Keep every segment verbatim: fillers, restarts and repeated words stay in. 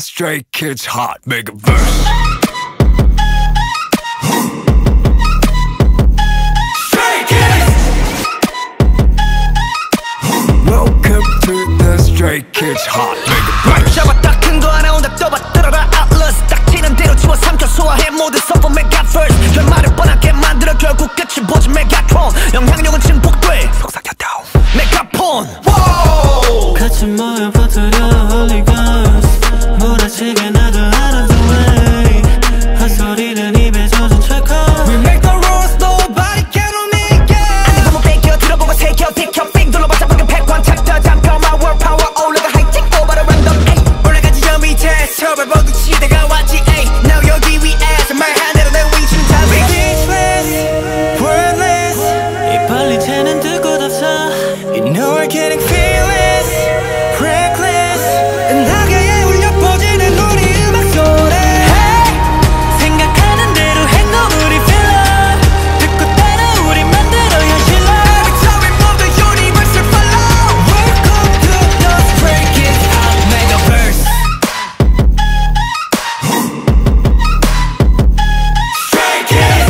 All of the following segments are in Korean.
Stray Kids hot mega verse. Stray Kids. Welcome to the Stray Kids hot mega verse. 잡았다 큰 거 하나 온다 떠봐 들어라 Atlas 딱 치는 대로 치워 삼켜 소화해 모든 서버 mega verse. 결말을 뻔하게 만들어 결국 끝을 보지 메가톤. 영향력은 증폭돼 속삭였다 메가폰. 같이 모여 퍼뜨려 Holy Ghost 몰아치게 나도 out of the way. 헛소리는 입에 젖은 철커. We make the rules nobody can make it. 아니 한번 뺏겨 들어보고 새겨 비켜 삥 둘러봤자 방금 백관 챕터 잠깐 my world power 올라가 하이팅 over the random 에이 올라가지 저 밑에 서버 모두 시대가 왔지 에이 now 여기 위에서 말한 대로 내 위치는 다 speechless wordless 이 빨리 채는 들 곳 없어. You know we're getting fearless reckless 나게 울려 퍼지는 우리 음악 소리. Hey! 생각하는 대로 행동을 fill up. 듣고 따라 우리 만들어 현실로. Every time we move the universe will follow. Welcome to the Stray Kids hot mega verse. Stray Kids.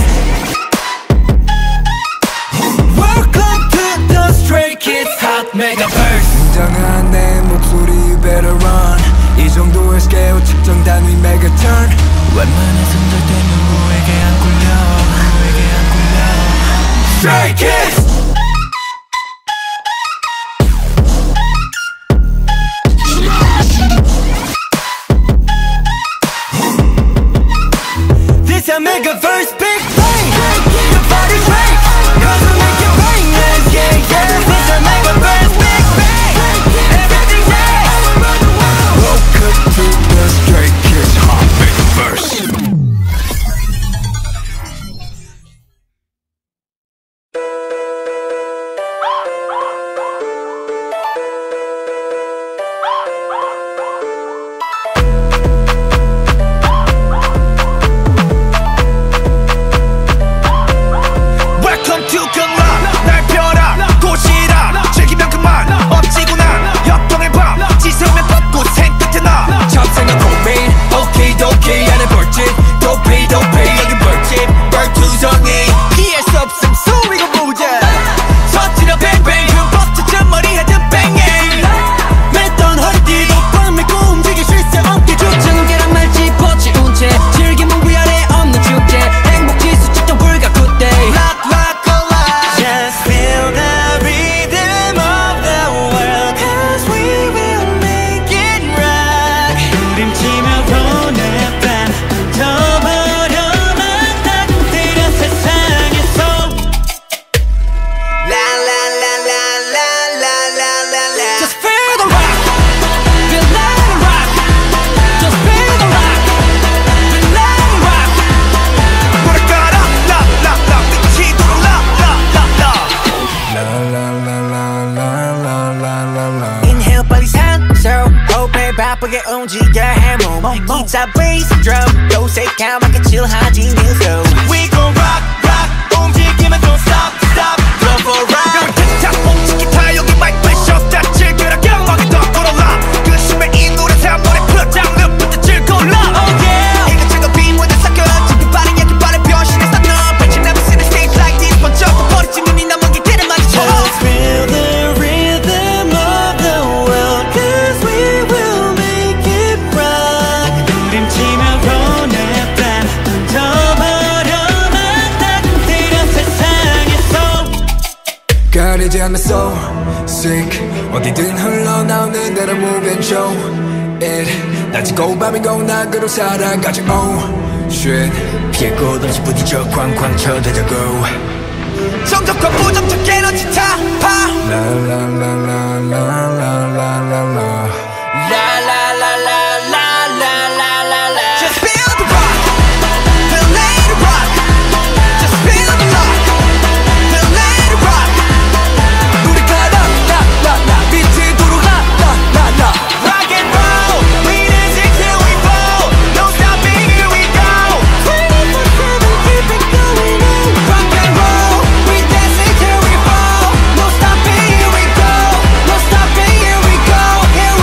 Welcome to the Stray Kids hot mega verse. 굉장한 내 목소리 you better run. 이 정도의 스케일 측정 단위 mega turn. 웬만한 성적대 누구에게 안 굴려. 누구에게 안 굴려. Stray Kids. This a mega verse, big bang. Your body shake, 'cause we make it rain, yeah, yeah, yeah. This a mega verse, big bang. Everything yeah. Welcome to the Stray Kids hot mega verse. Welcome to 경락 날 펴라 도시라 즐기면 그만 엎지고 난 역경의 밤 지성면 뻗고 생끝에 나 잡생각 고민 오키도키 안에 벌집 도피 도피 여기 벌집 벌투성이 피할 수 없음 소리가 무제 터뜨려 뱅뱅 흠뻑 머리 하든 뱅행 맸던 허리띠 똑바로 밀고 움직일 쉴새 없게 주차는 계란 말 짚어치운 채 즐기면 위아래 없는 축제 행복 지수 측정 불가 굿데이 Lock lock alive Just feel the rhythm of the world Cause we will make it rock 부림치며 보냈다 던져버려 난 때려 세상에서. La la la la la la la la la Just feel the rock Feel let it rock Just feel the rock Feel let it rock 노래 깔아 La la la 미치도록 La la la la La la la la la la la la la. Inhale 빨리 산소 호흡에 바쁘게 움직여 해 몸 기타 베이스 드럼 또 새까맣게 칠하지 뉴스 We gon' rock rock 움직이면 don't stop stop Go for a ride 틱탁 뽕치 기타 여기 마이크 플래셔 다 즐겨라 경악이 더 불어라 그 심해 이 노래 사물에 표장력부터 즐거울라 Oh yeah 이것저것 빈문에 섞여 지금 빠른 얘기 빠른 변신했어 너 Bet you never seen a stage like this 번쩍 버리지 눈이 남은 길들을 마주쳐 Just feel the rhythm of the world Cause we will make it rock 부림치며 보냈다 던져버려 난 때려 세상에서. 가리지 않는 soul sick 어디든 흘러나오는 대로 move and show it 낮이고 밤이고 낙으로 살아가지 oh shit 피해 꽃없이 부딪혀 쾅쾅 쳐대자고 정적과 부정적 에너지 타파 La la la la la la la la la. La la la la la la la la la Just feel the rock Feel let it rock Just feel the rock Feel let it rock 노래 가라 La la la 미치도록 La la la la Rock and roll We dancing till we fall No stopping here we go twenty-four seven keep it going on Rock and roll We dancing till we fall No stopping here we go No stopping here we go Here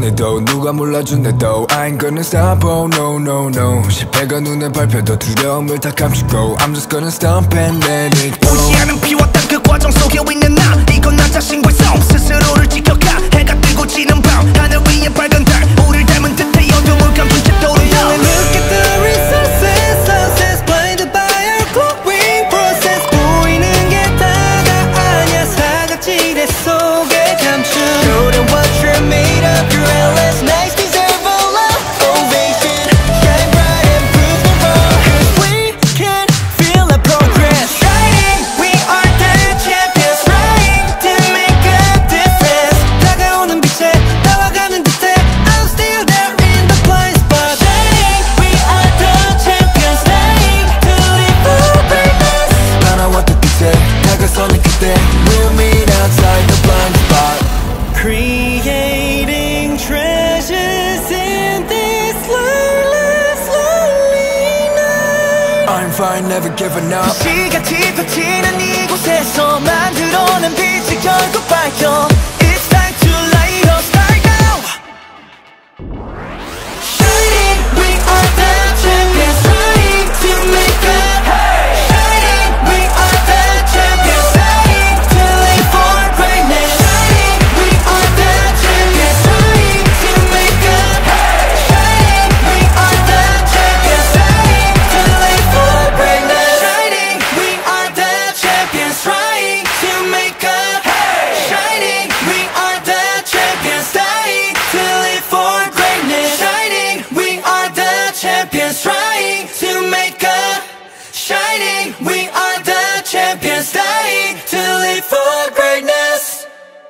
원해도 누가 몰라준대도 I ain't gonna stop, oh no no no 실패가 눈에 밟혀도 두려움을 다 감추고 I'm just gonna stop and let it go 보이지 않은 피웠던 그 과정 속에 있는 나 이건 나 자신과의 싸움 스스로를 지켜가 해가 뜨고 지는 밤 하늘 위에 빨간 달 우릴 닮은 듯해 어둠을 감춘 채 떠오른다 Look at the resources success blinded by our glowing process 보이는 게 다가 아니야 사각지대 속에 감춘 Show them what you're made of your endless nights deserve a love ovation Shine bright and prove them wrong Cause we can feel the progress Shining, we are the champions Trying to make a difference 다가오는 빛에 나와가는 듯해 I'm still there in the blind spot Shining, we are the champions Dying to live for greatness 날아왔던 끝에 다가서는 그때 We'll meet outside the blind spot Creating treasures in this lifeless lonely night I'm fine, never giving up 시같이 펼치는 이곳에서 만들어낸 빛이 결국 밝혀 It's time to light a star now Shining, we are the champions Trying to make a Shining, we are the champions Trying to live for greatness Shining, we are the champions Trying to make a Shining, we are the champions Trying to live for greatness Shining, we are the champions Trying to make a Shining, we are the champions Dying to live for greatness Shining, we are the champions Trying to make a Shining, we are the champions Dying to live for greatness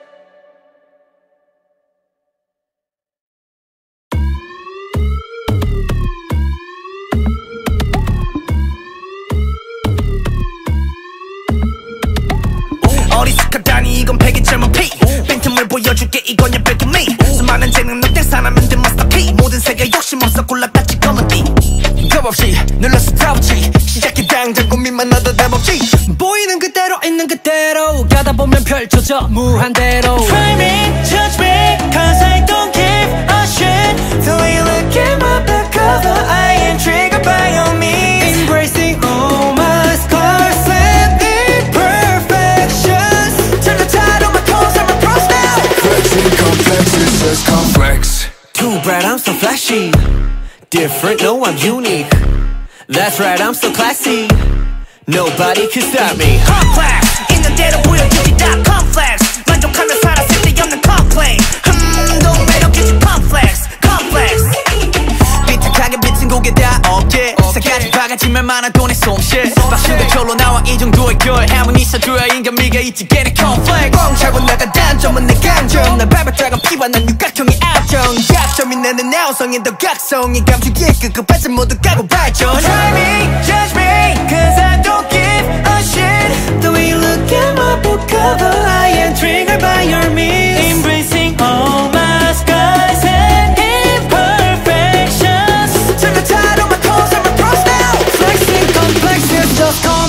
어리숙하다니 이건 패기 젊은 피 빈틈을 보여줄게 이건 your better me 수많은 재능 넉대 사람은 든 masterpiece 모든 세계 욕심 없어 골라갔지 검은 띠 겁없이 눌러서 타오치 시작해 당장 고민만 하다 답없지 보이는 그대로 있는 그대로 가다 보면 펼쳐져 무한대로 Try me, judge me, cause I don't give a shit The way you look at my back cover I am triggered by your means Embracing all my scars and imperfections Turn the tide on my toes, I'm a pro now Flexing complex, it's just complex Too bright, I'm so flashy Different, no, I'm unique That's right, I'm so classy Nobody can stop me Complex 있는 대로 보여주지 다 complex 만족하며 살아 쓸데없는 complain 음, 너 매력이지 complex complex 삐딱하게 비친 고개 다 없게 색깔이 바가지만 많아도 내 솜씨 박수가 절로 나와 이 정도의 걸 함은 있어줘야 인간미가 있지 get it complex 뻥 차고 나가 단점은 내 강점 날 밟아dragon 피와 난 육각형의 압정 약점이 나는 나우성인 더 각성이 감추기에 급급하지 모두 까고 발전 Try me, judge me, cause I don't give a shit The way you look at my book cover I am triggered by your means Embracing all my scars and imperfections Turn the tide on my toes, I'm a pro now Flexing complex, it's just come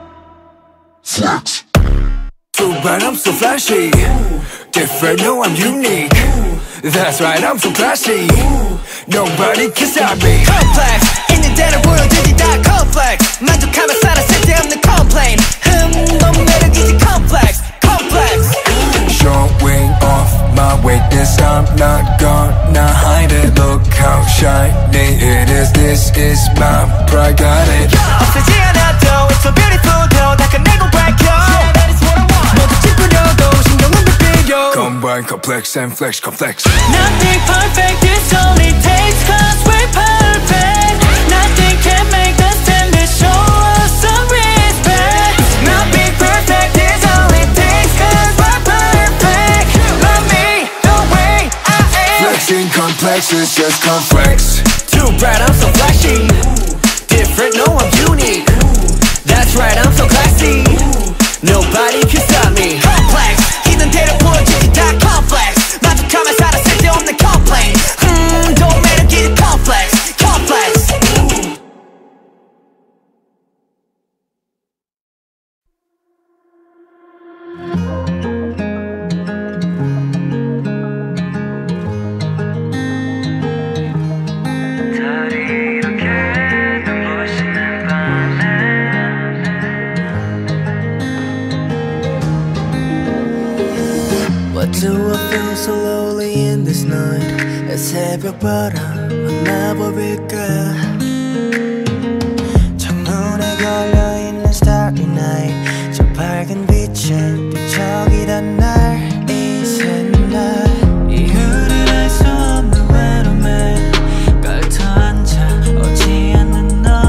Flex Too bright, I'm so flashy Different, no, I'm unique That's right, I'm so classy Nobody can stop me complex 있는 대로 보여주지 다 complex 만족하며 살아 쓸데없는 complain 음, 너무 매력이지 complex complex Showing off my weakness I'm not gonna hide it Look how shiny it is This is my pride, got it 없애지 않아도 It's so beautiful though 다 끝내고 밝혀 Yeah, that is what I want 모두 찌푸려도 신경은 불필요 Combine complex and flex complex Nothing perfect, this only takes cause we're perfect Nothing can make us stand and show us some respect Not being perfect, this only takes cause we're perfect Love me the way I am Flexing complex is just complex Too bright, I'm so flashy Different, no, I'm unique That's right, I'm so classy Nobody can stop me complex 있는 대로 보여주지 다 complex 만족하며 살아 쓸데없는 complain 음, 더 매력이지 complex complex 새벽바람 만나볼까. 창문에 걸려있는 Starry Night, 저 밝은 빛에 뒤척이던 날, 이 새날 이유를 알 수 없는 외로움에 깔터앉아 오지 않는 너.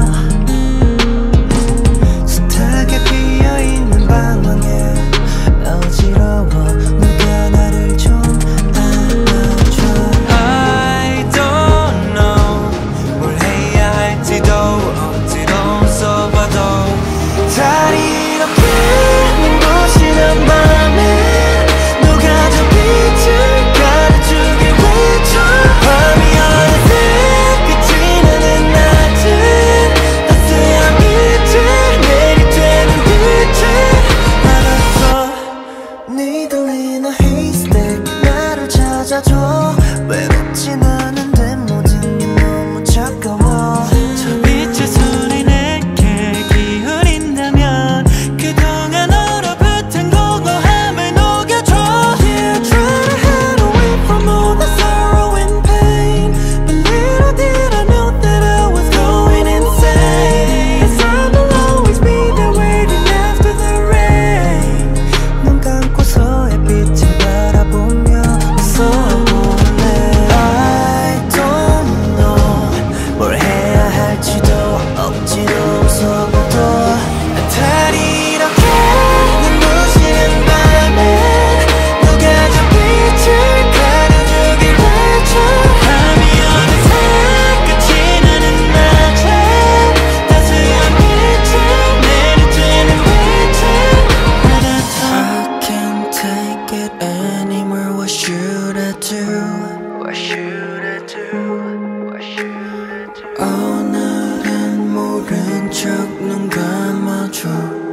숱하게 피어있는 방황에 어지러워 누가 나를 좀 안아줘. I don't know 뭘 해야 할지도 억지로 써봐도 달이 이렇게 눈부시는 밤에 누가 저 빛을 가려주길 외쳐. 밤이 어느새 끝이 나는 낮은 따스한 빛을 내릴 때는 빛을 알았어. 네 들리는 haystack 나를 찾아줘. 외롭진 않은데 모든 게 너무 차가워. 저 빛의 소리 내게 기울인다면 그동안 얼어붙은 공허함을 녹여줘. Yeah, try to hide away from all the sorrow and pain, but little did I know that I was going insane. 'Cause I will always be there waiting after the rain. 눈 감고서 햇빛을 바라보며 웃어보네. I don't know 뭘 해야 할지도 억지로 웃어봐도 달이 이렇게 눈부시는 밤에 누가 저 빛을 가려주길 외쳐. 밤이 어느새 끝이 나는 낮에 따스한 빛을 내릴 때는 빛을 알았어. I can't take it anymore. What should I do? What should I do? What should I do? 오늘은 모른 척 눈 감아줘.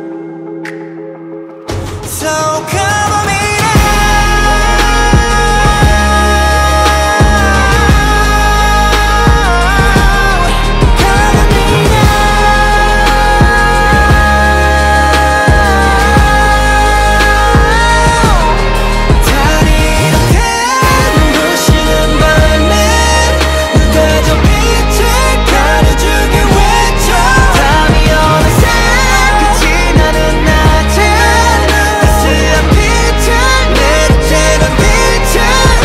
So cover me now, cover me now. 달이 이렇게 눈부시는 밤에 누가 저 빛을 가려주길 외쳐. 밤이 어느새 끝이 나는 낮에 따스한 빛을 내릴 때는 빛을.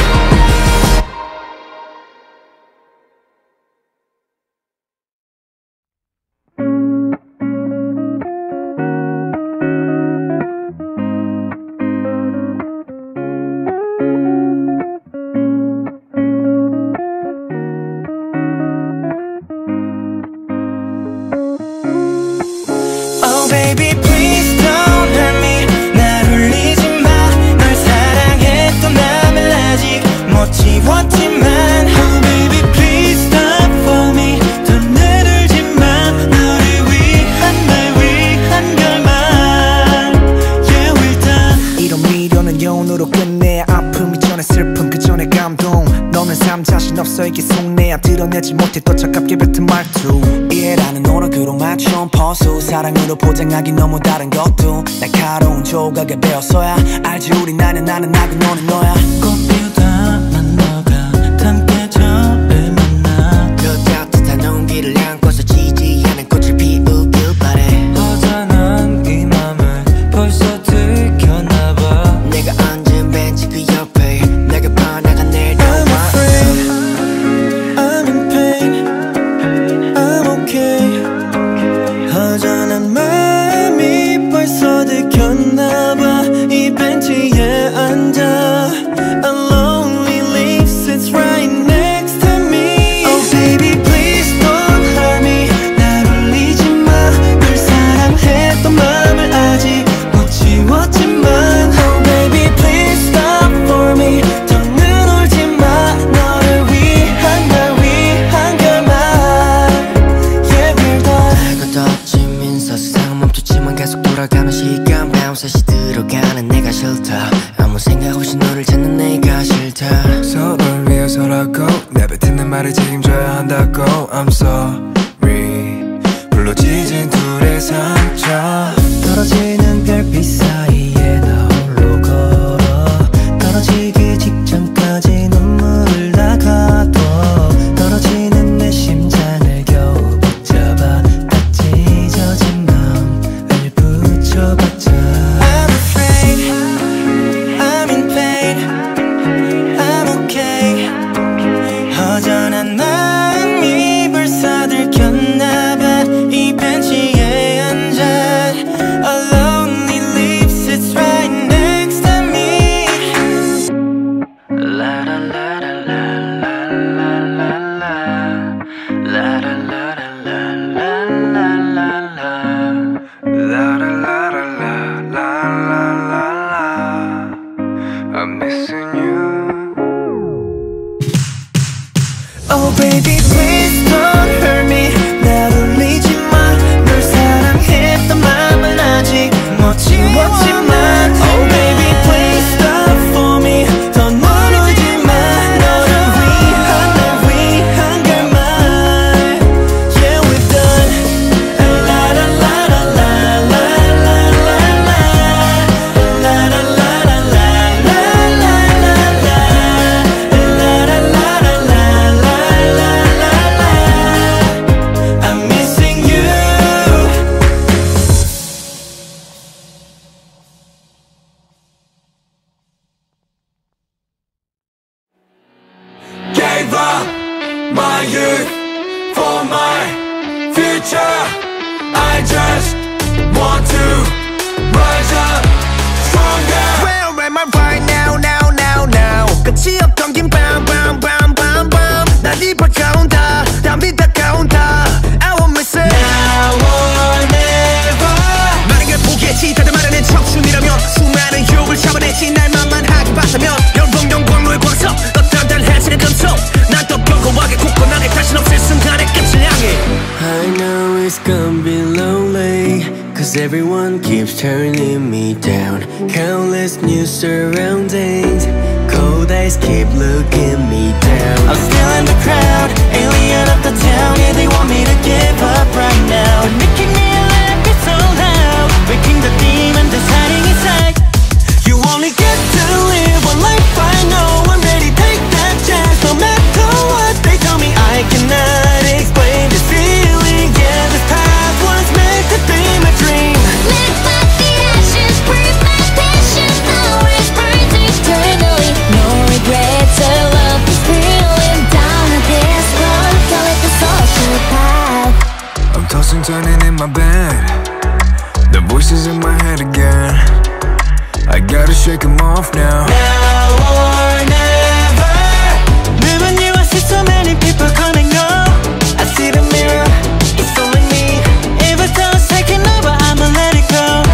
Oh baby please don't hurt me. 날 울리지 마. 널 사랑했던 남을 아직 못 지웠지만. Oh baby please stop for me. 더 내들지 마. 너를 위한 날 위한 결말. Yeah we're done. 이런 미련은 영혼으로 끝내. 아픔 이전에 슬픔 그 전에 감동. 너는 삶 자신 없어 이게 속내야. 드러내지 못해 또 차갑게 뱉은 말투. 이해라는 오락으로 맞춘 퍼수. 사랑으로 포장하기 너무 다른 것도 날카로운 조각에 배웠어야 알지. 우리 나는 나는 나고 너는 너야. 꽃 피우다 난 너가 함께 저를 만나. 그 따뜻한 온기를 안고서 지지 않은 꽃을 피우길 바래. 허전한 이 맘을 벌써 들켰나봐. 내가 앉은 벤치 그 옆에 내가 반하가 내려와. I'm afraid, I'm in pain, I'm okay. 허전한 마음이 벌써 들켰나봐. 이 벤치에 앉아. A lonely leaf sits right next to me. Oh baby please don't hurt me. 날 울리지 마. 널 사랑했던 마음을 아직 못 지웠지만. Oh baby please stop for me. 더는 울지 마. 너를 위한 날 위한 결말. Yeah we're done. 달고 덮친 민서 세상은 멈췄지만 계속 돌아가는 시간. 밤새시 들어가는 내가 싫다. 아무 생각 없이 너를 찾는 내가 싫다. 서로를 위해서라고 내뱉는 말을 책임져야 한다고. I'm sorry. 불로 찢은 둘의 상처. 떨어지는 별빛 사이에 나 홀로 걸어. 떨어지기 직전까지 눈물을 다 가. my youth, for my future. I just want to rise up stronger. Where am I right now, now, now, now? 끝이 없던 긴 밤, 밤, 밤, 밤, 밤. 난 입을 가운다, 담이 다가온다. I won't miss it. Now or never. 많은 걸 포기했지, 다들 말하는 청춘이라면. 수많은 유혹을 잡아냈지, 날 만만하게 봤다면. 열봉용 광로의 광석, 어떤 달해지는 금속. 난 또 견고하게 굳건하게 다신 없을 순간의 끝을 향해. I know it's gonna be lonely, cause everyone keeps turning me down. Countless new surroundings, cold eyes keep looking me down. I'm still in the crowd, alien of the town. Yeah, they want me to give up right now. But making me laugh, it's so loud, waking the demon that's hiding inside. You only get to live one life, I know. I'm ready to take that chance, no matter what they tell me. I cannot explain this feeling. Yeah, this path was meant to be my dream. Live like the ashes, breathe my passion. Always burns eternally. No regrets, I love this feeling. Down this road, call it the social path. I'm tossing, turning in my bed. The voices in my head again. I gotta shake them off now. Now or never. Moving you, I see so many people come and go. I see the mirror, it's only me. If it does taking over, I'ma let it go.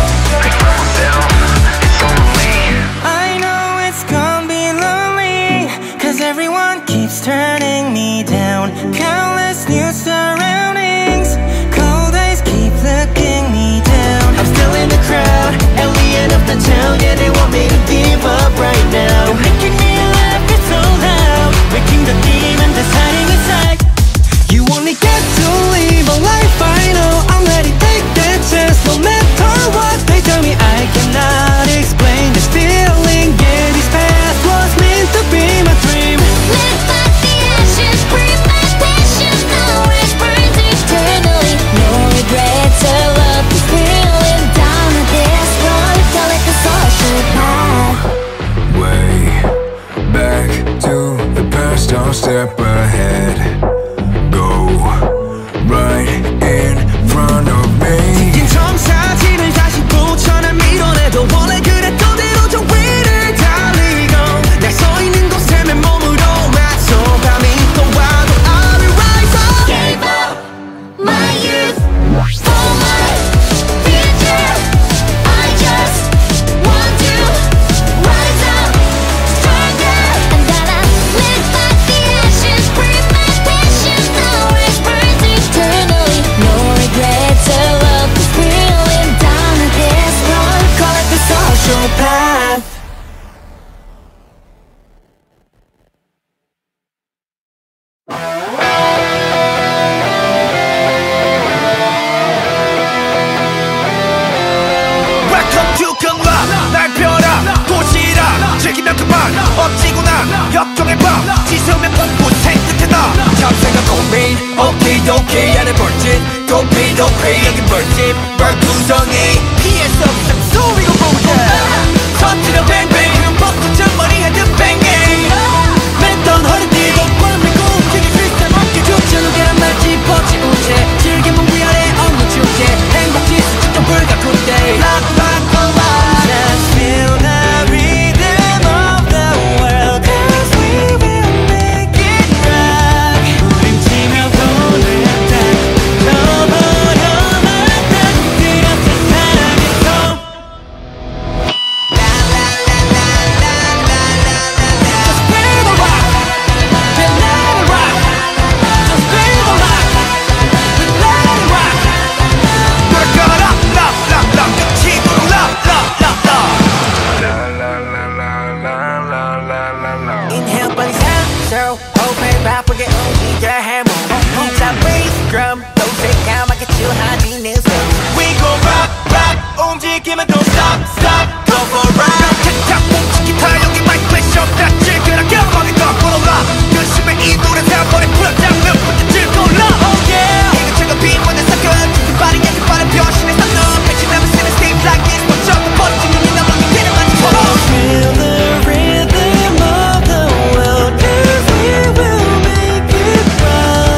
I know it's gonna be lonely, cause everyone keeps turning me down. Countless new surroundings, cold eyes keep looking me down. I'm still in the crowd, alien of the town. Yeah, they want me to give up right now. You're making me laugh, it's so loud, waking the demon that's hiding inside. You only get to live a life, I know. I'm ready to take that chance, no matter what they tell me. I cannot explain this feeling. Yeah, this path was meant to be my dream. Live like the ashes, breathe my passion. Always burns eternally. No regrets, I love this feeling. Down this road, call it the social path. Way back to the past, I'll step ahead. Go right in front of me. 긴 청사진을 다시 붙여난 밀어내도 원래 그랬던 대로 저 위를 달리고 날 서 있는 곳에 맨 몸으로 맞춰 밤이 또 와도 I'll be rise up. Gave up my youth for my future. I just want to rise up stronger. I'm gonna live like the ashes, breathe my passion. Always burns eternally. No regrets, I love this feeling. Down this road, call it the social path. Welcome to 경락 날 펴라 도시라 즐기면 그만 억지구나 역경의 밤 지새우면 벚꽃 생끝에 나 잡생각 고민 오키도키 안에 벌집 도피도피 여기 벌집 벌구덩이 피할 수 없음 소리고 보자 터뜨려 뱅뱅 그럼 벚꽃 잔머리 헤드 뱅뱅 맸던 허리띠도 꽝매고 움직일 system 없게 죽자는 계란 맛집 버치 우체 즐기면 위아래 없는 축제 행복지수 직접 불가코리 day Rock rock roll Just feel the rhythm of the world, cause we will make it rock. 부딪히며 도는다 너보려만 딱 그렇게 사랑했어. Just feel the rock Then let it rock Just feel the rock Then let it rock 돌아가라 love love love 끝이 도록 love love love love Inhale 빨리 삼초 호흡해 바쁘게 움직여 해몸 혼자 bass drum 또 새까맣게 칠하지 내 손. We go rock rock 움직이면 don't stop stop go for a ride 틱탁 뭉치기 타령이 마이크 플래시 없다 즐겨라 경험하게 더 불어라 열심히 이 노래 세워버린 풀어장 몇 번째 즐거울라 oh yeah 이것저것 빈문에 섞여 짙은 발이 얇은 발은 변신해 섞여 배신하면 쓰는 stage like this 먼저 버리지 눈이 남은 길을 맞춰 Feel the rhythm of the world, cause we will make it rock.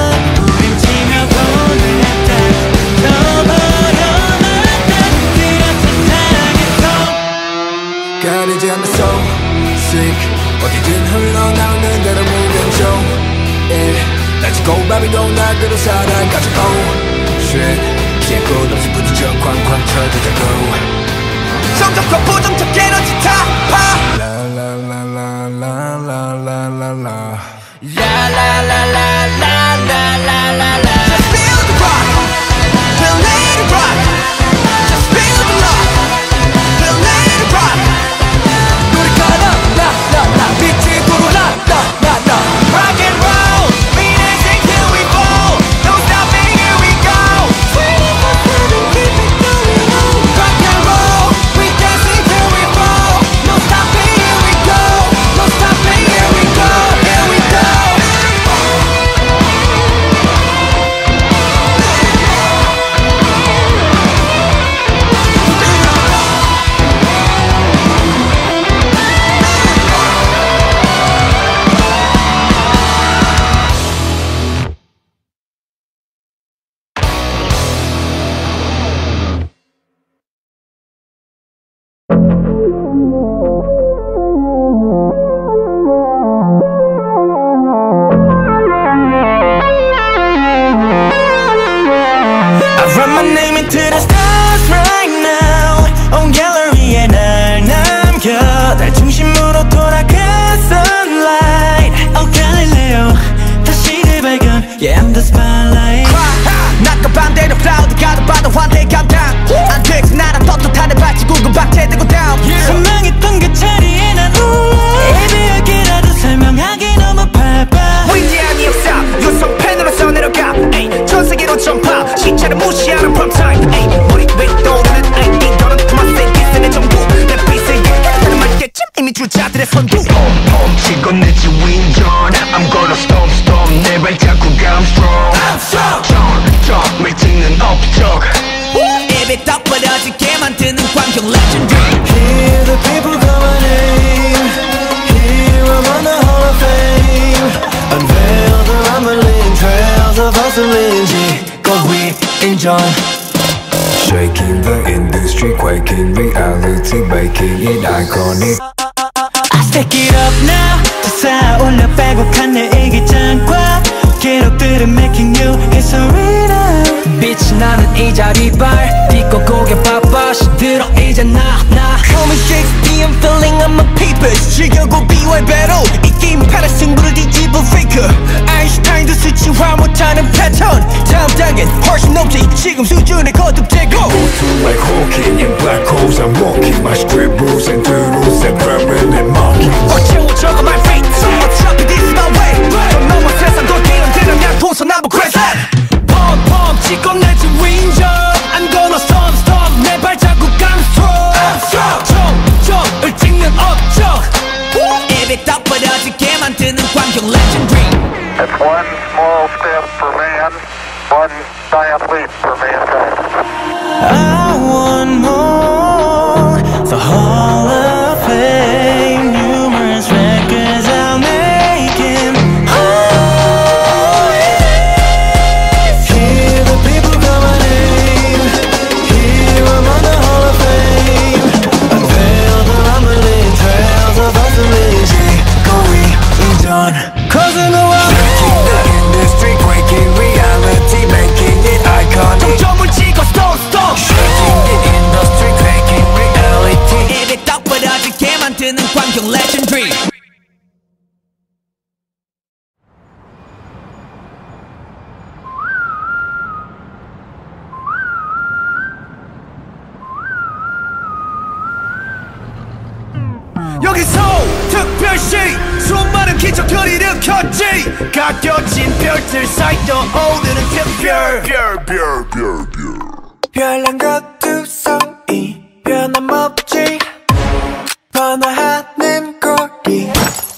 밤이고 낮으로 살아가자 Oh shit 피할 곳 없이 부딪혀 쾅쾅 쳐들자고 정적과 부정적 에너지 타파 라라라라라라라라 라라라라라라라라 Just feel the rock We'll let it rock Just feel the love We'll let it rock 노래가 나나나나 빛이 도로 나나나나 Rock and roll We dancing till we fall No stopping here we go twenty-four seven keep it going on Rock and roll We dancing till we fall No stopping here we go No stopping here we go Here we go I run my name into the stars right now On gallery에 날 남겨 달 중심으로 돌아가 sunlight Oh Galileo 다시 재발견 Yeah I'm the spotlight 낮과 반대로 클라우드 가도 봐도 환대 감당 안 되지 나란 떳떳하네 발치국은 박제되고 다운 선망했던 그 자리에 난 올라 애매하게라도 설명하기 너무 바빠 위대한 역사 유성 펜으로서 내려가 에이, 전 세계로 전파 시차를 무시하는 프롬타임 에이, 머리 왜 떠오르는 에이, 너는 토마스의 기세의 전부 내 빛에 약하는 말겠지 이미 주자들의 선두 폼폼 치고 내 지윈전 I'm gonna storm storm 내 발자국 I'm strong I'm strong 점점을 찍는 업적 입이 떡 벌어지게 만드는 광경 legendary Hear the people call my name Here I'm on the Hall of Fame Unveil the rumbling trails of hustling 지고 위인전 Shaking the industry, quaking reality, making it iconic I stack it up now 솟아올려 빼곡한 내 일기장과 기록들은 making you history now 빛이 나는 이 자리발 딛고 고개 바빠 시들어 이제 나나 Call me Shakespeare I'm feeling on my papers 즐겨고 비와이배로 이 게임판의 승부를 뒤집어 faker 아인슈타인도 수치화 못하는 패턴 다음 단계는 훨씬 높지 지금 수준에 거듭되고 Like Hawking in black holes I'm walking my scribbles and doodles and permanent markings 어째워 적어 my fate 어차피 this is my way 넌 넘어 세상 돌기는 되는 양 동서남북 crescent 펑펑 찍고 내 지윈전 I'm gonna storm storm 내 발자국 I'm strong I'm strong 정점을 찍는 업적 입이 떡 벌어지게 만드는 광경 legendary It's one small step for man, one giant leap for mankind. I want more The Hall of Fame Numerous records I'll make him oh, yeah. Hear the people call my name Here I'm on the Hall of Fame Unveil the rumbling trails of hustling 지고 위인전 Causing the world Shaking the industry, quaking reality, making it iconic 점을 찍어 stone stone Shaking the industry, quaking reality 입이 떡 벌어지게 만드는 광경 legendary 여기서 특별시 수많은 기적을 일으켰지 가껴진 별들 사이 떠오르는 특별 별난 것두성이 변함없지 번화하는 거리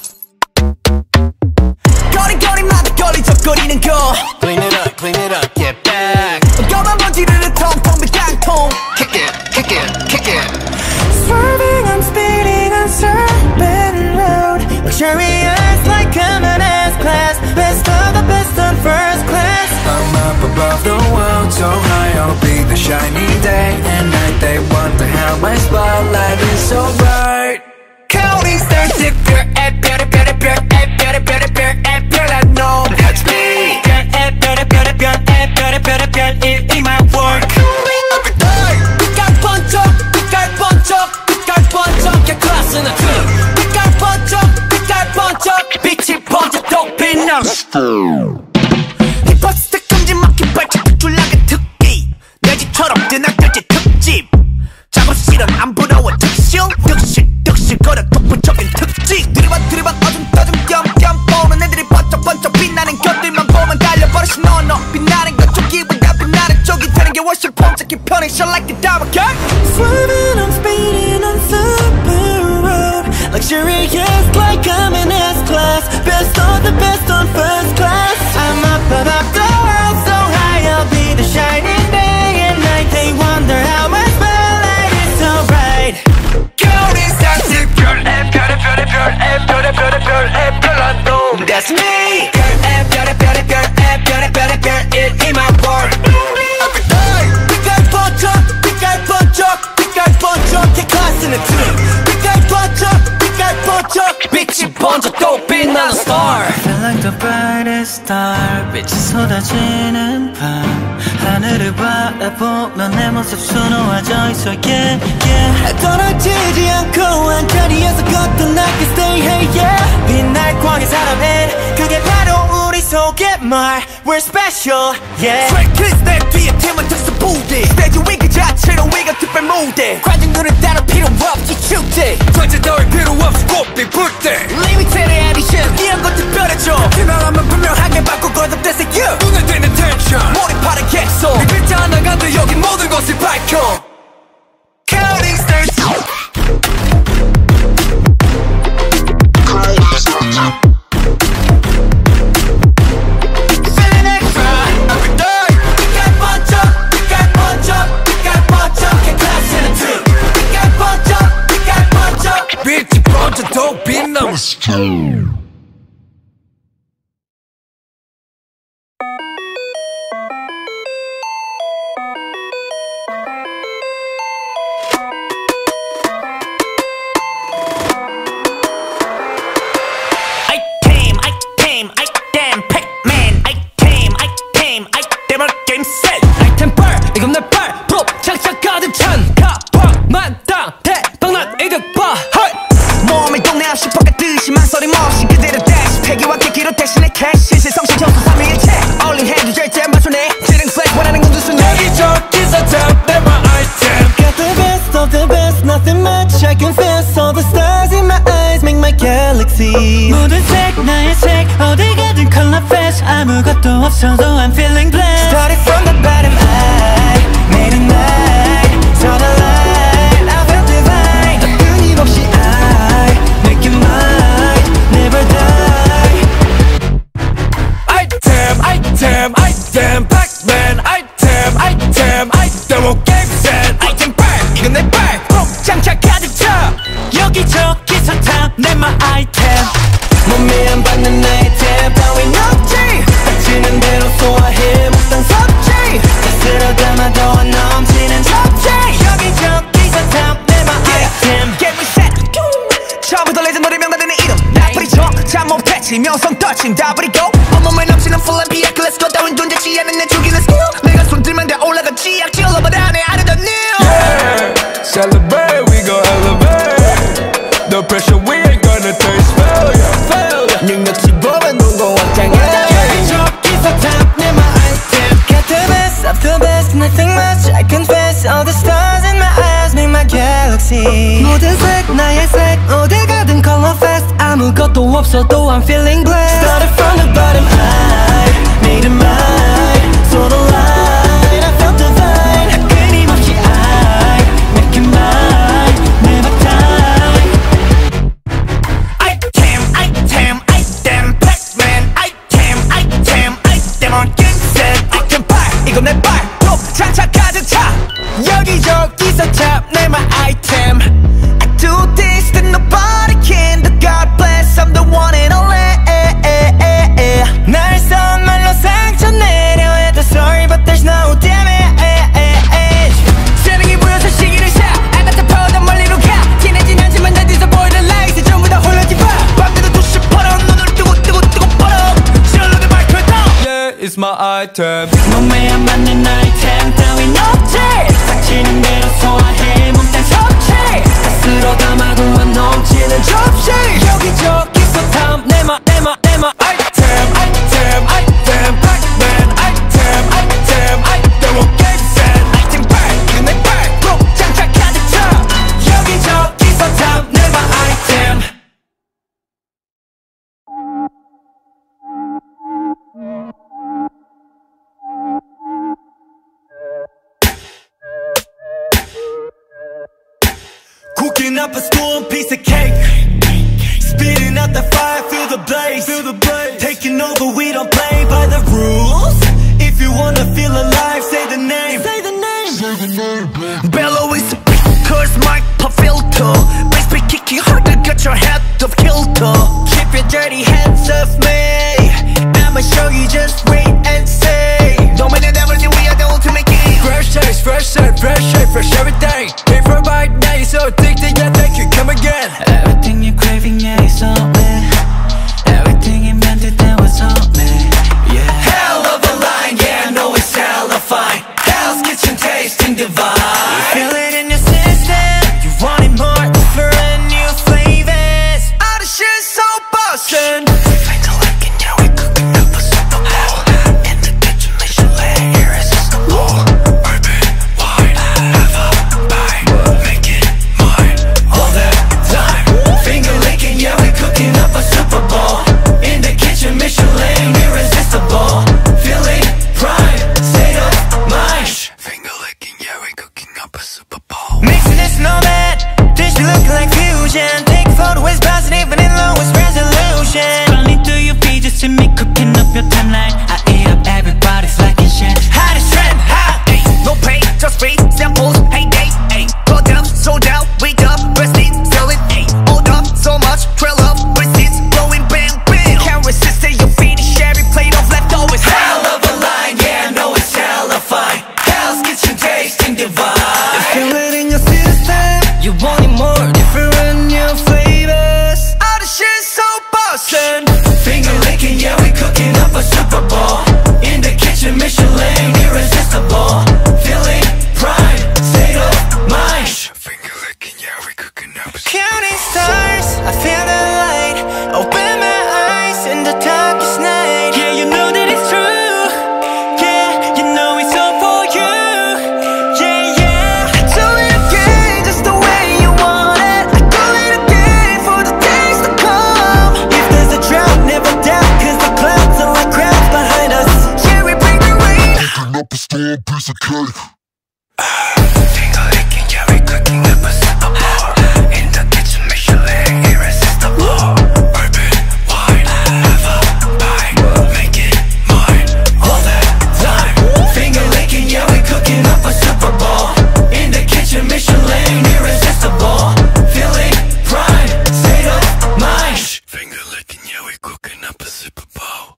거리거리마다 걸리적거리는 거 Clean it up, clean it up, get back 검은 먼지를 텅텅 빈 땅통 Kick it, kick it, kick it Swerving, I'm speeding on Serpent Road Luxurious like common S class Best of the best on first class I'm up above the world, so high I'll be the shiny day and night. They wonder how my spotlight is so bright. Counting stars if you're at better, better, better, at better, better, better, at better, I know that's me. You're at 힙합 스택 금지 막힌 발짝 툭툴나게 특기 내 집처럼 뜨나들지 특집 작업실은 안 부러워 특실 득실 득실 거려 독보적인 특징 드리밭 드리밭 어둠 떠둠 겸겸 보는 애들이 번쩍번쩍 빛나는 것들만 보면 달려버릇이 너너 빛나는 것 쪽이보다 빛나는 쪽이 되는 게 훨씬 폼잡기 편해 Shine like the diamond gang Swerving, I'm speeding on super road Luxurious like I'm in S-Class Best of the best on first class I'm up above the world so high I'll be the shining day and night They wonder how my spotlight is so bright 겨울이 상식 별에 별에 별에 별에 별에 별에 별에 별난 놈 That's me 별에 별에 별에 별에 별에 별에 별에 in my world Every day 빛깔 번쩍 빛깔 번쩍 빛깔 번쩍 K-class는 트림 빛깔 번쩍 빛깔 번쩍 빛이 번져 또 빛나는 star Feel like the brightest star 빛이 쏟아지는 밤 하늘을 바라보면 내 모습 수놓아져 있어 yeah yeah 떨어지지 않고 한자리에서 걷던 I can stay hey yeah 빛날 광의 사람은 그게 바로 우리 속의 말 We're special yeah Straight kids 내 뒤에 팀은 특수 부대 스테이지 위 그 자체로 위가 특별 무대 관중들은 따로 필요 없지 축제 전체 따위 필요 없이 꽃빛 불때 Limited edition 이런 것 특별해져 유명하면 분명하게 바꾸고 거듭대세 you 눈에 띄는 텐션 몰입하는 객소 네 글자 하나 간도 여기 모든 것을 밝혀 Counting stars 더 빛나는 아이템 아이템 아이템 팩맨 아이템 아이템 아이템을 게임 셋 아이템 빨 이건 내빨 프로 착착 가득 찬 가방 만땅 대박난 이득 봐 몸이 동네 없이 퍽같듯이 망설임 없이 그대로 dash 폐기와 깨기로 대신에 캐시 실성시 정수 삼위일체 올린 해도 절대 안 봐주네 지능 플렉 원하는 건 두순 여기저기서 잡 내 my item Got the best of the best nothing much I confess all the stars in my eyes make my galaxy 모든 색 나의 색 어디 가든 color flash 아무것도 없어도 I'm feeling blessed Started from the bottom I made it mine saw the light I felt divine 끊임없이 I make it mine never die item item item Pac-Man item item item 오 게임 셋 아이템 빨 이건 내빨 꼭 장착 가득 차 여기저기서 탑내 my item 몸에 안 받는 아이템 따윈 없지 닥치는 대로 소화해 먹던 섭지 스스로 담아도 안 넘치는 접시 여기저기서 탑내 my item Get me set 처음부터 레전더리 명단되는 이름 나쁘리 쳐 잠못 패치 명성 떨침 다 버리고 온몸에 넘치는 full 엠 피 엑 Let's go 따윈 존재치 않는 내 죽이는 skill 내가 손 들면 다 올라가지 약지 all over down I don't know Yeah Celebrate we gon' elevate No pressure we ain't gonna taste failure failure 능력치 보면 농고 확장해 여기저기서 탑내 my item Got the best of the best nothing much I confess all the stars in my eyes make my galaxy 모든 색 나의 색 어디 가든 color fast 아무것도 없어도 I'm feeling blessed Started from the bottom I made it mine saw the light I felt divine 끊임없이 I make it mine never die Item item item Pac-Man item item item on game set item 빨 이건 내빨 또 장착 가득 차 여기저기서 탑내 my item I do this that nobody can The God bless I'm the one and only 날 선말로 상처 내려 해도 sorry but there's no damage 재능이 보여서 시기를 사 아가타 파우더 멀리로 가 티내진 않지만 난 뒤서 보이는 라이트 전부 다 홀라지 봐 밤새도 두시 벌어 눈을 뜨고 뜨고 뜨고 벌어 실로는 마이크를 더 Yeah it's my item 몸에 안 맞는 아이템 따윈 없지 닥치는 대로 소화해 몸딴 섭취 스스로 담아도 안 넘치는 접시 여기저기서 탐 내마 내마 내마 item item item Pac-Man item item item they won't get sent item back 내 백으로 장착 가득 차 여기저기서 탐내봐 item Cooking up a storm, piece of cake. Spitting out the fire, feel the blaze. Feel the blaze. Taking over, we don't play by the rules. If you wanna feel alive, say the name. Say the name. Say the name. Bellow is a big curse, mic per filter. Bass be kicking harder, got your head off kilter. Keep your dirty hands off me. I'ma show you, just wait and see. No matter never knew we are the ultimate king. Fresh taste, fresh scent, fresh shape, fresh everything. Came from right now, you're so addicted, yeah, thank you, come again. Everything you're craving, yeah, it's all me. Everything you meant to do was all me. Yeah. Hell of a line, yeah, I know it's hella fine. Hell's Kitchen tasting divine. You feel it in your system. You want it more, different new flavors. All the shit's so bustin'. Finger licking, yeah, we cooking up a super bowl. In the kitchen, Michelin, irresistible. Open wide, have a bite, make it mine all the time. Finger licking, yeah, we cooking up a Super Bowl. In the kitchen, Michelin, irresistible. Feeling prime, state of mind. Finger licking, yeah, we cooking up a Super Bowl. Mixing this snowman, dish look like fusion. Take photo is positive and in lowest resolution. Running through your feed just to me cooking up your timeline. I eat up everybody's liking shit. Hottest trend, hot, ayy. No pay, just free samples, hey day, ayy. Got up, sold out, wait up, rest it, sell it, ayy. Hold up, so much, trail up, receipts, blowing bang, bang. Can't resist it, your feet is shabby, plate of leftovers. Hell of a line, yeah, I know it's hella fine. Hell's Kitchen tasting divine. Feel it in your system. You want it more, different new flavors. All the shit's so bustin'. Finger licking, yeah, we cooking up a Super Bowl. In the kitchen, Michelin, irresistible. Feeling prime, state of mind. Finger licking, yeah, we cooking up a counting stars, I feel the light. Open my eyes in the darkest night. Yeah, you know that it's true. Yeah, you know it's all for you. Yeah, yeah. I do it again, just the way you want it. I do it again for the days to come. If there's a drought, never doubt, cause the clouds are like crowds behind us. Yeah, we bring the rain. Cooking up a storm, piece of cake. Finger licking, yeah, we cooking up a Super Bowl. In the kitchen, Michelin, irresistible. Open wide, have a bite, make it mine all the time. Finger licking, yeah, we cooking up a Super Bowl. In the kitchen, Michelin, irresistible. Feeling prime, state of mind. Finger licking, yeah, we cooking up a Super Bowl.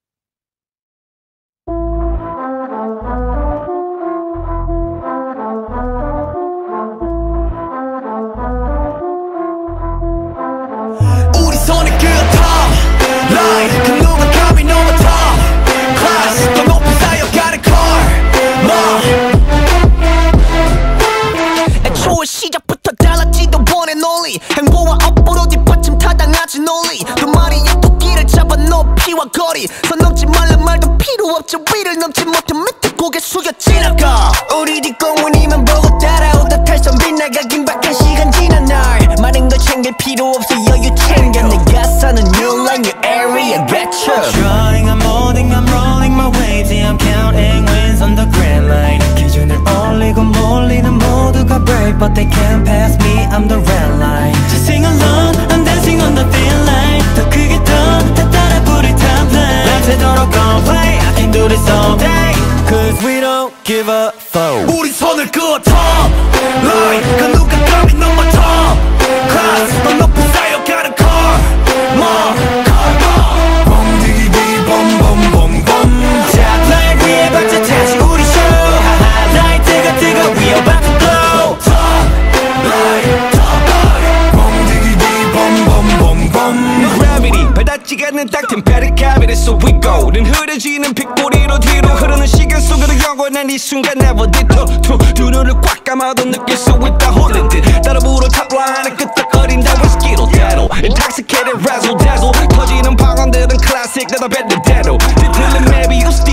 우리 손에 그 top line 그 누가 감히 넘어 top class 더 높이 쌓여가는 car 애초에 시작부터 달랐지도 one and only 행보와 업보로 뒷받침 타당하지 논리 그 말이야 토끼를 잡아 높이와 거리 선 넘지 말란 말도 필요 없지 위를 넘지 못해 밑에 고개 숙여 지나가 우리 뒷공문이만 보고 따라오다 탈선 빗나가 긴박한 시간 지난 날 많은 걸 챙길 필요 없어 여유 챙겨 내가 사는 new line new area get you Drawing, I'm molding, I'm rolling my waves. Yeah, I'm counting wins on the grand line. 기준을 올리고 몰리는 모두가 brave, but they can't pass me. I'm the red line. Just sing along, I'm dancing on the thin line. 더 크게 더 따라 부를 top line. 밤새도록 gon' play. I can do this all day. Cause we don't give a fuck. 우리 손을 그어 top line 그 누가 감히 넘어 top class 더 높이 쌓여가는 car more car more bom디기디 bombombom Top line 위에 박자 다시 우리 show. 하하 뜨거 뜨거 we about to blow. top line top line bom디기디 bombombom Gravity 바닥지가 않는 딱 템페릭 cavity so we go 는 흐려지는 빗꼬리로 뒤로 흐르는 시간 속으로 영원한 이 순간 never detour 두 눈을 꽉 감아도 느낄 수 있다 홀린 듯 따라 불어 탑라인을 끄떡거린다 with skittle daddle intoxicated razzle dazzle 터지는 방언들은 classic 나도 뱉는 대로 뒤틀린 maybe you steal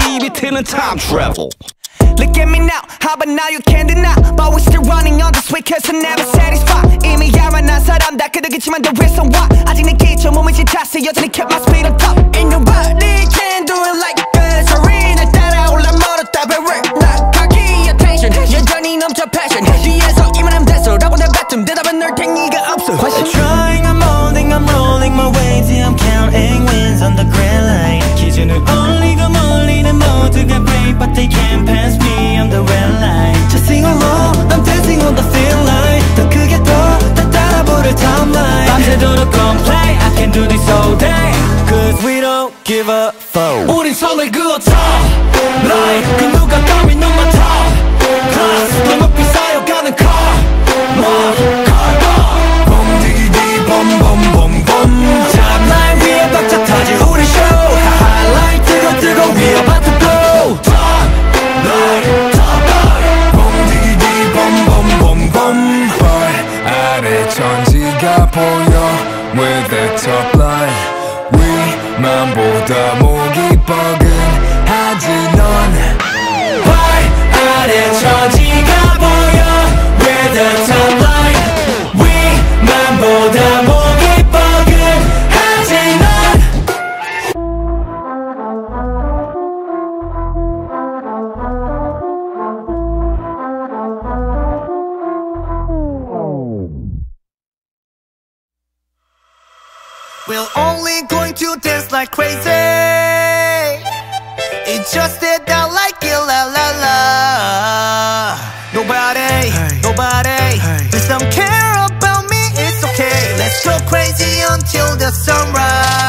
끝에는 time travel. Look at me now, how about now you can't deny. But we're still running on this way cause I'm never satisfied. 이미 야만한 사람 다 그러겠지만 the reason why 아직 내 기초 몸을 지탔어 여전히 kept my speed on top. Ain't nobody can do it like this. 소리 날 따라올라 멀었다 but we're not cocky attention. 여전히 넘쳐 passion. 뒤에서 이만하면 됐어 라고 내뱉음 대답은 널 탱이가 없어. I'm trying, I'm holding, I'm rolling my way till I'm counting wins on the grand line. 기준을 올리고 몰리는 모두가 brave but they can't pass me on the red line. Just sing along, I'm dancing on the thin line. 더 크게 더다 따라 부를 top line. 밤새도록 complain, I can do this all day. Cause we don't give a fuck. 우린 선을 그어 top line. 그 누가 감히 눈만 top class. 더 높이 쌓여가는 car more car more. 봄디기디 봄봄봄봄 top line 위에 박자 터질 우리 show. highlight 뜨거 뜨거 we about to go. top line top line. 봄디기디 봄봄봄봄 발 아래 천지가 보여 with the top line 위만보다 목이 뻐근하지 넌 발 아래 천지가 보여 with the top line 위만보다 목이 뻐근하지 넌. We're only going to dance like crazy. It's just that I like it, la la la. Nobody, hey. nobody, hey. Please don't care about me, it's okay. Let's go crazy until the sunrise.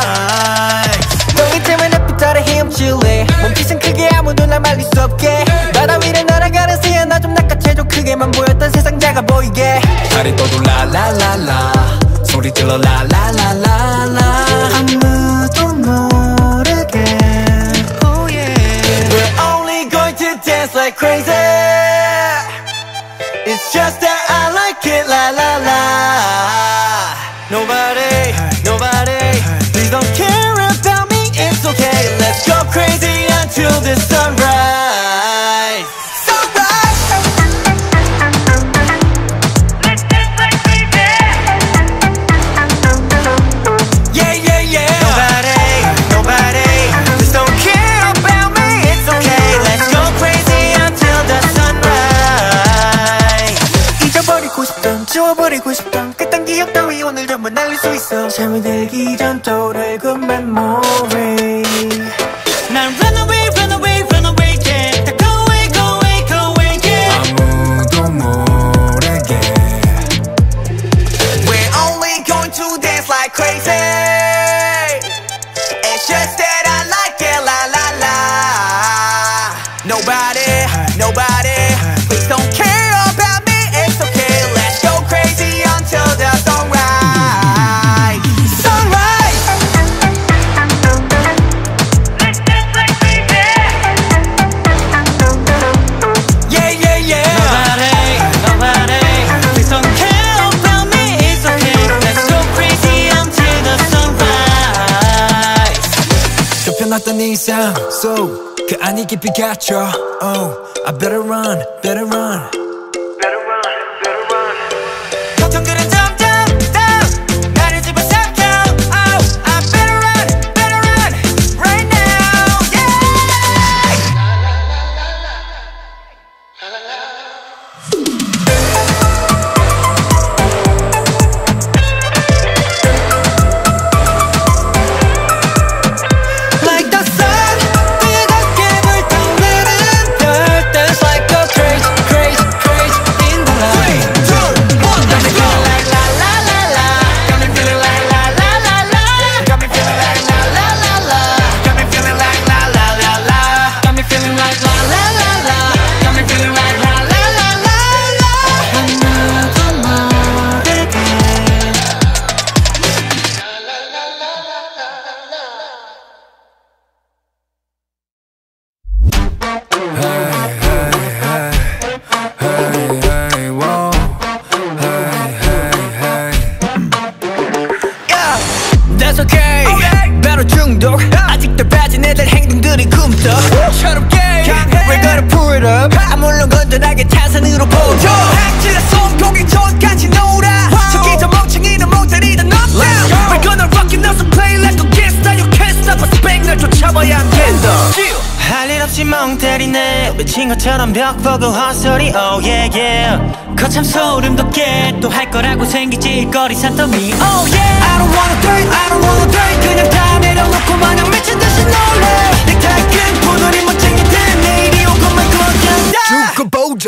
너희 때문에 햇빛 아래 헤엄칠래. 몸짓은 크게 아무도 날 말릴 수 없게. 바다 위를 날아가는 새야 나 좀 낚아채줘. 크게만 보였던 세상 작아 보이게. 다리 떠도 라라라라 소리 질러 라라라라라 아무도 모르게. Oh yeah. We're only going to dance like crazy. It's just that I like it, la la la. Nobody, hey. nobody, hey. Please don't care about me, it's okay. Let's go crazy until the sunrise. 지워버리고 싶던 그딴 기억 따위 오늘 전부 날릴 수 있어. 잠이 들기 전 떠오를 그 memory. 난 run away, run away, run away, yeah. 다 go away, go away, go away, yeah. 아무도 모르게. We're only going to dance like crazy. It's just that I like it, la la la. Nobody, nobody, please don't care about me, it's okay. Let's go crazy until the sunrise. Sunrise. Let's dance like crazy. Yeah, yeah, yeah. Nobody, nobody, please don't care about me, it's okay. Let's go crazy until the sunrise. 좁혀놨던 이 삶 속 그 안이 깊이 갇혀. Oh, I better run, better run. 걱정들은 점점 더 나를 집어삼켜. Oh, I better run, better run right now, yeah. Like the sun, 뜨겁게 불타오르는 별. Dance like a crazy, crazy, crazy in the light. Three, two, one, let's go. Like la la la la, got me feeling like la la la la, got me feeling like la la la la, got me feeling like la la la la, got me feeling like la la la la, got me feeling like la la la la la. 아무도 모르게. Hey, hey, whoa. Hey, hey, hey. Yeah, that's okay. 배로 중독. 아직도 빠진 애들 행동들이 꿈떡처럼 깨. up. 아 물론 건전하게 탄산으로 보죠. 악질의 손고기 전까지 놀아. 저기 저 멍청이는 못 때리던 knockdown. We're gonna rock it now so play like a gangsta. You can't stop us bang 날 쫓아봐야 안 된다. 할 일 없이 멍 때리네. 미친 것처럼 벽 보고 헛소리 oh yeah yeah. 거참 소름 돋게 또 할 거라고 생기지 일거리 산더미 oh yeah. I don't wanna do it, I don't wanna do it. 그냥 다 내려놓고 마냥 미친 듯이 놀래. 넥타이 끈 포도리 멋쟁이들 내일이 오고만 거jan다. 두고 보자.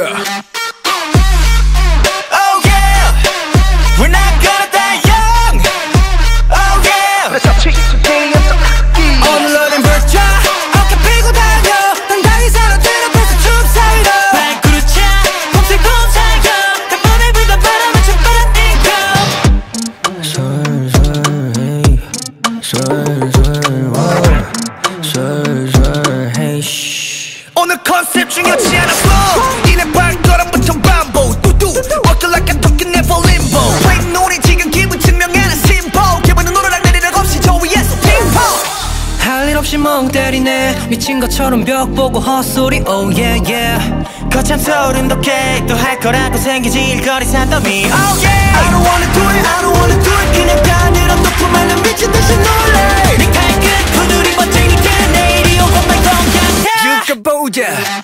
Oh yeah, we're not gonna die young. Oh yeah. 그래서 지수대의 속삭기. 오늘은 불자 어깨 펴고 다녀. 당당히 사람들 앞에서 춤 사이로 발구르 차 봄새 봄사겨 단번에 불던 바람을 춤바람 이고 솔솔 헤이 솔솔 워 솔솔 헤이 쉬. 오늘 컨셉 중요치 않아 flow. 이내 발걸음부터 반복 뚜뚜 walking like I'm talking never limbo. Play 노래 지금 기분 증명하는 심보. 기분은 오르락 내리락 없이 저 위에서 핑퐁. 할 일 없이 멍 때리네. 미친 것처럼 벽 보고 헛소리 oh yeah yeah. 거참 소름 돋게 또 할 거라고 생기지 일거리 산더미 oh yeah. I don't wanna do it, I don't wanna do it. 그냥 다 내려놓고 말면 미친 듯이 놀래. 넥타이 끝 부두리 멋쟁이들 내일이 오고만 거jan다. 두고 보자.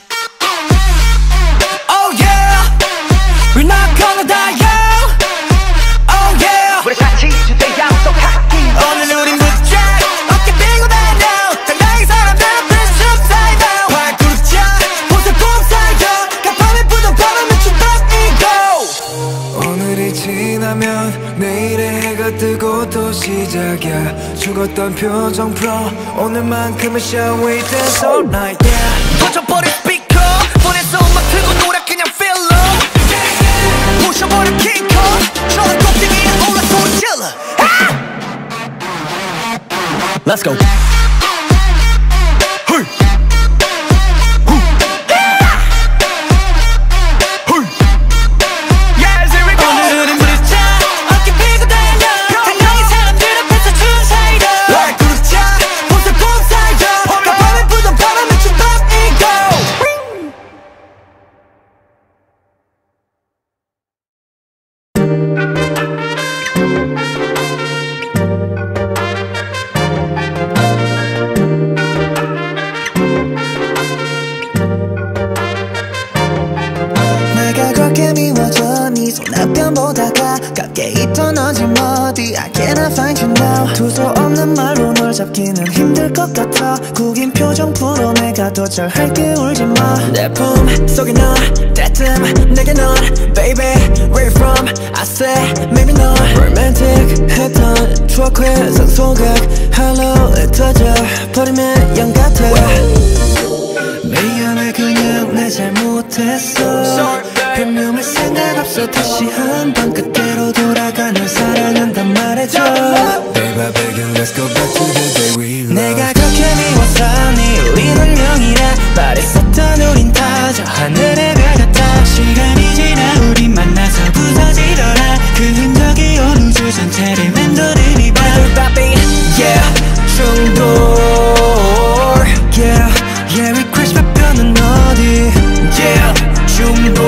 Oh yeah, we're not gonna die young. Oh yeah, 우리 같이 주대 약속할게. 오늘 우린 붙자 어깨 펴고 다녀. 당당히 사람들 앞에서 춤 사이도 발구르 차 봄새 봄사겨 간밤에 부던 바람에 춤바람 이고. 오늘이 지나면 내일의 해가 뜨고 또 시작이야. 죽었던 표정 풀어. 오늘만큼은 shall we dance all night yeah. 터져버린 스피커 폰에서 음악 틀고 노래 그냥 feel up. 부셔버린 킹커 저런 꼭대기에 올라 소리 질러. Let's go. Yes, here we go. 오늘은 부르자 어깨 펴고 다녀. 당당히 사람들 앞에서 춤 사이로 발구르 차 봄새 봄사겨 간밤에 부던 바람에 춤바람 이고. 내가 그렇게 미워져 네 손앞편 보다가 가깝게 있던 언제 어디 I cannot find you now. 두서 없는 말로 널 잡기는 힘들 것 같아. 구긴 표정 풀어 내가 더 잘할게 울지마. 내 품 속에 넌 때쯤 내게 넌 Baby where you from I say maybe 넌 Romantic 했던 추억의 상소각 Hello 터져 버리면 영 같아. 미안해 그냥 내 잘못했어. 변명할 생각 없어. 다시 한번 그때로 돌아가 널 사랑한단 말해줘. Baby begging let's go back to the day we loved. 내가 그렇게 미워서 네 우린 운명이라 말했었던 우린 다 저 하늘의 별 같아. 시간이 지나 우린 만나서 부서지더라. 그 흔적이 온 우주 전체를 맴도는 이밤 Yeah, 중독. Yeah yeah request 발표는 어디 Yeah, 중독.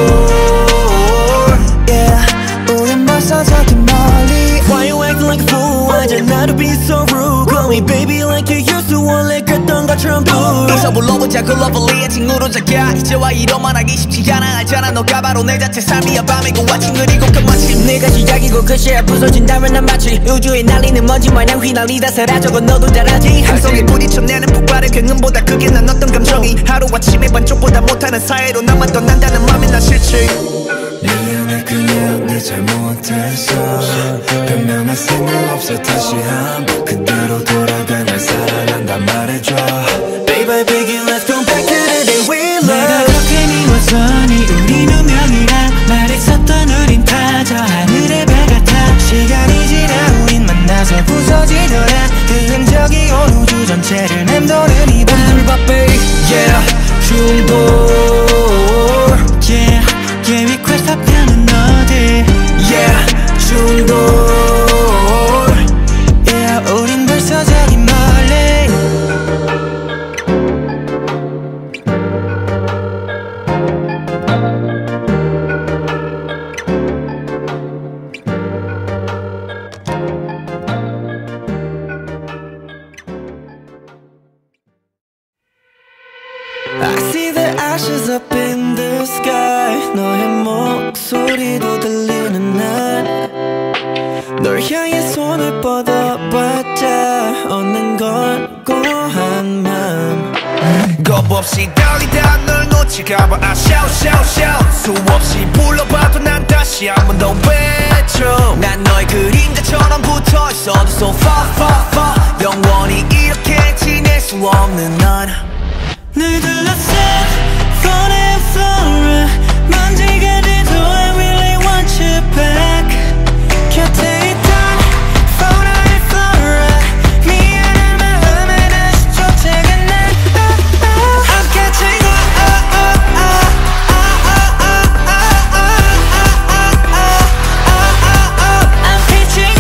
Yeah 우린 벌써 저기 멀리. Why you acting like a fool? 완전 나도 be so rude. Call me baby like you used to. 원래 그랬던 것처럼 do. 이서 불러보자 그 러블리한 친구로 작가. 이제와 이러만 하기 쉽지 않아. 알잖아 너가 바로 내 자체 삶이야. 밤이고 아침 그리고 끝마침 네가 시작이고 끝이야. 부서진다면 난 마치 우주에 날리는 먼지 마냥 휘날리다 사라져건 너도 잘 알지. 함성에 부딪혀내는 폭발의 경음보다 크게 난 어떤 감정이 하루아침에 반쪽보다 못하는 사이로 나만 떠난다는 맘이 난 싫지. 미안해 그냥 내 잘못했어. 변명할 생각 없어. 다시 한번 그대로 돌아가 날 사랑한단 말해줘. Baby begging let's go back to the day we loved. 내가 그렇게 미워서 네 우린 운명이라 말했었던 우린 다 저 하늘의 별 같아. 시간이 지나 우린 만나서 부서지더라. 그 흔적이 온 우주 전체를 맴도는 이밤 Yeah, 중독. Yeah yeah request 답변은 어디 Yeah, 중독. Yeah 우린 벌써 저기 멀리. the sky 너의 목소리도 들리는 날 널 향해 손을 뻗어봤자 얻는 건 고한 맘 겁없이 달리다 널 놓칠까봐 I shout shout shout 수없이 불러봐도 난 다시 한 번 더 외쳐 난 너의 그림자처럼 붙어있어도 so far far far 영원히 이렇게 지낼 수 없는 넌 늘 둘러싼 floating flora 먼지가 돼도 I really want you back 곁에 있던 fauna and flora 미안한 마음에 다시 쫓아가 난 I'm catching up I'm catching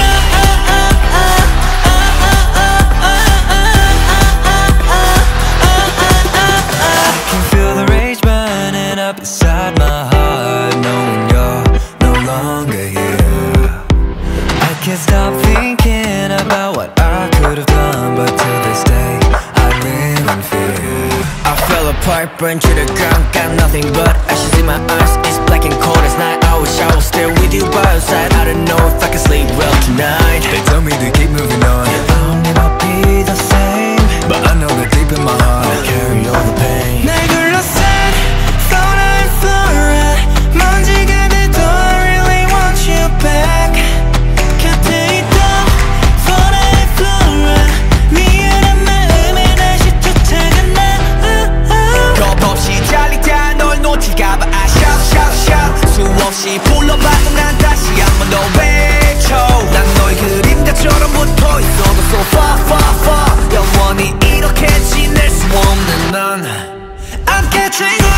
I can feel the rage burning up inside my heart knowing you're no longer here I can't stop thinking about what I could have done but to this day I live in fear I fell apart, burned to the ground got nothing but ashes in my eyes it's black and cold as night I wish I was there with you by your side I don't know if I can sleep well tonight They tell me to keep moving on I'll never be the same But I know that deep in my heart I carry all the pain 날 둘러싼 fauna and flora 먼지가 돼도 I really want you back 곁에 있던 fauna and flora 미안한 마음에 다시 쫓아가 나 겁없이 달리다 널 놓칠까봐 I shout shout shout 수없이 불러봐도 난 다시 한 번 더 외쳐 난 너의 그림자처럼 붙어있어도 so far far far 영원히 이렇게 지낼 수 없는 넌 I'm catching up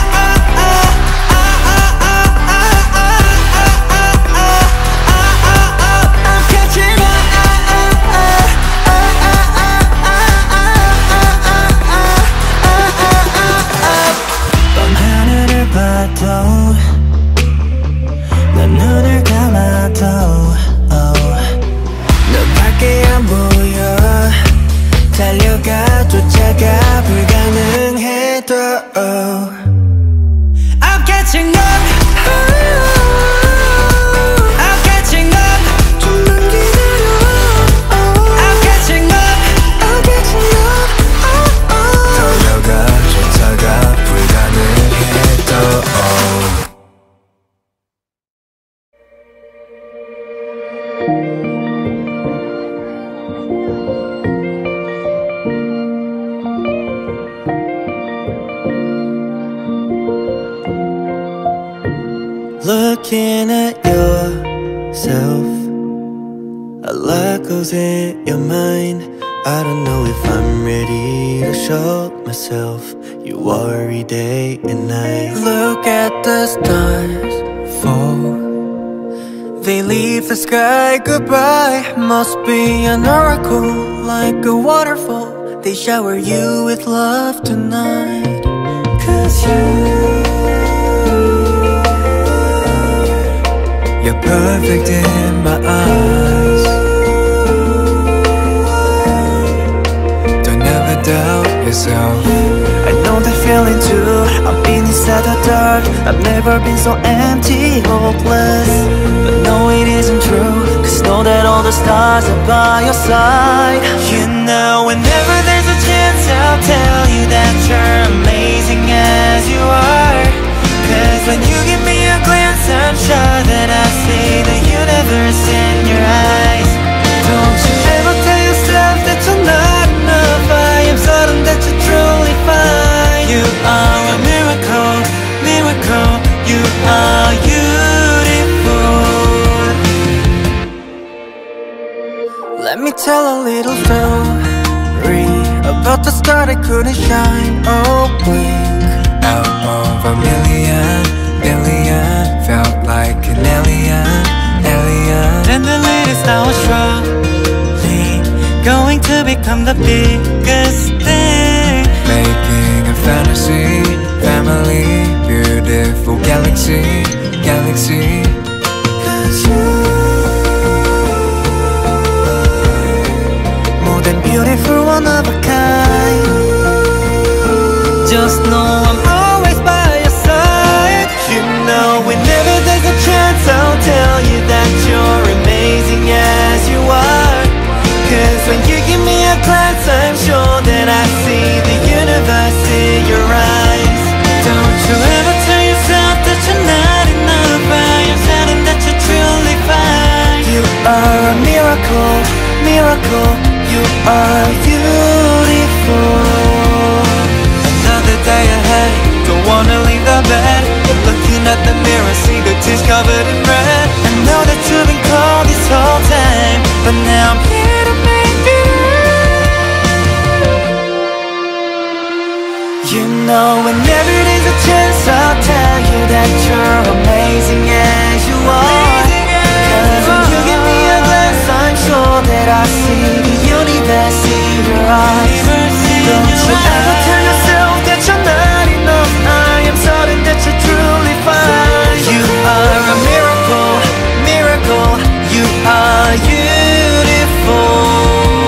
I'm catching up 밤하늘을 봐도 난 눈을 감아도 oh. 너밖에 안 보여 달려가 쫓아가 불가능해도 oh. I'm catching up I'm catching up 좀만 기다려 oh. I'm catching up I'm catching up oh, oh. 달려가 쫓아가 불가능해도 oh. Looking at yourself a lot goes in your mind I don't know if I'm ready to show myself You worry day and night Look at the stars fall They leave the sky goodbye Must be an oracle like a waterfall They shower you with love tonight Cause you You're perfect in my eyes Don't ever doubt yourself I know that feeling too I've been inside the dark I've never been so empty, hopeless But no, it isn't true Cause know that all the stars are by your side You know, whenever there's a chance I'll tell you that you're amazing as you are Cause when you give me a glance I'm sure that I see the universe in your eyes Don't you ever tell yourself that you're not enough I am certain that you're truly fine You are a miracle, miracle You are beautiful Let me tell a little story About the star that couldn't shine, oh blink Out of a million, billion Felt like an alien, alien And the latest I was surely Going to become the biggest thing Making a fantasy, family Beautiful galaxy, galaxy Cause you More than beautiful, one of a kind Just know I'm always by your side miracle, you are beautiful. Another day ahead, don't wanna leave the bed. Looking at the mirror, see the tears covered in red. I know that you've been cold this whole time, but now I'm here to make it right. You know whenever there's a chance, I'll tell you that you're amazing as you are. Cause when you give me a glance, I'm sure that I see the universe in your eyes. Don't you ever tell yourself that you're not enough. I am certain that you're truly fine. You are a miracle, miracle. You are beautiful.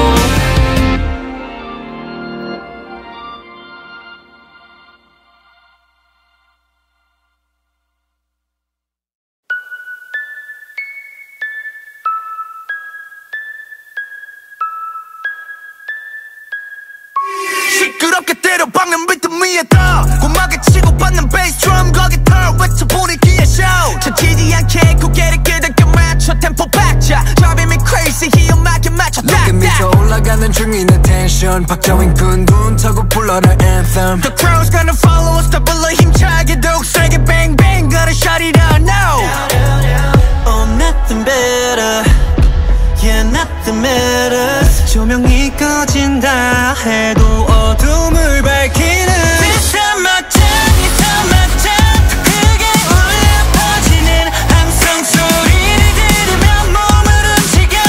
시끄럽게 때려박는 리듬 위에다 고막에 치고 받는 베이스 드럼 거기다 외쳐보는 기의 쇼 쳐지지 않게 고개를 끄덕여 맞춰 템포 박자 Driving me crazy 이 음악에 맞춰 Look at me 저 올라가는 중인 attention 박정인 끈둔 타고 불러라 anthem The crowd's gonna follow us 더 불러 힘차게 더욱 세게 bang bang Gonna shut it down now Oh nothing better Yeah nothing matters 조명이 꺼진다 해도 어둠을 밝히는 This time my time, this time my time 더 크게 울려 퍼지는 함성 소리를 들으며 몸을 움직여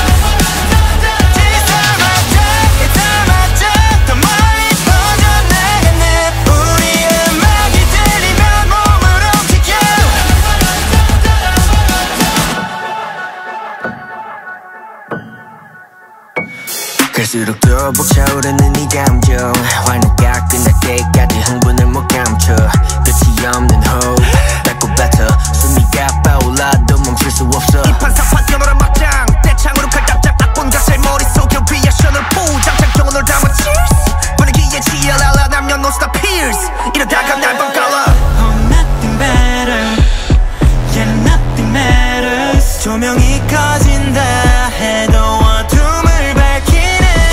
This time my time, this time my time 더 멀리 퍼져나가는 우리 음악이 들리며 몸을 움직여 갈수록 더 벅차오르는 이 감정 화나가 끝날 때까지 흥분을 못 감춰 끝이 없는 hope 밟고 뱉어 숨이 가빠올라도 멈출 수 없어 이 판사판 뛰어노란 막장 떼창으로 칼답장 악본 가사의 머릿속에 리액션을 포장 장경을 담아 cheers 분위기에 지혈랄라 남녀노소 다 pierce 이러다가 날 번갈아 Oh nothing better Yeah nothing matters 조명이 꺼진다 해도 어둠을 밝히는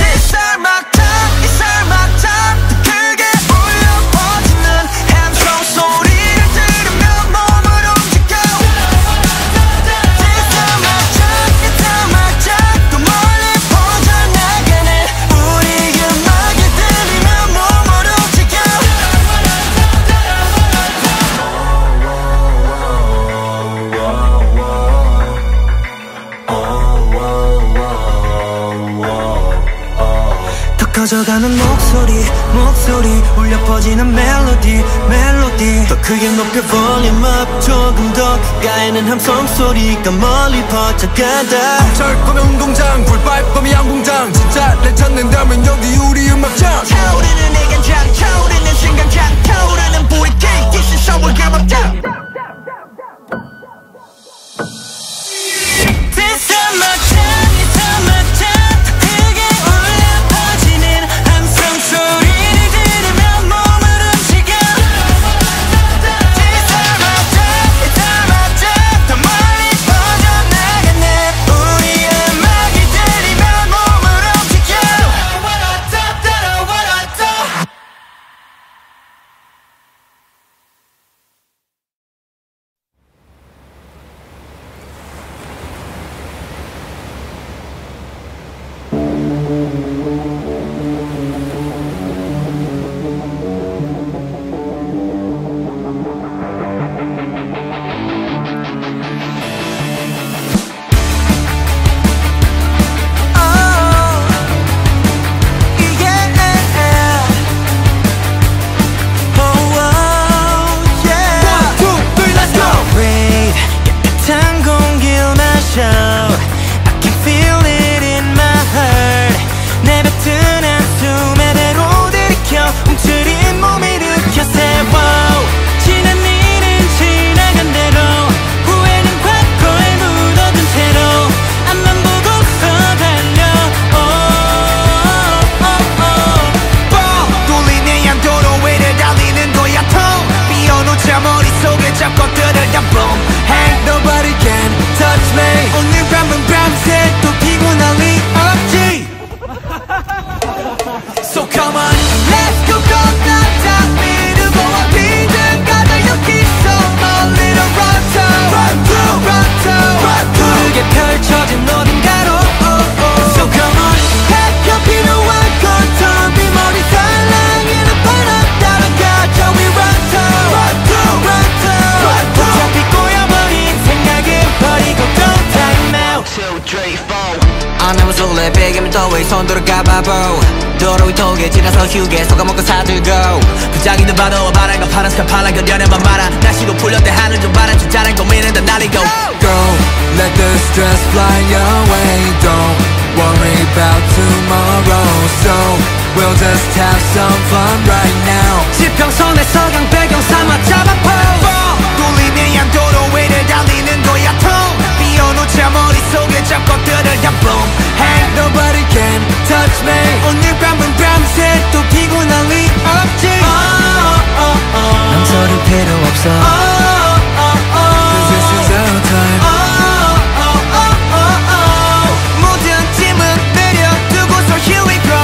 커져가는 목소리 목소리 울려 퍼지는 멜로디 멜로디 더 크게 높여 볼륨 up 조금 더 가까이는 함성 소리가 멀리 퍼져간다 철거는 운동장 불 밟으면 양궁장 진짜 내 찾는다면 여기 우리 음악장 타오르는 내 간장 타오르는 순간장 타오르는 불이 This is how we get up down This time my time, this time my time 더 크게 울려 퍼지는 함성 소리를 들으며 몸을 움직여 This time my time, this time my time 더 멀리 퍼져나가는 우리 음악이 들리며 몸을 움직여 What I do, what I do 돼 베개면 더위 손 들어가 바보 도로 위통에 지나서 휴게 속아먹고 사들고 부장이는 봐도 바람과 파란 스카 팔라 견뎌내만 말아 날씨도 풀렸대 하늘 좀 바람 주자는 고민은 다 날리고 Go, let the stress fly away. Don't worry about tomorrow. So we'll just have some fun right now. 지평선의 서강 배경 삼아 잡아보 뚫리는 양도로 위를 달리는 거야 통 비워놓자 머릿속에 잡것들을 다 boom Hey, nobody can touch me. 오늘 밤은 밤새 또 피곤할 리 없지 망설일 필요 없어 Cause this is our time. 모든 짐은 내려두고서 here we go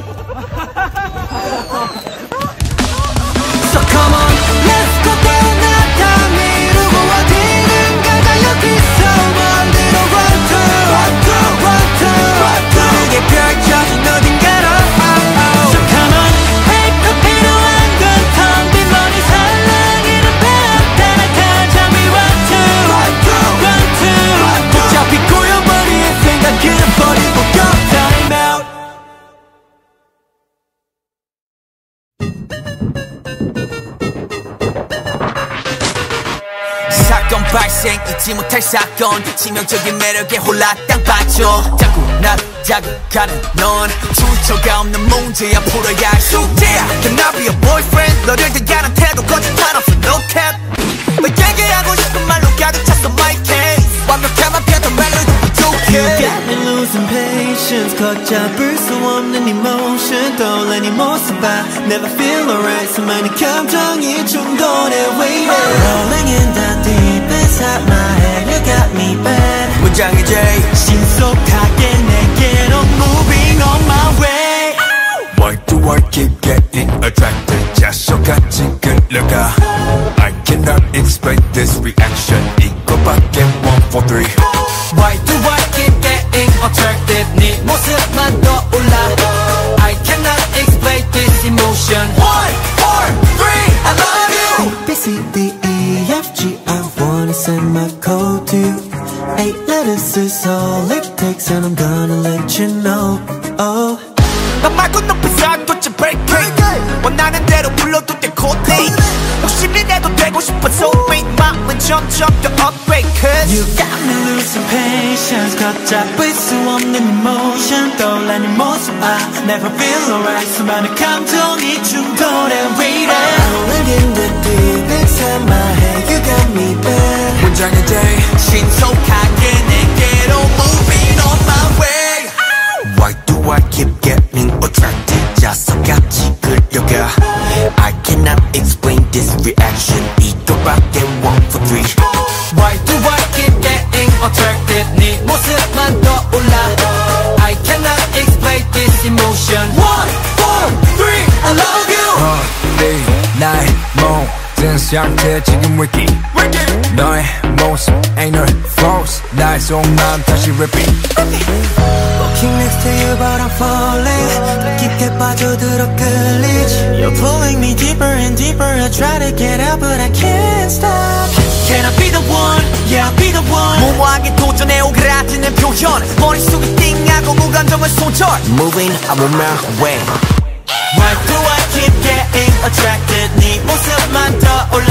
So come on, let's go down 나다 미루고 어디든 가자 여기서 멀리로 run to run to run to run to 푸르게 펼쳐진 어딘가로 So come on, 에이커 필요한 건 텅 빈 머리 살랑이를 빼앗 따라가자 We run to run to run to run to 어차피 꼬여버린 생각은 버리고 go Time out 사건 발생 잊지 못할 사건 치명적인 매력에 홀라 땅 빠져 자꾸 날 자극하는 넌 출처가 없는 문제야 풀어야 할 숙제야 Can I be a boyfriend 너를 대하는 태도 거짓말 없어 no cap 너 얘기하고 싶은 말로 가득 찼어 my case 완벽한 편한 말로 You 부족해 got me losing patience 걷잡을 수 없는 emotion 떠올린 이 모습 봐 Never feel alright 수많은 감정이 충돌해 waiting Rolling in the deep inside my head You got me bad 문장의 J 신속하게 내게로 moving on my way Why do I keep getting attracted? 자석같이 끌려가. I cannot explain this reaction. 이거밖에 one four three. Why do I keep getting attracted 네 모습만 떠올라 I cannot explain this emotion One, four, three, I love you A, B, C, D, E, F, G I wanna send my code to you Eight letters is all it takes and I'm gonna let you know Oh 너 말고 높은 사도치 breaking 원하는 대로 불러도 돼 코딩 욕심이 내도 되고 싶어 soulmate 마음은 점점 더 upgrade Cause You got me losing patience 걷잡을 수 없는 emotion 떠올린 이 모습 I never feel alright 수많은 감정이 충돌해 waiting Rolling in the deep inside my head You got me bad 문장의 J. 신속하게 내게로 moving on my way Why do I keep getting attracted? 자석같이 끌려가. I cannot explain this reaction. 이거밖에 one four three. Why do I keep getting attracted 네 모습만 떠올라 I cannot explain this emotion One, four, three, I love you 어, 이 나의 모든 상태 지금 위기. 너의 모습 ain't no false. 나의 속만 다시 repeat. Walking next to you but I'm falling 깊게 빠져들어 끌리지 You're pulling me deeper and deeper I try to get out but I can't stop Can I be the one? Yeah, I'll be the one 무모하게 도전해 오그라드는 표현 머릿속이 띵하고 무감정은 손절 Moving, I'm on my way Why do I keep getting attracted 네 모습만 떠올라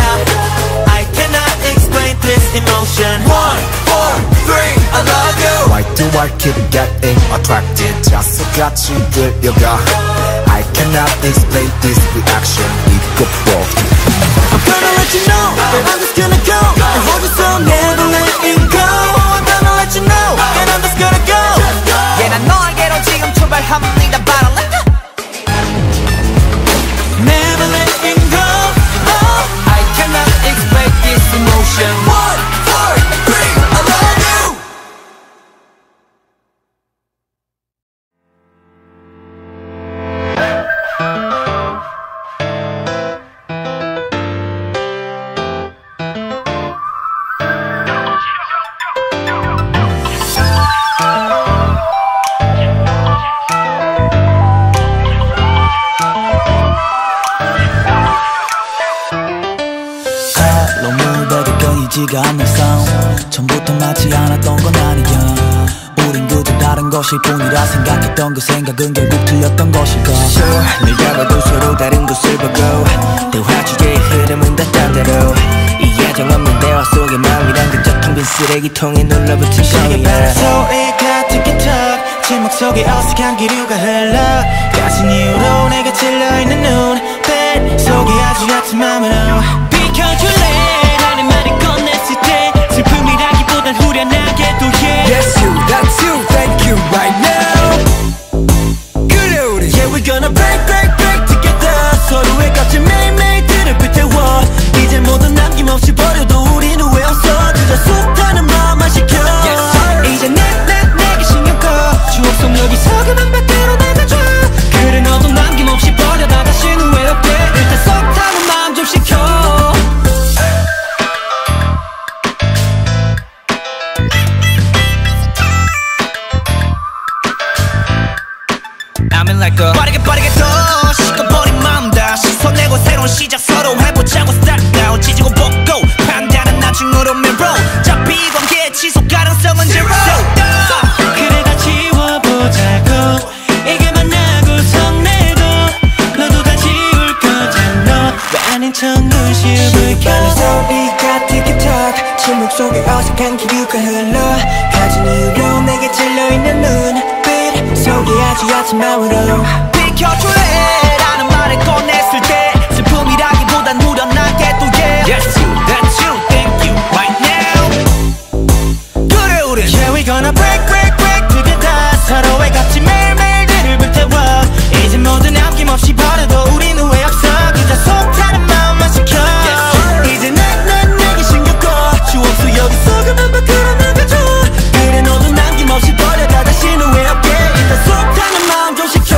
I cannot explain this emotion One, four, three, I love you Why do I keep getting attracted? 자석같이 끌려가. I cannot explain this reaction. 이것도 I'm gonna let you know that I'm just gonna go and hold you so never letting go I'm gonna let you know and I'm just gonna go Yeah, 난 너에게로 지금 출발합니다 But I let go Never letting go oh. I cannot explain this emotion One, four, three, I love you 너무 무더기 끊이지가 않는 싸움 처음부터 맞지 않았던 건 아니야 우린 그저 다른 것일 뿐이라 생각했던 그 생각은 결국 틀렸던 것일까. Sure, 늘 잡아도 서로 다른 곳을 보고 대화 주제의 흐름은 다 딴대로 이 예정 없는 대화 속에 마음이란 그저 텅 빈 쓰레기통에 눌러붙은 거야. 소리가 틱틱탁 침묵 속에 어색한 기류가 흘러 가진 이유로 내게 찔러있는 눈빛 속에 아주 얕은 맘으로 비켜줄래 라는 말을 꺼냈을 때 슬픔이라기보단 후련하게도 해. Yes you, that's you, thank you right now. 그래 우리 Yeah we're gonna break break break together. 서로의 값진 매일매일들을 불태워 이제 모두 남김없이 버려도 우린 후회 없어. 그저 숱하는 마음만 시켜. yes, 이제 내 내 내게 신경 꺼. 추억 속 여기서 그만 밖으로 나가줘. 그래 너도 남김없이 버려다 다신 후회 없게. 일단 쏙하는 마음 좀 시켜. I'm in like a 빠르게 빠르게 더 식어버린 마음 다시 손내고 새로운 시작 서로 해보자고 start now. 지지고 볶고 판단은 나중으로 mirror. 잡히 관계 지속 가능성은 zero. 그래 다 지워보자고. 이게 만나고 손내도 너도 다 지울 거잖아. 왜 아닌 척 눈시울을 켜는 소리가 틱틱탁 침묵 속에 어색한 기류가 흘러 가진 이유로 내게 찔려있는 눈빛 속에 아주 얕은 마음으로 비켜줄래 라는 말을 꺼냈을 때 슬픔이라기보단 후련하게도 yeah. Yes you, that's you, thank you right now. 그래 우리 Yeah we gonna break break break together. 서로의 값진 매일매일들을 불태워 이제 모두 남김없이 버려도 우린 후회 없어. 그저 속 타는 마음만 시켜. yes. 이제 난 내게 신경 꺼. 추억 속 여기서 그만 밖으로 나가줘. 그래 너도 남김없이 버려다 다신 후회 없게. 일단 속 타는 마음 좀 시켜.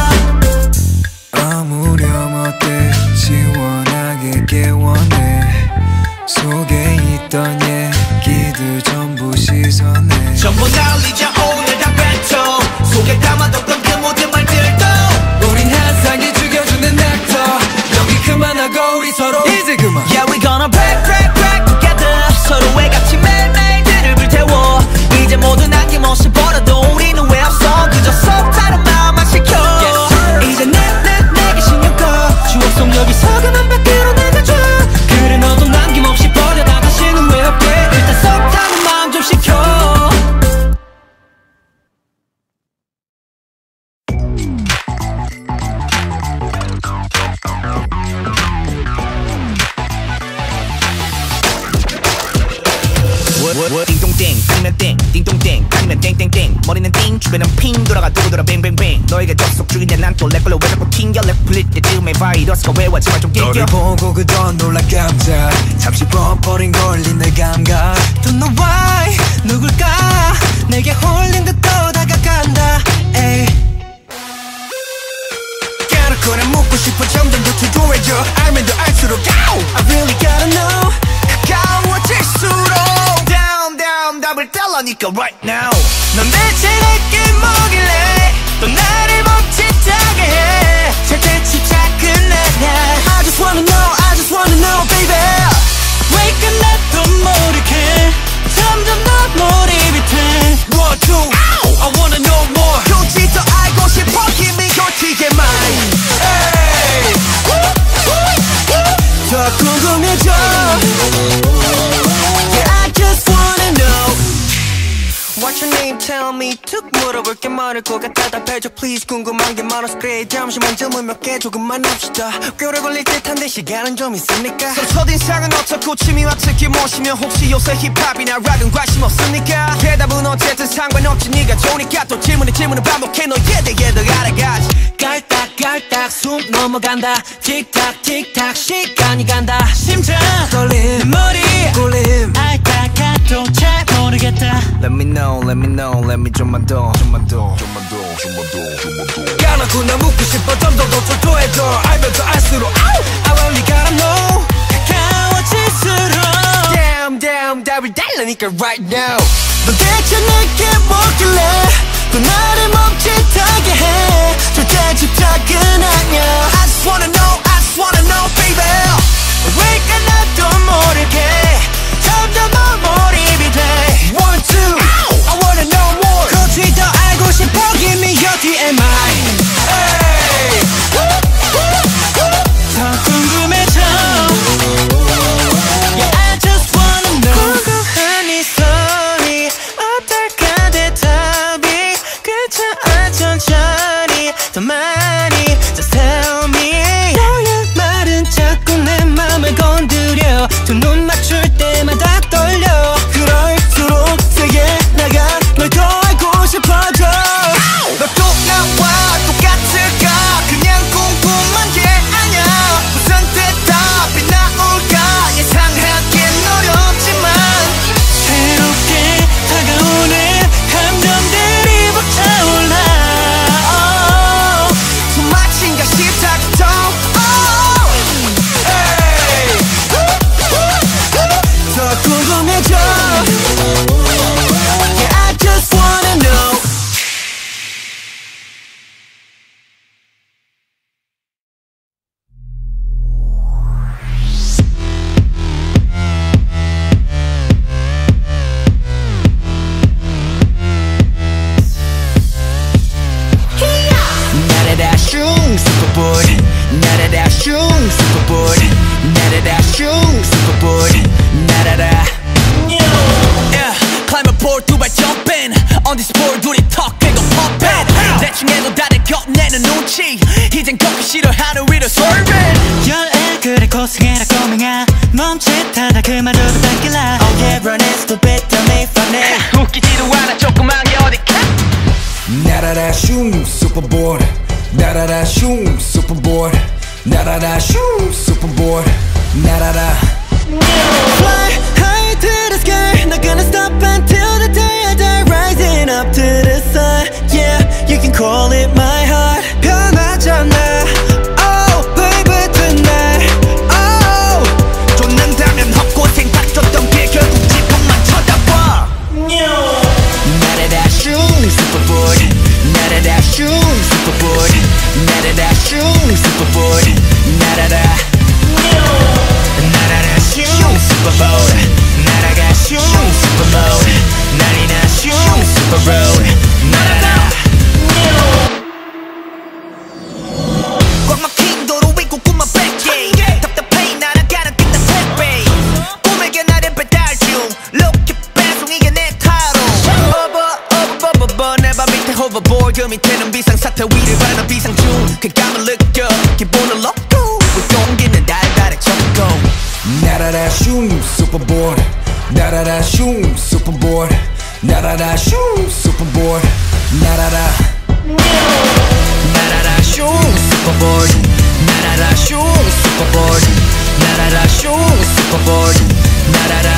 아무렴 어때 시원하게 깨워내 속에 있던 얘기들 전부 씻어내. 전부 날리자 오늘 다 뱉어. 속에 담아뒀던 그 모든 말들도 우린 한상이 죽여주는 넥터. 여기 그만하고 우리 서로 이제 그만. Yeah we gonna break break break together. 서로의 값진 매일매일들을 불태워 이제 모두 남김없이 버려도 우린 후회 없어. 그저 속 다른 마음만 시켜. yes. 이제 내 내 내게 신경 꺼. 추억 속 여기서 그만 밖으로 나가줘. 그래 너도 남김없이 버려다 다신 후회 없게. 일단 속 타는 마음 좀 시켜. 띵동땡 아니면 땡 띵동땡 아니면 땡땡땡 머리는 띵 주변은 핑 돌아가 두고 돌아 뱅뱅뱅 너에게 접속 중인데 난 또 내 걸로 왜 자꾸 튕겨 랩 풀릴 때쯤에 바이러스가 외워 제발 좀 낑겨. 너를 보고 그저 놀라 깜짝 잠시 뻔뻔히 걸린 내 감각. Don't know why 누굴까 내게 홀린 듯 또 다가간다. 에이. 깨놓고 난 묻고 싶어 점점 더 주도해져. 알면 더 알수록 go I really gotta know. 가까워질수록 down down 답을 달라니까 right now. 넌 대체 내게 뭐길래 또 나를 멈칫하게 해. 절대 집착은 아냐. I just wanna know, I just wanna know baby. 왜 끝나도 모르게 점점 더 몰입이 돼. One two Ow! I wanna know more. 굳이 더 알고 싶어 힘이 걷히게 mind. Hey! 더 궁금해져. Yeah I just wanna know. What's your name? Tell me. 툭 물어볼게 많을 것 같아. 답해줘 please. 궁금한 게 많아서 그래. 잠시만 질문 몇 개 조금만 합시다. 꽤 오래 걸릴 듯한데 시간은 좀 있으니까. 그럼 첫인상은 어떻고 취미와 특기 무엇이며 혹시 요새 힙합이나 락은 관심 없습니까? 대답은 어쨌든 상관없지 네가 좋으니까. 또 질문에 질문을 반복해 너에 대해 더 알아가지. 깔딱깔딱 숨 넘어간다. 틱탁 틱탁 시간이 간다. 심장 떨림 내 머리 꼴림 알까까도 잘 모르겠다. Let me know, let me know, let me 좀만 더 좀만 더 좀만 더 좀만 더 좀만 더 까놓고 나 묻고 싶어 점점 더 초조해져. 알면 더 알수록 아우 I only gotta know. 가까워질수록 Damn damn 답을 달라니까 right now. 넌 대체 내게 뭐길래 또 나를 멈칫하게 해. 절대 집착은 아냐. I just wanna know, I just wanna know baby. 왜 끝나도 모르게 점점 더 몰입이 돼. One two Ow! I wanna know more. 멈칫하다 그마저도 닦일라 Okay run it stupid tell me funny 웃기지도 않아 조그만 게 어디까 나라라 슝 슈퍼보드 나라라 슝 슈퍼보드 나라라 슝 슈퍼보드 나라라 Fly high to the sky Not gonna stop until the day I die Rising up to the sun Yeah, you can call it my heart 변하잖아 Oh, baby tonight Oh 쫓는다면 헛고생 닥쳤던 게 결국 지붕만 쳐다봐 나라라 슝 슈퍼보드 나라라 슝 슈퍼보드 나라라 슝 슈퍼보드 나라라 나라라 슝 슈퍼보드 나라가 슝 슈퍼보드 난리나 슝 슈퍼로드 나라라 꽉 막힌 도로 위 ቁ꾸만 뺏기 답답해 날아가는 끝난 택배 꿈에게 나를 배달 중 로켓 배송 이게 내 타로 오버 오버 오버 내 발 밑에 호버보드 그 밑에는 비상사태 위를 바라는 비상중 그 감을 느껴 기분을 넣고 우동기는 달달해 쳤고 나라라 슝 슈퍼보드 나라라 슝 슈퍼보드 나라라 슝 슈퍼보드 나라라 나라라 슝 슈퍼보드 나라라 슝 슈퍼보드 나라라 슝 슈퍼보드 나라라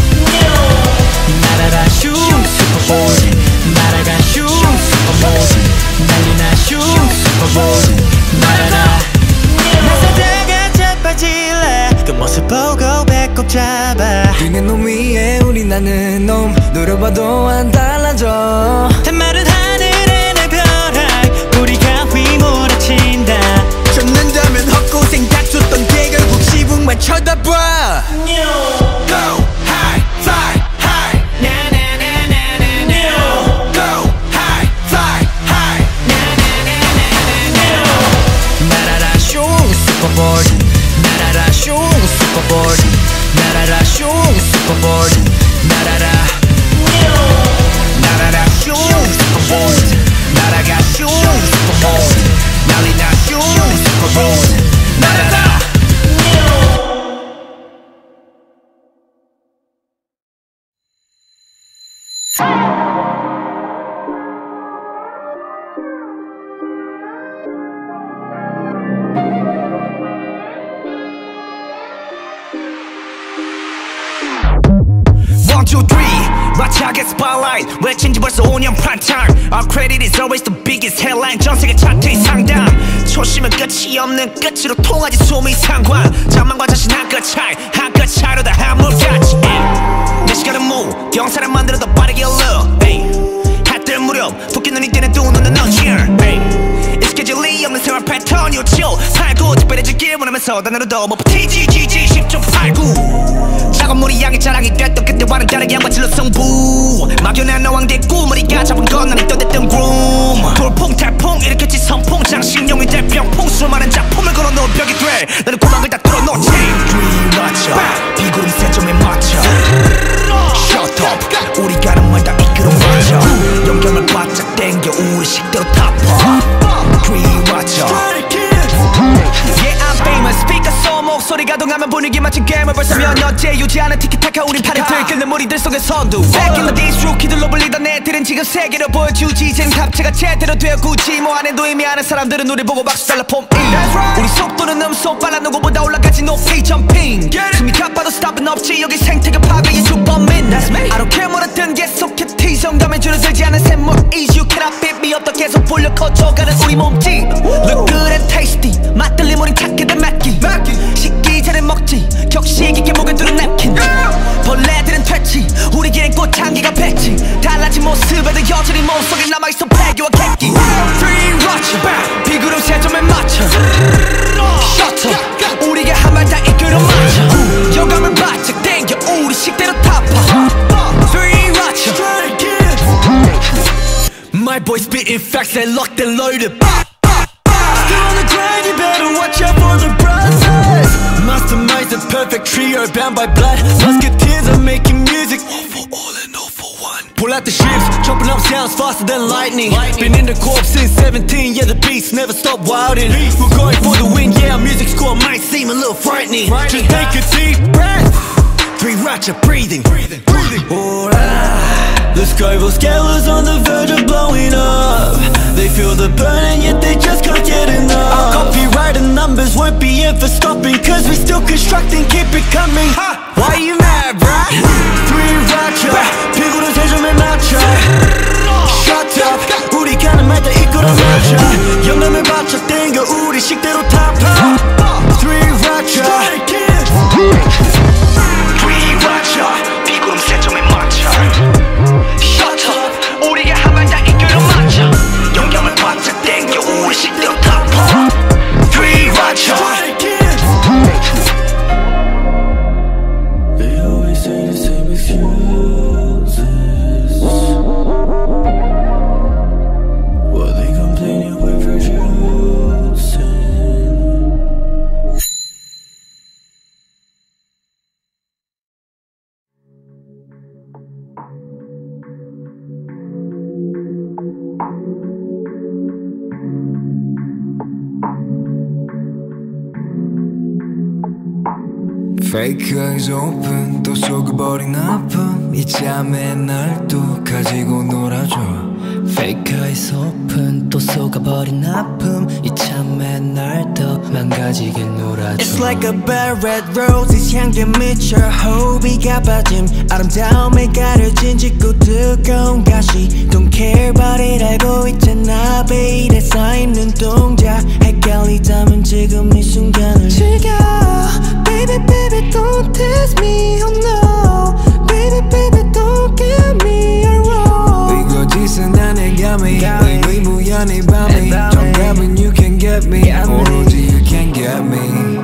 나라라 슝 슈퍼보드 나라가 슝 슈퍼보드 난리나 슝 슈퍼보드 나라라 나서다가 자빠질래 그 모습 보고 배꼽 잡아 등에 놈 위에 우리 나는 놈 노려봐도 안 달라져 단마른 하늘에 내 벼락 우리가 휘몰아친다 쫓는다면 헛고생 닥쳤던 게 결국 지붕만 쳐다봐 Go high fly high Go high fly high 나라라 슝 슈퍼보드 나라라 슝 슈퍼보드 나라라 슝 슈퍼보드 나라라 나라라 슝 슈퍼보드 나라가 슝 슈퍼보드 난리나 슝 슈퍼보드 나라라 One, two, three 라차게 spotlight 외친지 벌써 오 년 prime time Our credit is always the biggest headline 전 세계 차트의 상담 초심은 끝이 없는 끝으로 통하지 숨이 상관 자만과 자신 한끗 차이 한끗 차이로 다 한물같이 내 시간은 무 경사를 만들어 더 빠르게 흘러 해뜰 무렵 붓기 눈이 뜨는 두 눈은 넌 here 익숙해질리 없는 생활 패턴 요치오 살고 특별해지길 원하면서 단어로도 못 버티지 지지 십 점 팔구 작은 물이 양이 자랑이 됐던 그때와는 다르게 양반질로 승부 막연한 어왕대 꿈머리가 잡은 건 난이 떠댔던 groom 돌풍 태풍 일으켰지 선풍 장식용이 될 병풍 수많은 작품을 걸어놓은 벽이 돼 나는 구멍을 다 뚫어놓지 뒤맞춰 비구름 세점에 맞춰 Shut up 우리 가는 말 다 이끌어 맞춰 영감을 바짝 땡겨 우리 식대로 타파 뒤맞춰 Yeah I'm famous speaker 소 목소리가 동하면 분위기 맞춘 게임을 벌써 몇 년째 유지하는 티키타카 우린 팔을 들끓는 무리들 속의 선두 Back in the days 루키들로 불리던 애들은 지금 세계로 보여주지 젠 탑재가 제대로 되어 굳이 뭐 안해도 의미 아는 사람들은 우리 보고 박수 달라 폼 right. 우리 속도는 음속 빨라 누구보다 올라가지 높이 점핑 숨이 가빠도 스탑은 없지 여기 생태계 파괴의 주범인 I don't care 뭐라든 계속해 T정감에 줄어들지 않은 샘물 Ease you cannot beat me up 더 계속 불려 커져가는 우리 몸짓 Look good and tasty 맛들림 우린 찾게 된 맵기 식기 전에 먹지 격식 있게 목에 두른 냅킨 벌레들은 퇴치 우리 길엔 꽃향기가 뱉지 달라진 모습에도 여전히 몸속에 남아있어 폐기와 객기 Three watch 비구름 세점에 맞춰 Shut up 우리가 한 말 다 이끌어 맞춰 여감을 바짝 땡겨 우리 식대로 타파 Three watch My boy spitting facts and locked and loaded Still on the grind, you better watch out for the brothers Masterminds the perfect trio bound by blood Musketeers are making music All for all and all for one Pull out the ships, chopping up sounds faster than lightning Been in the corp since seventeen, yeah the beats never stop wilding We're going for the win, yeah our music score might seem a little frightening Just take a deep breath watch her breathing, breathing, breathing. Alright. The sky will scale is on the verge of blowing up. They feel the burn and yet they just can't get enough. Our copyrighted numbers won't be in for stopping, cause we still constructing, keep it coming. Why you mad, bruh? Three ratchet 피구는 세 점에 맞춰. Shut up 우리 가는 말다 이끌어 맞춰. 영감을 바쳐 땡겨 우리 식대로 타파. Three ratchet Three ratchet 피구름 세 점에 맞춰. Shut up 우리가 한 말 다 이끌어 맞춰. 영감을 바쳐 땡겨 우리 식대로 타파. Three ratchet They always say the same excuses. While they complaining we're producing. Fake eyes open 또 속여버린 아픔 이 잠에 날 또 가지고 놀아줘. Fake eyes open 또 속아버린 아픔 이 참에 날 더 망가지게 놀아줘. It's like a bad red roses 향기에 미쳐 호비가 빠짐 아름다움에 가려진 짙고 뜨거운 가시 Don't care about it 알고 있잖아 베일에 쌓인 눈동자 헷갈리다면 지금 이 순간을 즐겨 Baby baby don't test me oh no Baby baby don't get me wrong 이거짓은 안 해 감히 의무연 이 밤이 정답은 you can get me 오로지 you can get me.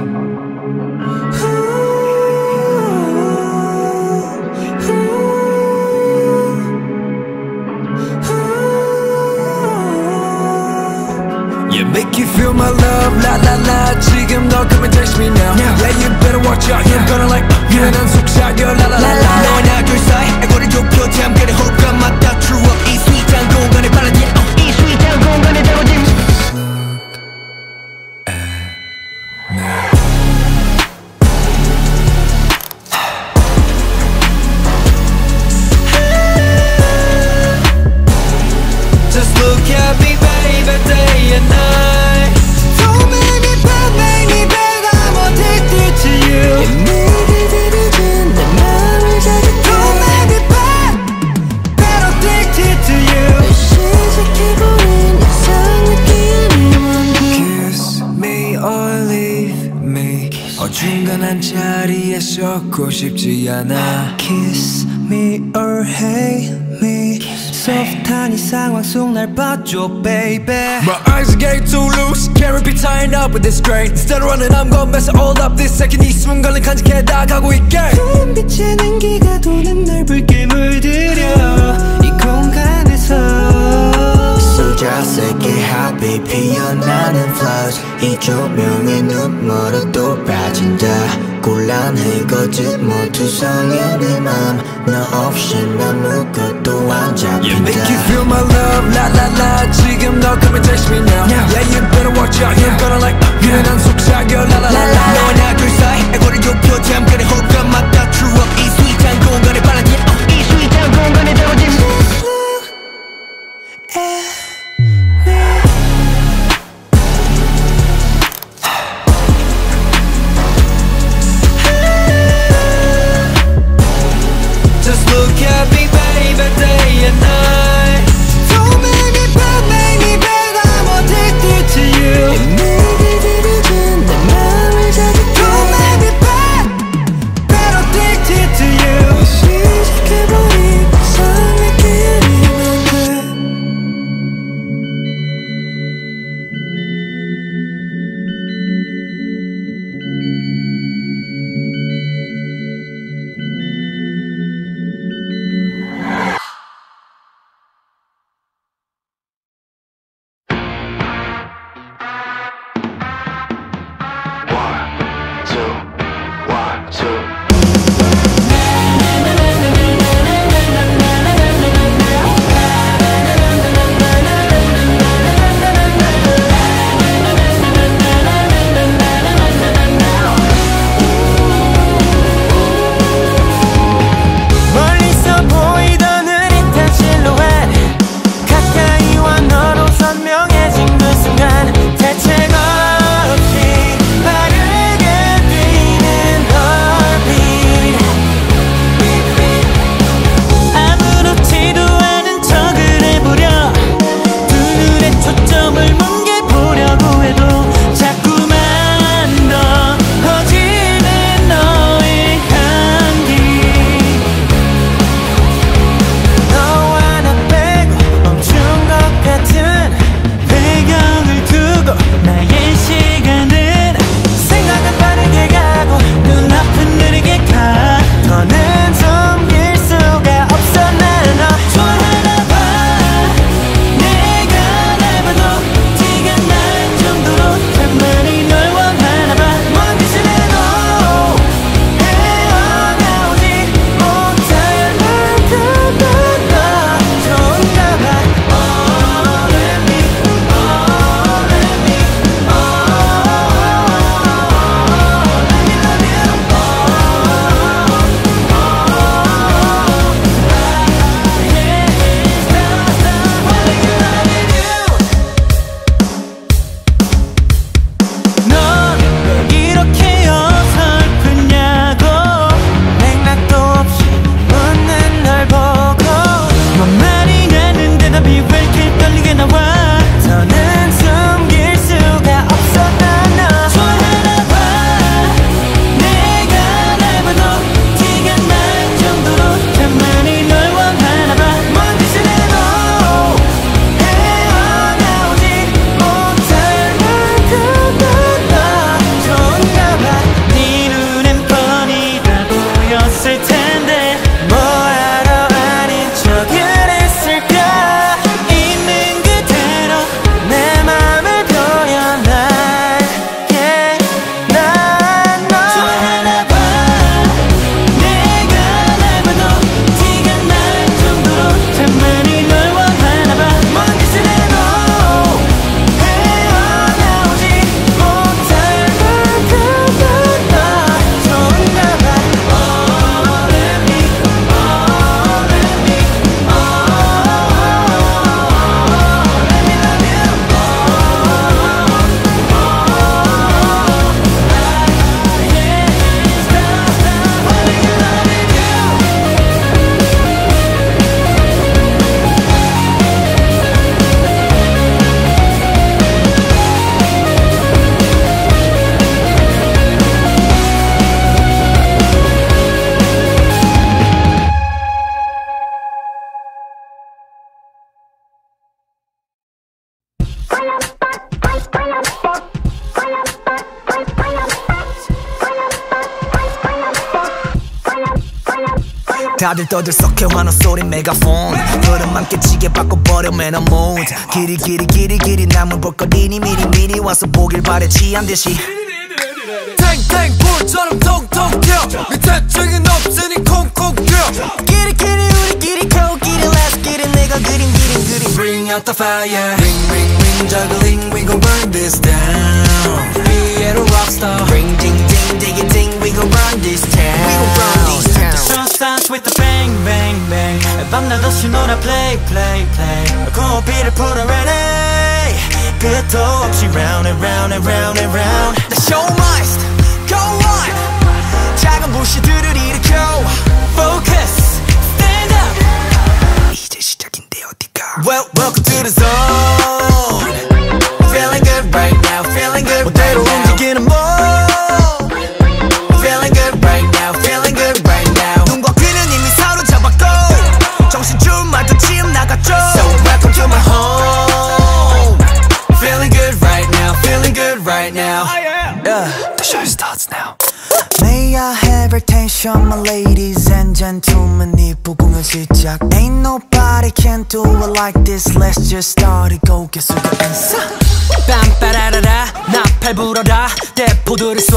Yeah, make you feel my love, la la la. 지금 너 come and text me now. Yeah, you better watch out. You're gonna like, yeah, 난 속삭여, la la la la. 너와 나 둘 사이 애고를 좁혀 잠깐의 호흡과 맞다. True up 이 스윗한 공간에 바라지. 이 스윗한 공간에 담아진. Just look at me, baby, day and night. Don't make me bad, make me bad I'm addicted to you 내게 들이든 내 맘을 자극해 Don't make me bad, bad addicted to you 시작해버린 이상 느낌이 Kiss me or leave me 어중간한 자리에 썩고 싶지 않아. Kiss me or hate me 소프트한 이 상황 속 날 봐줘 baby My eyes are getting too loose. Can't be tying up with this strain. Instead of running, I'm gonna mess it all up. This second 이 순간을 간직해 나가고 있게. 푸른 빛의 냉기가 도는 날 붉게 물들여 이 공간에서 쏟아질게 하비 피어나는 flowers 이 조명에 눈물도 빠진다 곤란해 거짓 모두 성인의 맘 너 없이 아무것도 안 잡힌다. Yeah, make you feel my love, la la la. 지금 너 come and text me now. Yeah, you better watch out. You're gonna like, yeah, 난 속삭여, la la la la. 너와 나 둘 사이 애고를 좁혀 잠깐의 호흡과 맞다. True up 이 스윗한 공간에 바라지. 이 스윗한 공간에 담아진. Just look at me, baby, day and night. Don't make me bad, make me bad I'm addicted to you 내게 들이든 내 맘을 자극해 Don't make me bad, bad 다들 떠들썩해와 너 소리 메가폰 흐름만 깨치게 바꿔버려 man I'm mood 길이 길이 길이 길이 남은 볼거리니 미리 미리 와서 보길 바래 취한듯이 탱탱 불처럼 톡톡 튀어 밑에 책은 없으니 콩콩 뛰어 길이 길이 우리끼리 코끼리 let's get it 내가 그린 그린 그린 Bring out the fire Ring ring ring juggling we gon' burn this down Be a rockstar Ring ding ding ding ding we gon' run this town We gon' run this town The show starts with the bang bang bang 밤낮 없이 놀아 play play play 코피를 풀어 ready 끝도 없이 round and round and round and round The show must go on 작은 불씨들을 일으켜 Focus stand up 이제 시작인데 어디가 Well, welcome to the zone Feeling good right now feeling good right now 움직이는 몸 Feeling good right now feeling good right now 눈과 귀는 이미 사로잡았고 정신줄마저 지금 나갔죠 So welcome to my home Feeling good right now Feeling good right now yeah. The show starts now May I have your attention my ladies and gentlemen 이 부공연 시작 Ain't nobody can do it like this Let's just start it go get 수가 인사 빰빠라라라 나팔 불어라 대포들을 쏴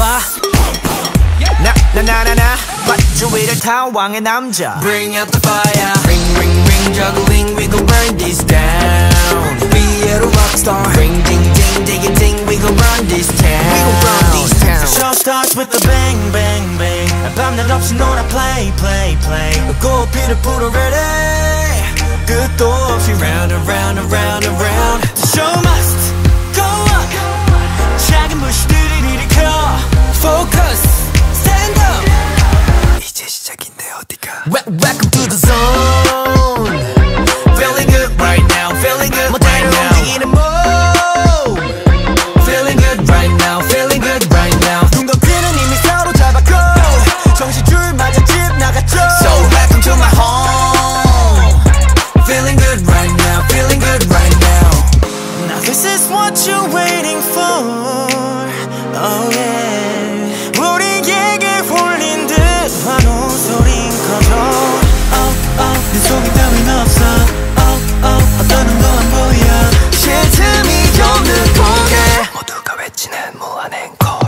나나나나나 밧줄위를 탄 왕의 남자 Bring out the fire Ring ring ring juggling we gon' burn this down Be a rockstar Ring ding ding ding ding we gon' run this town We gon' run this town The show starts with the bang bang bang 밤낮 없이 놀아 play play play 코피를 풀어 ready 끝도 없이 round and round and round and round The show must go on 작은 불씨들을 일으켜 Focus stand up 이제 시작인데 어디가 Welcome to the zone Feeling good right now Feeling good right now 움직이는 몸 Feeling good right now Feeling good right now 눈과 귀는 이미 사로잡았고 정신줄마저 집 나갔죠 So welcome to my home Feeling good right now Feeling good right now Now this is what you're waiting for Oh yeah 우리에게 홀린 듯 환호 소린 커져 Oh oh 네 속에 따윈 없어 Oh oh 어떤 놈도 안 보여 쉴 틈이 없는 공에 모두가 외치는 무한 앵콜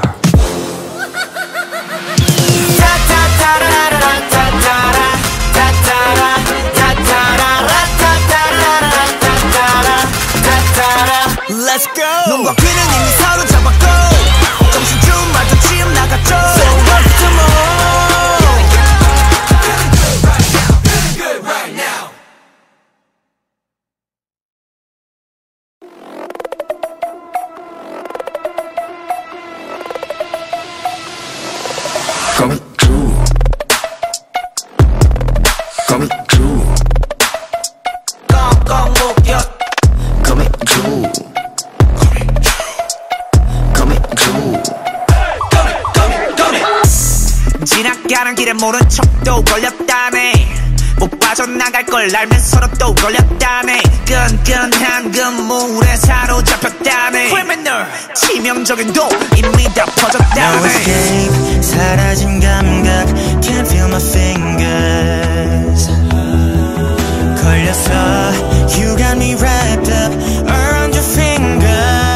Let's go 눈과 귀는 이미 사로잡았고 정신줄마저 지금 나갔죠 So welcome to my home Feeling good right now Coming true Coming true 꽁꽁 묶여 Coming true Coming true 지나가는 길에 모른 척도 걸렸다네 못 빠져나갈 걸 알면서도 또 걸렸다네 끈끈한 그물에 사로잡혔다네 Criminal 치명적인 도 이미 다 No 퍼졌다네 escape 사라진 감각 Can't feel my fingers 걸렸어 You got me wrapped up around your fingers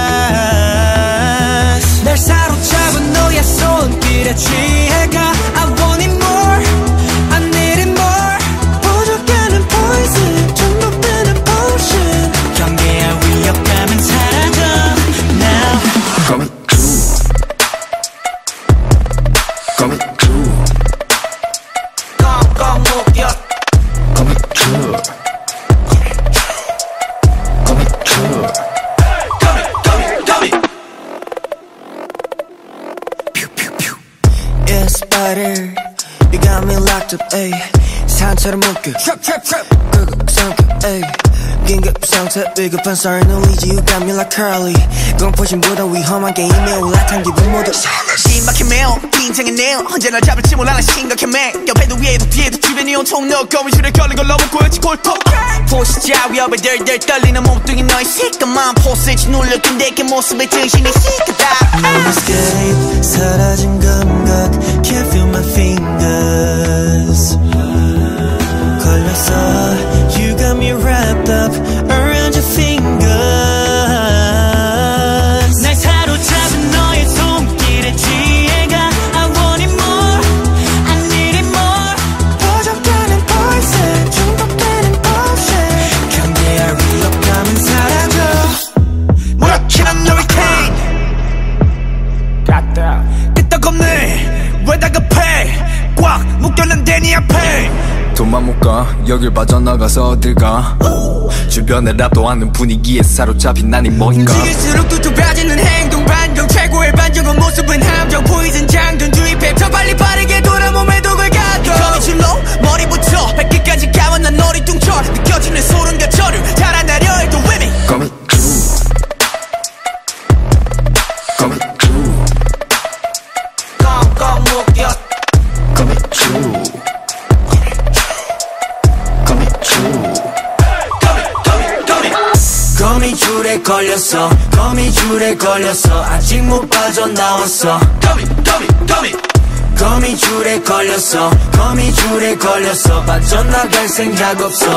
날 사로잡은 너의 손길에 취해가 I want it more I need it more 부족하는 poison 중독되는 potion 경계할 위협감은 사라져 Now Coming true Coming true 꽁꽁 묶여 Coming true Coming true Yeah spider You got me locked up ayy 산처럼 묶여 Trap trap trap 끄고 삼켜 ayy 긴급 상태 위급한 sorry no easy You got me like Curly 공포심보다 위험한 게임에 올라탄 기분 모두 심각해 매우 긴장해 내요 언제 날 잡을지 몰라 난 심각해 매 옆에도 위에도 뒤에도 주변이 온통 너 거미줄에 걸린 걸 너무 보였지 골통 포시자 위협에 덜덜 떨리는 몸뚱이 너의 시커먼 포스지 눌렸던 내게 모습에 정신이 시끄다 No escape 사라진 감각 Can't feel my fingers 이게 네 앞에 돈만 못 가 여길 빠져나가서 어딜 가 주변에 랍도 않는 분위기에 사로잡힌 난이 뭔가 움직일수록 또 좁아지는 행동 반경 최고의 반전은 모습은 함정 포이즌 장전 주입해 더 빨리 빠르게 돌아 몸에 독을 가둬 거미줄로 머리부터 발끝까지 감은 난 어리둥절 느껴지는 소름 겨철을 달아나려 해도 with me Coming true Coming true 꽁꽁 묶여 Coming true Coming true 거미줄에 걸렸어 거미줄에 걸렸어 아직 못 빠져나왔어 거미 거미 거미 거미줄에 걸렸어 거미줄에 걸렸어 빠져나갈 생각 없어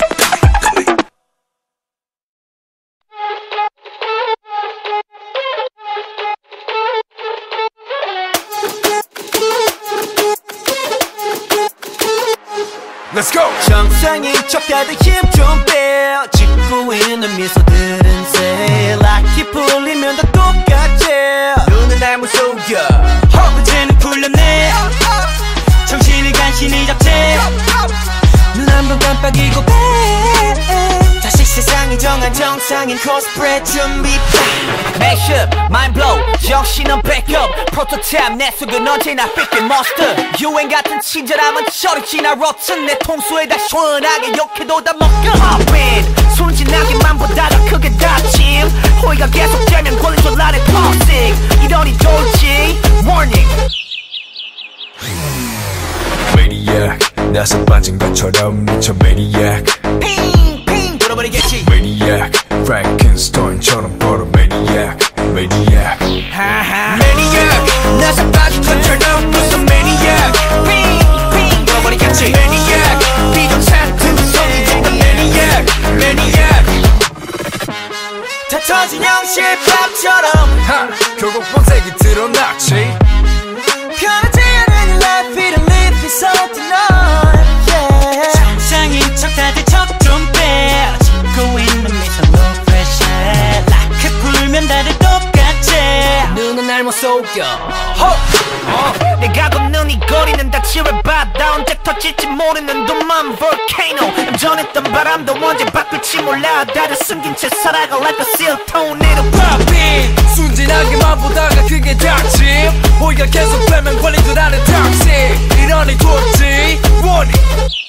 Let's go 정상인 척 다들 힘 좀 빼 짓고 있는 미소들은 새 락이 풀리면 다 똑같지 눈은 날 무속여 허브제는 풀렸네 정신을 간신히 잡채 눈 한 번 깜빡이고 빼 다시 세상이 정한 정상인 코스프레 준비 Mashup, mind blow, 정신은 backup 프로토타입 내 속은 언제나 삐끗 monster 유행 같은 친절함은 저리 지나 rotten 내 통수에다 시원하게 욕해도 다 먹여 Hop in, 순진하게만 보다가 크게 다침 호의가 계속되면 권리줄 아래 toxic 이러니 돌지 warning Maniac 나서 빠진 것처럼 미쳐 Maniac 핑핑 돌아버리겠지 Maniac Frankenstein처럼 걸어 Maniac Maniac Maniac 나서 빠진 것처럼 무슨 Maniac 핑핑 돌아버리겠지 Maniac 비정상투성이 된다 Maniac Maniac 다 터진 형실밥처럼 하 결국 본색이 드러났지 편하지 않은 life it live is something on yeah 정상인 척 다들 척 좀 빼 짓고 있는 미소 no pressure 라크 풀면 다들 똑같지 눈은 날 못 속여 어, 내가 걷는 이 거리는 다 칠해바다 언제 터질지 모르는 도만 volcano 안전했던 바람도 언제 바뀔지 몰라 다들 숨긴 채 살아가 like a seal tornado Poppin 순진하게만 보다가 그게 닥침 호의가 계속되면 권리줄 아래 toxic 이러니 돌지 warning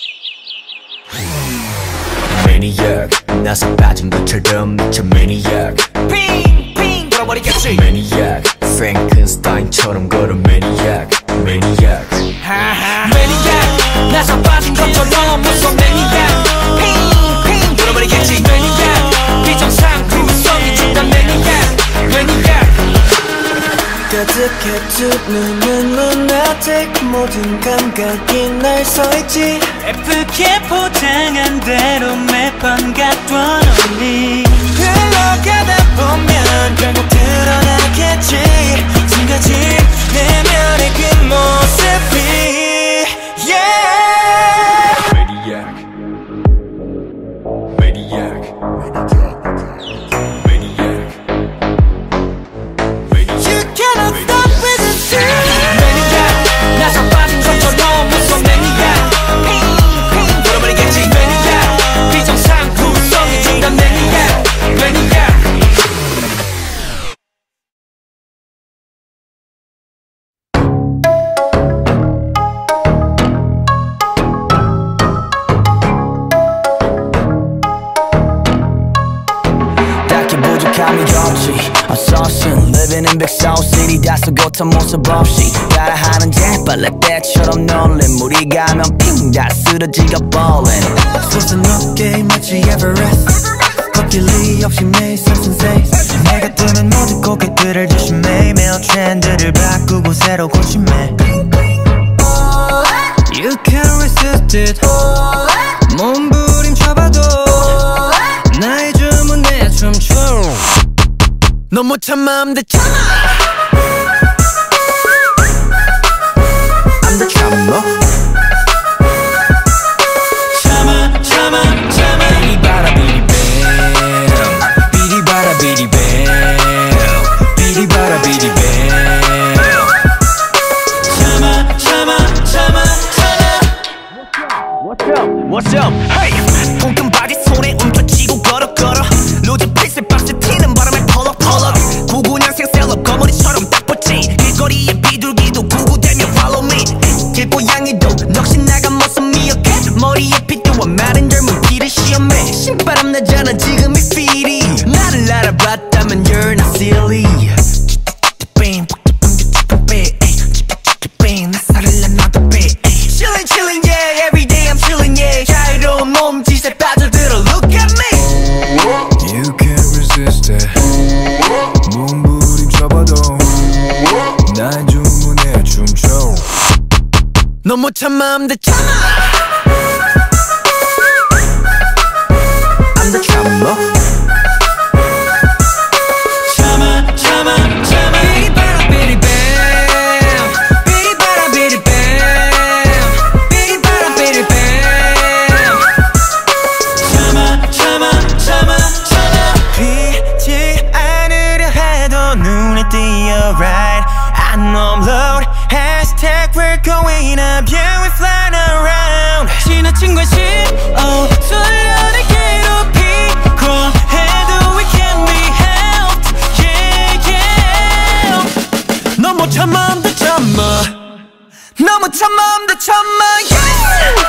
Maniac 나서 빠진 것처럼 미쳐 Maniac 핑핑 돌아버리겠지 Maniac Frankenstein처럼 걸어 Maniac Maniac Maniac 나서 빠진 것처럼 무슨 Maniac 핑핑 돌아버리겠지 Maniac 비정상구성이 준다 Maniac Maniac 가득해 두 눈은 lunatic 모든 감각이 날 서있지 예쁘게 포장한 대로 매번 갖던 only 흘러가다 보면 결국 드러나겠지 숨겨진 내면의 그 모습이 yeah Maniac Maniac Maniac You cannot stop with the truth Maniac 나서 빠진 것처럼 무슨 Maniac 핑핑 돌아버리겠지 Maniac 비정상구성이 준다 Maniac Maniac 딱히 부족함이 없지 어서신 living in big soul city 다소곳한 모습 없이 따라하는 jet발 like that처럼 놀림 물이 가면 핑 다 쓰러지가 ballin' 솟은 어깨 마치 Everest 걷길이 없이 매일 상승세 내가 뜨는 모든 고객들을 조심해 매일 트렌드를 바꾸고 새로 고침해 You can't resist it 몸부림쳐봐도 나의 주문에 춤춰 너 못 참아 I'm the I'm the 참어 참아 참아 참아 비리바라 비리뱀 비리바라 비리뱀 비리바라 비리뱀 참아 참아 참아 참아 what's up? Hey! 붕뜬 바지 손에 움켜쥐고 걸어 걸어 로즈 핏을 박스 튀는 바람에 펄럭펄럭 구구년생 셀럽 거머리처럼 딱 붙지 길거리에 비둘기도 구구대며 follow me 길고양이도 넋이 나간 모습 미역해 머리에 핏대와 마른 젊은 피를 시험해 신바람 나잖아 지금 이 필이 나를 알아봤다면 you're not silly Chillin' chillin' yeah everyday I'm chillin' yeah 자유로운 몸짓에 빠져들어 look at me You can't resist it 몸부림쳐봐도 날 주문해 춤춰 넌 못 참아 I'm the 참아 I'm the 참아 참아 참아 참아 비리바라 비리밤 비리바라 비리밤 비리바라 비리밤 참아 참아 참아 참아 피지 않으려 해도 눈에 띄어 right I know I'm loud Hashtag we're going up Yeah we're flying around 지나친 관심 Oh 소리를 괴롭히고 해도 we can't be helped Yeah yeah 너무 참아 I'm the 참아 너무 참아 I'm the 참아 yeah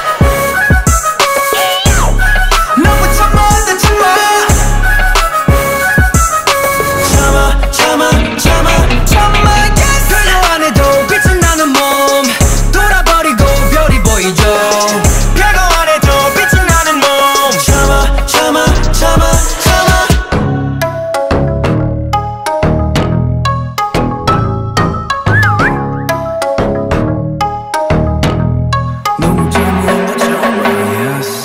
너무 참아 I'm the 참아 참아 참아 참아 참아 yes 별로 안 해도 빛은 나는 몸 돌아버리고 별이 보이죠 별거 안 해도 빛이 나는 몸 참아 참아 참아 참아 너무 재미없는 정말 yes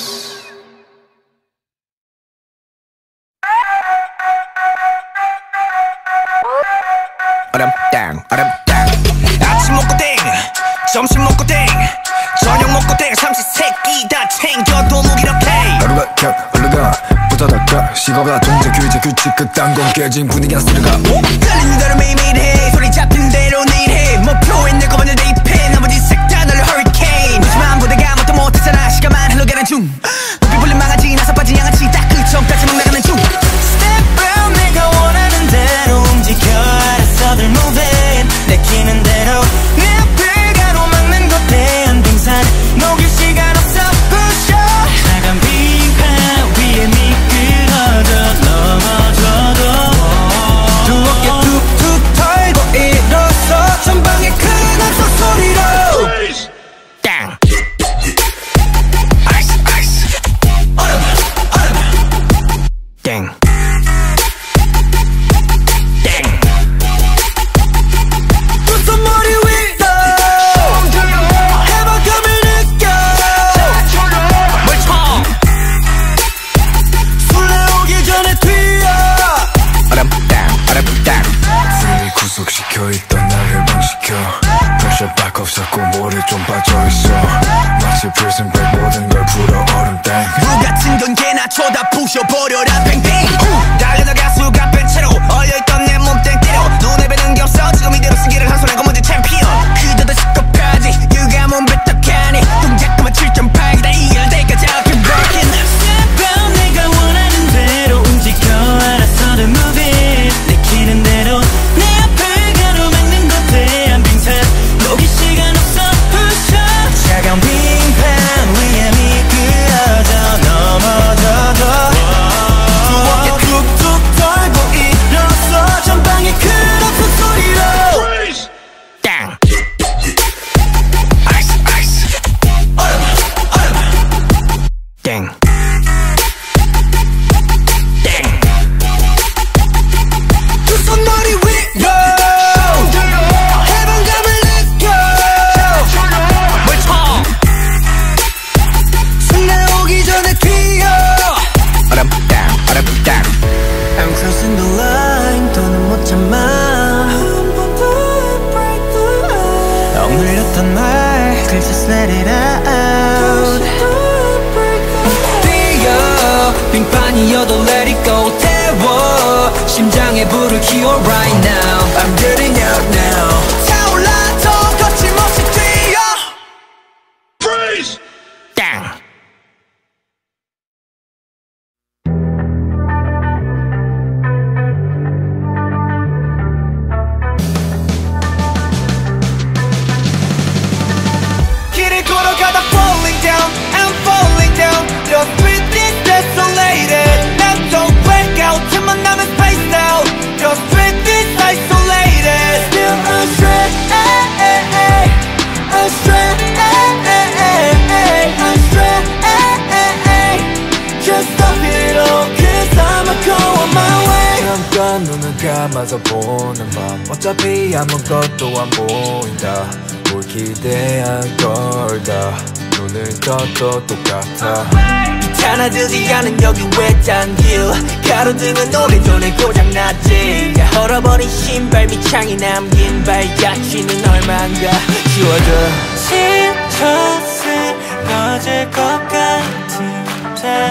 어렴땅 어렴땅 아침 먹고 땡 점심 먹고 땡 저녁 먹고 땡 삼시세끼 다 챙겨도 무기력해 하루가 켜 올라가 부다닥가 식어봐 동작 규제 규칙 그딴 건 깨진 분위기가 쓰러가 끌리는 대로 매일매일 해 소리 잡힌 대로 내일 해 목표에 내 것만을 대입해 나머지 색다 너를 허리케인 하지만 보다가 아무것도 못했잖아 시간만 흘러가는 중 높이 불린 망아지 나서 빠진 양아치 딱 그 점까지 막 나가는 중 Step out 내가 원하는 대로 움직여 알았어 들 moving 내키는 대로 내 앞을 가로막는 것 대한 빙산 녹일 시간 없어 push up 차가운 빙판 위에 미끄러져 넘어져도 두 어깨 툭툭 털고 일어서 전방에 큰 함성 소리로 땅 아이스 아이스 얼음 얼음 땡 땡 두 손 머리 위로 해방감을 느껴 멀청 술래오기 전에 튀어 얼음 땅 얼음 땅 분위기 구속시켜 있던 날 해방시켜 프레셔 바꿔 잡고 모래 좀 빠져있어 마치 prison break 모든 걸 풀어 얼음 땡 무 같은 건 개나 쳐다 부셔버려라 뱅뱅 달려나가 수가 뺀 채로 얼려있던 내 몸땡 때려 눈에 뵈는 게 없어 지금 이대로 승기를 한 손에 거머쥔 챔피언 그저도 시겁하지 누가 몸 뱉어가니 동작 그만 칠 점 팔이다 이길 때까지 I'll keep breaking Step out 내가 원하는 대로 움직여 알았어 들 moving 내키는 대로 내 앞을 가로막는 것 대한 빙산 녹일 시간 없어 push up 차가운 빙판 위에 미끄러져 넘어져도 두 어깨 툭툭 털고 일어서 전방에 큰 함성 소리로 땅 아이스 아이스 얼음 얼음 땡 땡 두 손 머리 위로 해방감을 느껴 멀청 술래 오기 전에 튀어 얼음 땅 얼음 땅 I'm crossing the line 더는 못 참아 억눌렸던 말 그래서 just let it out 뛰어 빙판이어도 let it go 태워 심장에 불을 키워 right now I'm getting out now 타올라 더 거침없이 뛰어 Freeze! 땅 감아서 보는 밤 어차피 아무것도 안 보인다 뭘 기대한 걸까 눈을 떠도 똑같아 하나 들지 않은 여기 외딴길 가로등은 오래전에 고장났지 얼어버린 신발 밑창이 남긴 발자취는 얼만가 지워져 지쳐 쓰러질 것 같은데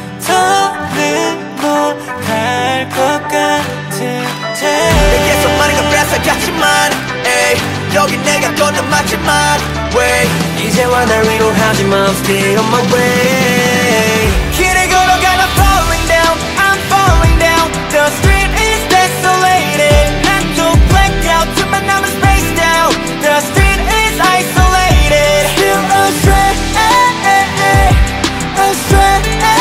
더는 못 갈 것 같은데 내게서 많은 걸 뺏어갔지만 에이 여기 내가 걷는 맞지만 왜 이제와 날 위로하지만 I'm still on my way 길을 걸어가 I'm falling down I'm falling down The street is desolated 난 또 blacked out 틈만 남은 space down The street is isolated Still astray Astray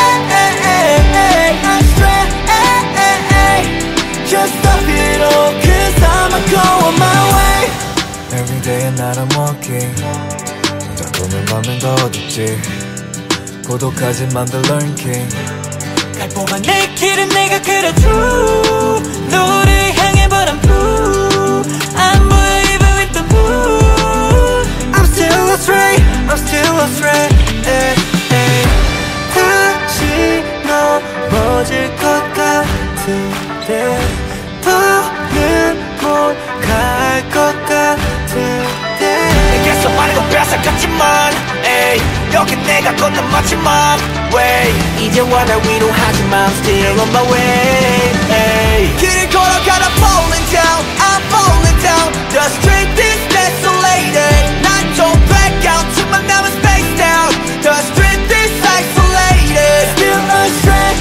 Astray Just stop it all Cause I'ma go on my way Every day and night I'm walking 혼자 돈을 맘엔 더 어둡지 고독하지만 the learn king 갈보만 내 길은 내가 그려줘 너를 향해 but I'm blue 안 보여 even with the moon I'm still astray I'm still astray eh, eh. 다시 넘어질 것 같은데 더는 못 갈 것 같은데 내게서 많은 걸 뺏어갔지만 에이 여기 내가 걷는 맞지만 왜 이제와 날 위로하지만 I'm still on my way hey. 길을 걸어가 I'm falling down I'm falling down The street is desolated 난 좀 black out 틈만 남은 space down The street is isolated Still astray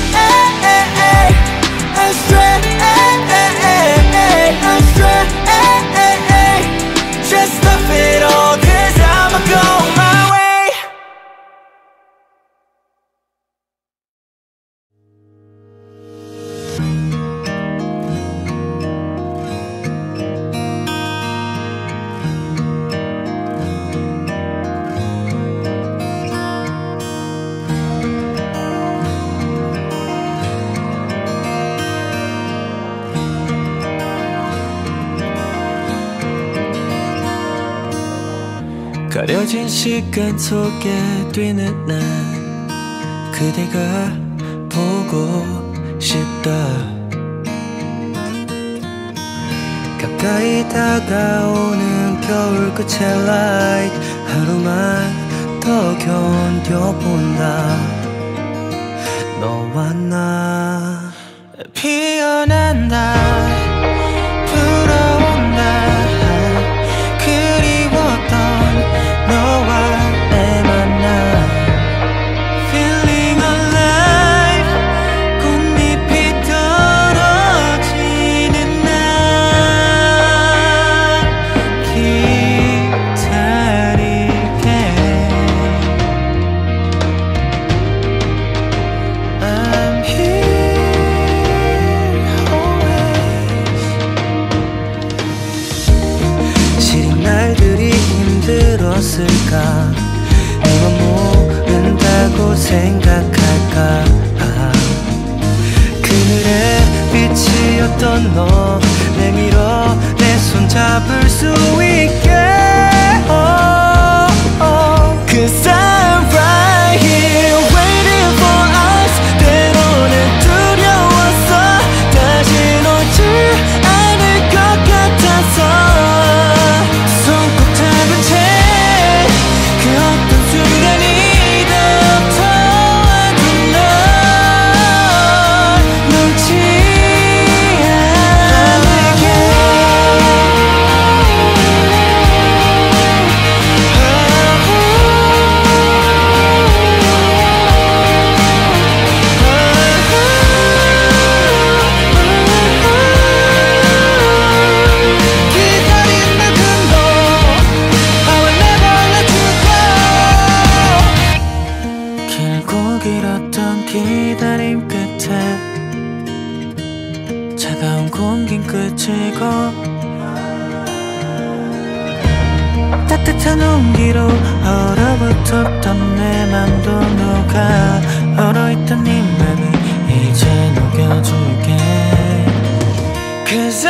Astray Astray Just stop it all Cause I'ma go my way 가려진 시간 속에 뛰는 난 그대가 보고 싶다 가까이 다가오는 겨울 끝의 라이트 하루만 더 견뎌본다 너와 나 피어난 날 불어온 날 너와 내 만남 Feeling alive 꽃잎이 떨어지는 날 기다릴게 I'm here always 시린 날들이 힘들었을까 내가 모른다고 생각할까 그늘의 빛이었던 너 내밀어 내 손 잡을 수 있게 oh, oh. Cause I'm right here waiting for us 때로는 두려웠어 다시 놓지 않을 것 같아서 기다림 끝에 차가운 공긴 그치고 따뜻한 온기로 얼어붙었던 내 맘도 녹아 얼어있던 네 맘을 이제 녹여줄게 Cause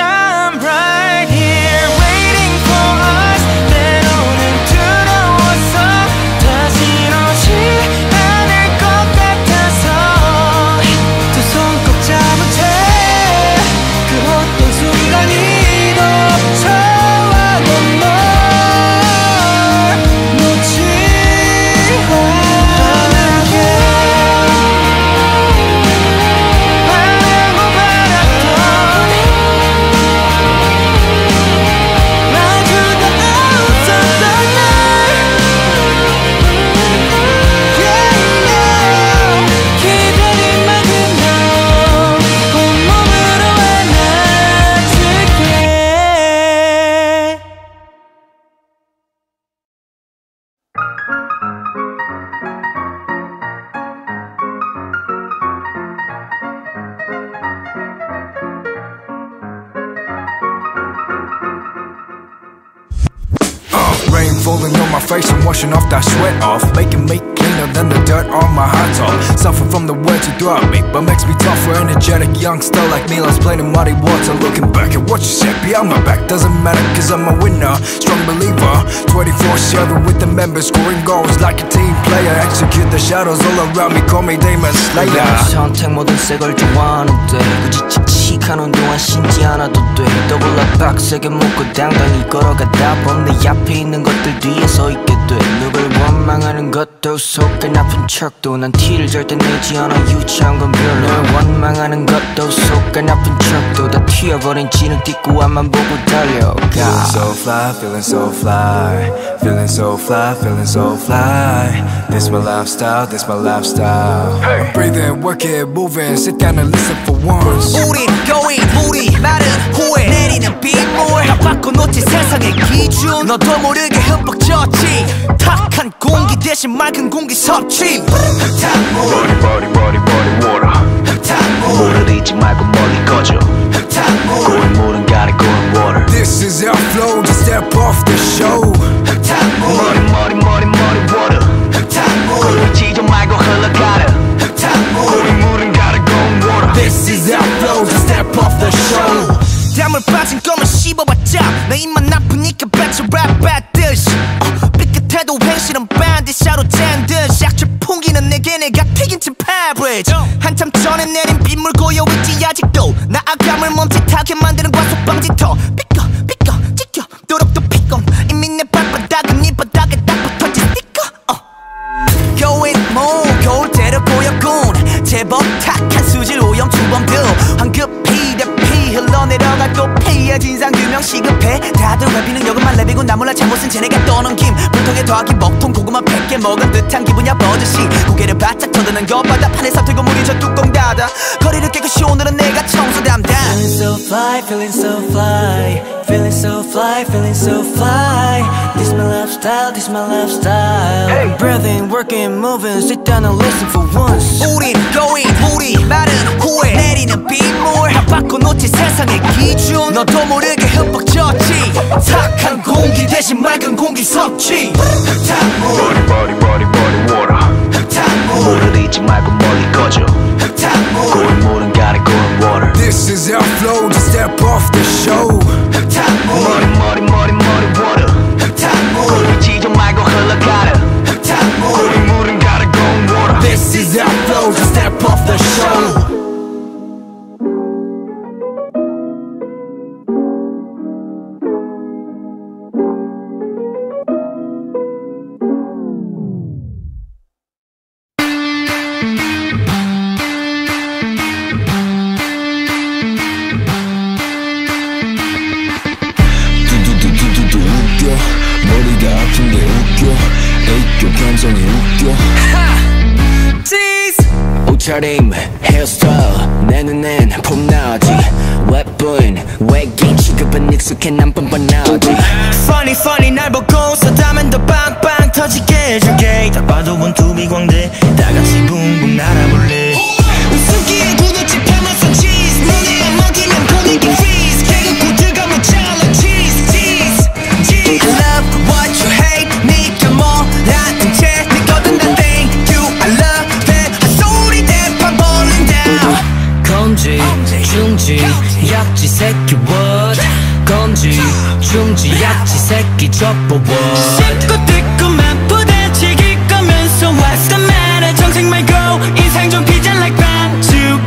rolling on my face and washing off that sweat off, making me cleaner than the dirt on my hot top. Suffer from the words you throw at me, but makes me tougher. Energetic youngster like me loves playing in muddy water. Looking back at what you said behind my back doesn't matter, cause I'm a winner, strong believer. Twenty-four seven with the members, scoring goals like a team player. Execute the shadows all around me, call me Demon Slayer. 선택 모든 새걸 좋아하는데 굳이 칙칙한 운동화 신지 않아도 돼. 더블 락 빡세게 묶고 당당히 걸어가다 보면 내 앞에 있는 것들 뒤에 서 있게 돼. 누굴 원망하는 것도 속에 나쁜 척도 난 티를 절대 내지 않아. 유치한 건 별로. 널 원망하는 것도 속에 나쁜 척도 다 튀어버린 지능 딛고 앞만 보고 달려가. Feeling so fly, feeling so fly, feeling so fly, feeling so fly. This my lifestyle, this my lifestyle. Hey. Breathing, working, moving, sit down and listen for once. 우린 going, 우리 말은 후회. 내리는 빗물 다 바꿔놓지 세상의 기준. 너도 모르게 흠뻑 젖지. 탁한 공기 대신 맑은 공기 섭취. 흙탕물 Body body body body water. 흙탕물 물을 잊지 말고 멀리 꺼져. 흙탕물 고인물은 가리 고인 water. This is our flow, just step off the show. 흙탕물 머리 머리 머리 머리 water. 흙탕물 고이지 좀 말고 흘러가라. 흙탕물 고인물은 가리 고인 water. This is our flow, just step off the show. 땀을 빠진 껌을 씹어봤자 내 입만 나쁘니까 배쳐 랩 받듯이 어, 삐끗해도 행실은 반드시로 짠 듯이 약초 풍기는 내게 내가 튀긴 듯 패브리지 한참 전에 내린 빗물 고여있지 아직도 나아감을 멈칫하게 만드는 과속방지터 삐꺼 삐꺼 찢겨 도록도 피곤 이미 내 발바닥은 이 바닥에 딱 붙어진 스티커 어. Going more 겨울 때려 보였군 제법 탁한 수질 오염 주범들 황급히 대피 흘러내려가 또 피해 진상규명 시급해 다들 랩이는 여금만 랩이고 나 몰라 잘못은 쟤네가 떠넘김 불통에 더하기 먹통 고구마 백 개 먹은 듯한 기분이야 버젓이 고개를 바짝 터드는 것마다 판에서 들고 물이 저 뚜껑 닫아 거리를 깨끗이 오늘은 내가 청소 담당 Feeling so fly, feeling so fly, feeling so fly, feeling so fly. This my lifestyle, this my lifestyle. Hey. Breathing, working, moving, sit down and listen for once. 우린 going, 우리 말은 후회 내리는 빗물 다 바꿔놓지 세상의 기준 너도 모르게 흠뻑 젖지 탁한 공기 대신 맑은 공기 섭취 흙탕물 Body body body body water. 흙탕물 물을 잊지 말고 멀리 꺼져. 흙탕물 고인물은 가리 고인 water. This is our flow, just step off the show. 흙탕물 머리 머리 머리 머리 water. 흙탕물 고이지 좀 말고 흘러가라. 흙탕물 고인물은 가리 고인 water. This is our flow, just step off the show. 두두두두두두 웃겨 머리가 아픈데 웃겨 애교 감성이 웃겨 옷차림, 헤어스타일 내 눈엔 폼나지 웹분, 외계인 취급은 익숙해 난 뻔뻔하지 Funny funny 날 보고 서다면 더 빵빵 터지게 해줄게 딱 봐도 원투비 광대 다같이 붕붕 날아볼래 웃음기에 구두집 파마산 cheese 눈에 안 먹히면 분위기 freeze 개그 코트가 잘라 cheese cheese cheese Love what you hate 니가 뭐라든 채 네 거든 다 thank you I love that 한 소리 대파 벌린다 검지, 중지, 약지 새끼 what 검지, 중지, 약지 새끼 접어 what 씹고 뜯고만 부대찌기 거면서 What's the matter 정색 말고 인상 좀 피자 like 반죽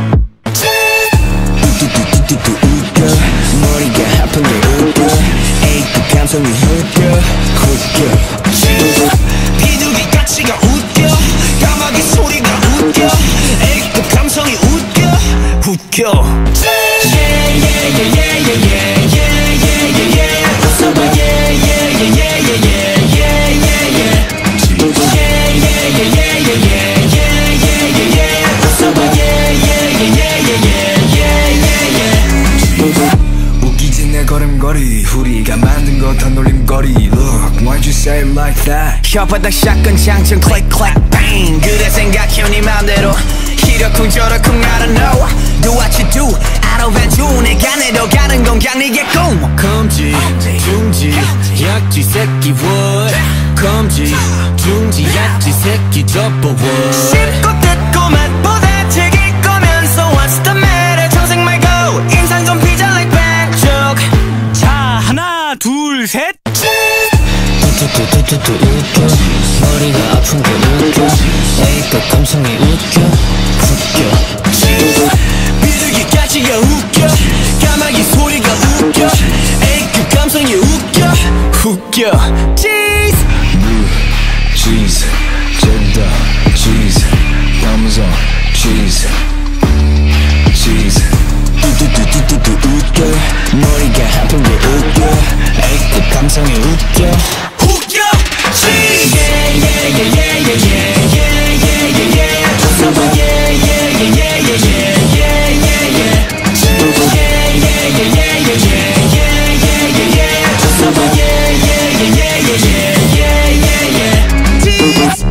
두두두두두 웃겨 머리가 아픈데 웃겨 에이크 감성이 웃겨 웃겨 비둘기 가치가 웃겨 까마귀 소리가 웃겨 에이크 감성이 웃겨 웃겨 Yeah yeah yeah yeah yeah yeah yeah yeah yeah 웃어봐 yeah yeah yeah yeah yeah yeah yeah yeah yeah yeah yeah yeah yeah yeah yeah yeah yeah 웃어봐 yeah yeah yeah yeah yeah yeah yeah yeah 웃기지 내 걸음걸이 우리가 만든 거 다 놀림거리 Look, why'd you say it like that? 혓바닥 샷건 장전 click click bang 그래 생각해 네 맘대로 이러쿵 저러쿵 I don't know Do what you do I don't 아로벤주 내가 내려가는 건 그냥 네겠고 검지 중지 약지 새끼 what 검지 중지 약지 새끼 접어 what 씹고 뜯고 맛보다 즐길 거면서 what's the matter 정색 말고 인상 좀 피자 like 반쪽 자 하나 둘 셋 뚜뚜뚜뚜뚜 웃겨 머리가 아픈 게 웃겨 A급 감성이 웃겨 웃겨 비둘기까지가 웃겨 까마귀 소리가 웃겨 A급 감성이 웃겨 웃겨 Cheese Cheese 젠다 Cheese 남성 Cheese Cheese 뚜뚜뚜뚜뚜 웃겨 머리가 아픈 게 웃겨 A급 감성이 웃겨 웃겨 Cheese Yeah yeah yeah yeah yeah yeah yeah yeah yeah 조사봐 Yeah yeah yeah yeah yeah yeah yeah yeah yeah Cheese Yeah yeah yeah yeah yeah yeah yeah yeah yeah 조사봐 Yeah yeah yeah yeah yeah yeah yeah yeah Cheese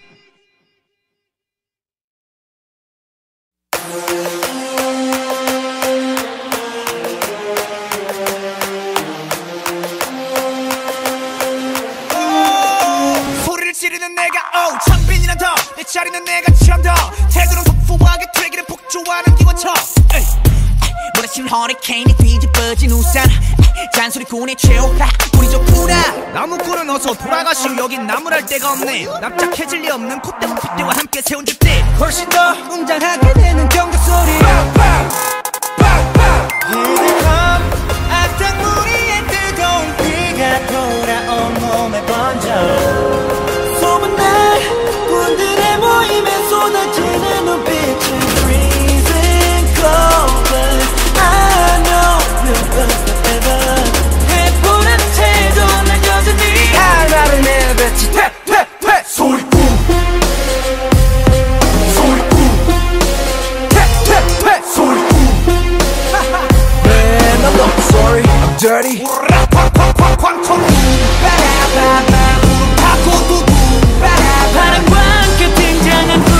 소리를 지르는 내가 oh 창빈이는 더내 자리는 내가 참 더 태도는 폭포하게 되기를 폭주하는 기관총 몰아치는 허리케인이 뒤집어진 우산 잔소리꾼의 최후 우리 좋구나 나무꾼은 어서 돌아가시오 여긴 나무랄 데가 없네 납작해질 리 없는 콧대와 핏대와 함께 세운 주택 훨씬 더 웅장하게 되는 경적 소리 Here they come 악당무리의 뜨거운 피가 돌아온 몸에 번져 소문난 군들의 모임에 쏟아지는 눈빛은 freezing cold but I know we'll burst forever 해보라는 태도 난 여전히 할 말을 내뱉지 퇴퇴퇴 소리꾼 소리꾼 퇴퇴퇴 소리꾼 Man I'm not sorry I'm dirty 쾅쾅쾅쾅 빠라바바 우르파고두두 바람과 함께 등장한 후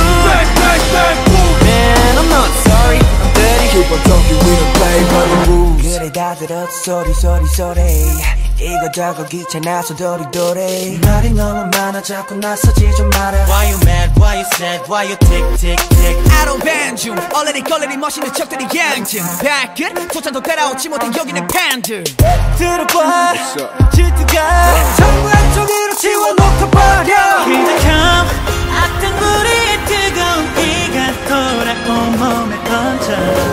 Man I'm not sorry I'm dirty Keep on talking we don't play by the rules 그래 다 들었어 소리 소리 소리 이거저거 귀찮아서 도리도리 말이 너무 많아 자꾸 나서지 좀 마라 Why you mad, why you sad, why you tick tick tick 아로벤중 얼레리 걸레리 멋있는 척들이 양증 발끝 소찬도 따라오지 못한 여기는 팬들 들어봐 질투가 전부 한쪽으로 치워놓고 버려 Here they come 악당무리의 뜨거운 피가 돌아온 몸에 번져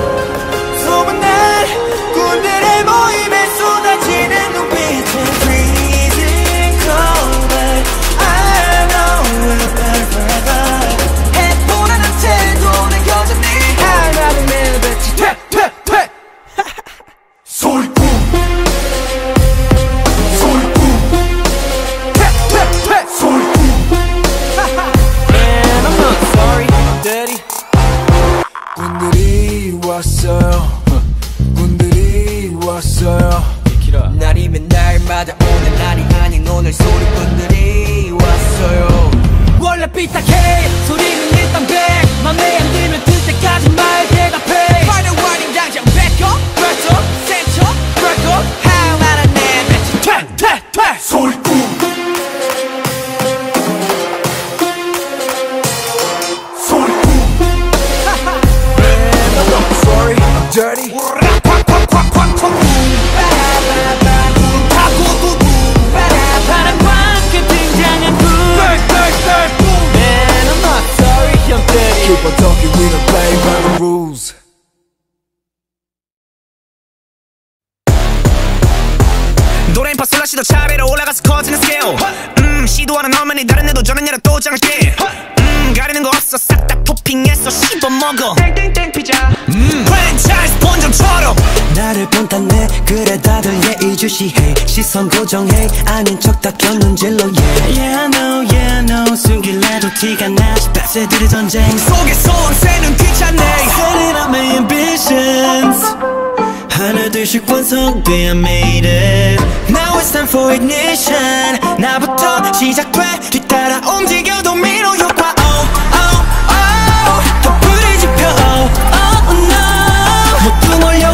소문난 군들의 모임에 쏟아지는 눈빛은 freezing cold but I know we'll burn forever 해보라는 태도는 여전히 할 말을 내뱉지 퇴퇴퇴 소리꾼 소리꾼 퇴퇴퇴 소리꾼 Man I'm not sorry I'm dirty 군들이 왔어요 군들이 왔어요 날이면 날마다 오늘 날이 아닌 오늘 소리꾼들이 왔어요 원래 삐딱해 소리는 일단 백 맘에 안 들면 들 때까지 말 대답해 Final warning 당장 back up press up set up break up 할 말은 내뱉지 퇴퇴퇴 소리꾼 소리꾼 Man I'm not sorry I'm dirty 바람과 함께 등장한 후 Man I'm not sorry I'm dirty Keep on talking we don't play by the rules 노래인파 슬러시도 차례로 올라가서 커지는 스케일 음 시도하는 너만이 다른 애도 저는 얘랑 또 장할게 음 가리는 거 없어 싹 다 토핑해서 씹어먹어 땡땡땡 피자 음 프랜차이즈 본점처럼 나를 본따네 그래 다들 예의 주시해 시선 고정해 아닌 척 다 켜놓은 진로 yeah Yeah I know yeah I know 숨길래도 티가 나 스펙스들의 전쟁 속에 소원새는 귀찮네 Setting up my ambitions 하나 둘씩 완성돼 I made it Now it's time for ignition 나부터 시작돼 뒤따라 움직여도 미로 효과 Oh oh oh 더 불이 지펴 Oh oh no 모두 몰려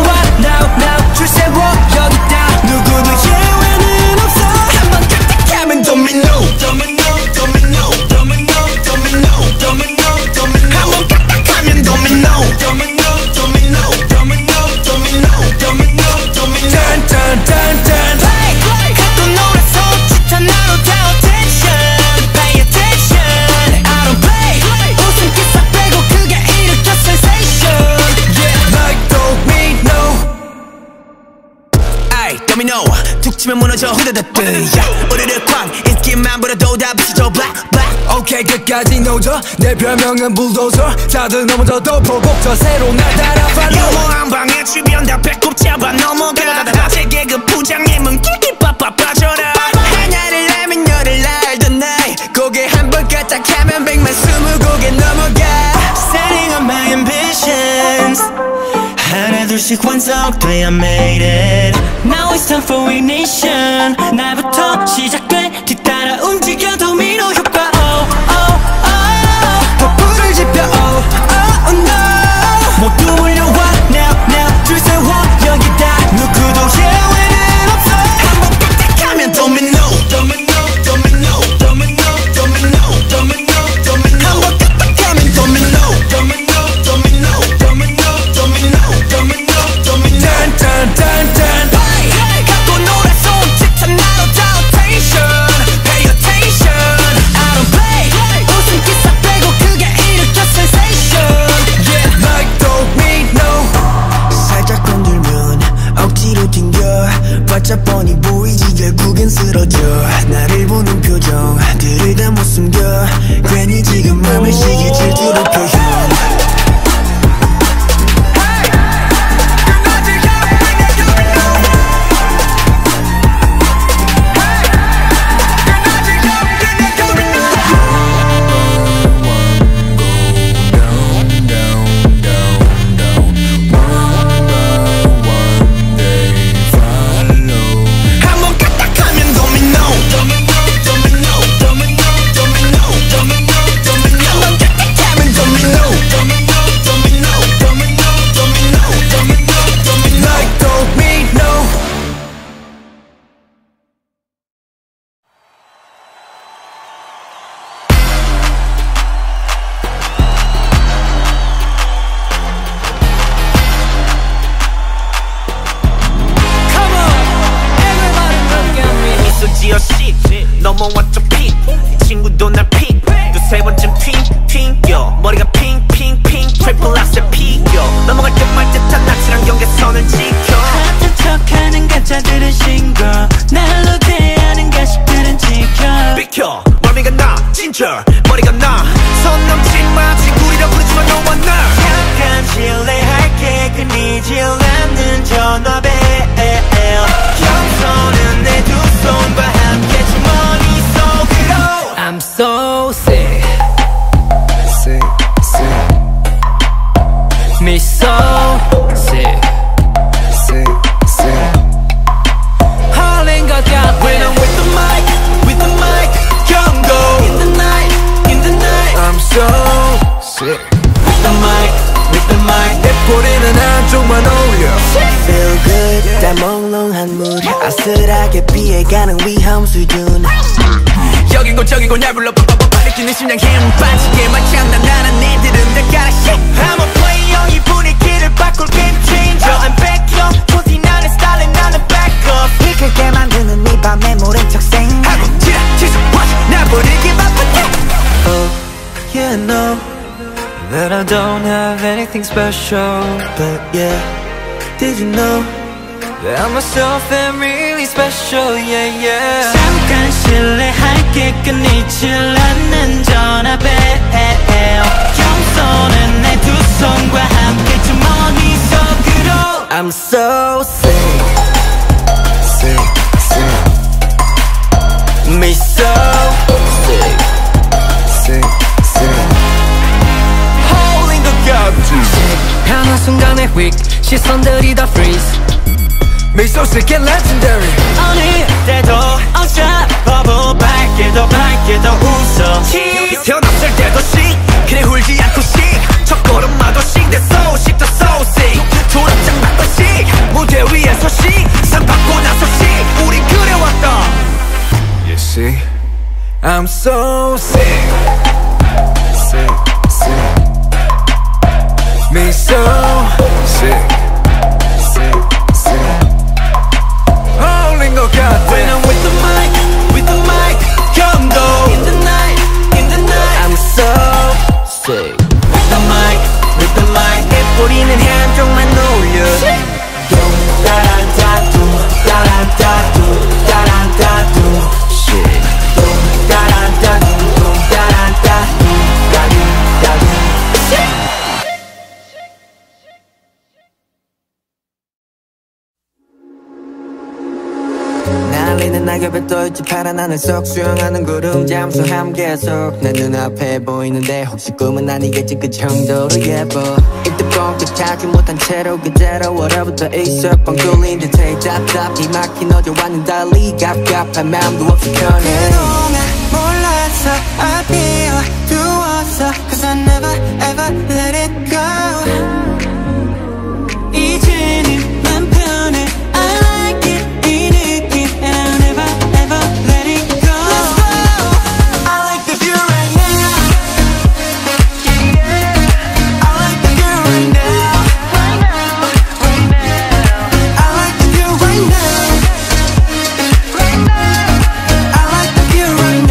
마주치면 무너져 후다다뜨 우르르 쾅 인기만 부려도 다 비춰줘 black black 오케이 끝까지 노져 내 별명은 불도저 다들 넘어져도 보고 더 새로 날 따라 follow 유머한 방에 주변 다 배꼽 잡아 넘어가 아재 개그 부장님은 끼끼빠빠 빠져라 하나를 알면 열을 알던 나이 고개 한번 까딱하면 백만 스무 고개 넘어가 Setting up my ambitions 하나 둘씩 완성돼 I made it Now it's time for ignition 나부터 시작돼 뒤따라 움직여 도미노 효과 Oh oh oh 더 불을 지펴 Oh oh no 모두 몰려와 now now 줄 세워 여기다 누구도 예외는 없어 한번 빽빽하면 도미노 도미노 도미노 도미노 도미노 도미노 도미노 한번 빽빽하면 도미노 도미노 도미노 도미노 도미노 도미노 도미노 딴딴딴딴 갖고 놀아 손짓한 나로 다 attention Pay attention I don't play 웃음 기사 빼고 그게 일으켜 sensation Yeah like domino 살짝 건들면 억지로 튕겨 바짝 뻔히 보이지 결국엔 쓰러져 나를 보는 표정 들을 못 숨겨 괜히 지금 맘을 시기 질투로 표현 한번 까딱하면 도미노 도미노 도미노 도미노 도미노 도미노 도미노 한번 까딱하면 도미노 도미노 도미노 도미노 도미노 도미노 도미노 like domino 미소 지어 씨 넘어왔죠 픽 친구도 날 픽 두세 번쯤 핑 핑겨 머리가 핑핑핑 트리플 악셀 피겨 넘어갈 듯 말 듯한 낯이랑 경계선을 지켜 같은 척하는 가짜들은 싱거 날로 대하는 가식들은 지켜 비켜 멀미가 나 진짜 머리가 나선 넘지 마 친구이라 부르지마 너와 나 잠깐 실례할게 끊이질 않는 전화벨 겸손은 내 두 손과 함께 주머니 속으로 I'm so sick sick sick me so sick sick sick 홀린 것 같아 When I'm with the mic with the mic 경고 in the night in the night I'm so sick with the mic with the mic 내 뿌리는 한쪽만 어울려 Feel good 다 몽롱한 물 아슬하게 피해가는 위험 수준 여긴 곳 저긴 곳 날 불러 빨리 뛰는 심장 힘 빠지게 말장난하는 애들은 다 가라 shit I'm a player 이 분위기를 바꿀 game changer I'm back up 조지 나는 스타일은 나는 back up 이끌게 만드는 네 밤에 모른 척 생각하고 하고 지라 지수 watch 나 버리기 바쁘게 Oh, yeah, no that I don't have anything special But yeah, did you know that I myself am really special, yeah, yeah 잠깐 실례할게 끊이질 않는 전화벨 겸손은 내 두 손과 함께 주머니 속으로 I'm so sick sick sick me so sick sick sick 홀린 것 같아 하는 순간에 휙 시선들이 다 freeze me so sick and legendary 어느 때도 어차피 밝게도 밝게도 웃어 태어났을 때도 씩 그래 울지 않고 씩 첫 걸음마도 씩 내 소식 더 소식 졸업장 받고 씩 무대 위에서 씩 상 받고 나서 씩 우린 그래왔다 You see I'm so sick sick sick me so sick sick sick 홀린 것 같아 When I'm with the mic with the mic 경고 in the night in the night I'm so sick with the mic with the mic 내 뿌리는 한쪽만 어울려 뚱 따란 따뚱 따란 따뚱 떠있지 파란 하늘 속 수영하는 구름 잠수함 계속 내 눈앞에 보이는데 혹시 꿈은 아니겠지 그 정도로 예뻐 입도 뻥끗 하지 못한 채로 그대로 얼어붙어 있어 뻥 뚫린 듯해 답답히 막힌 어제와는 달리 갑갑한 마음도 없이 편해 그동안 몰랐어 I 비워두었어 Cause I never ever let it go 이제는 맘 편해 I like it 이 느낌 And I'll never ever let it go Let's go I like the view right now I like the view right now Right now, right now I like the view right now Right now I like the view right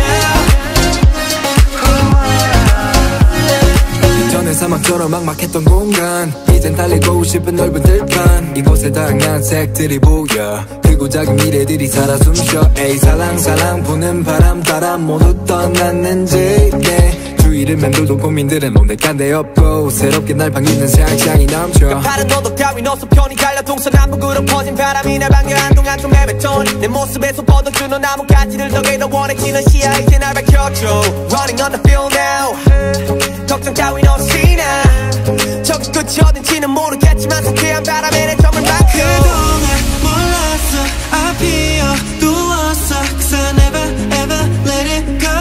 now 전에 사막처럼 막막했던 공간 이젠 달리고 싶은 넓은 들판 이곳에 다양한 색들이 보여 크고 작은 미래들이 살아 숨쉬어 에이 살랑살랑 부는 바람 따라 모두 떠났는지 내 주위를 맴돌던 고민들은 온데간 데 없고 새롭게 날 반기는 세상이 넘쳐 파란 너도 따윈 없어 편히 갈려 동서남북으로 퍼진 바람이 날 반겨 한동안 좀 헤맸던 내 모습에서 뻗어주는 나뭇가지를 더 원해지는 시야 이제 날 밝혀줘 Running on the field now 걱정 따윈 없이나 저기 끝이 어딘지는 모르겠지만 상쾌한 바람에 내 점을 만큼 그동안 몰랐어 I 비워두었어 Cause I never ever let it go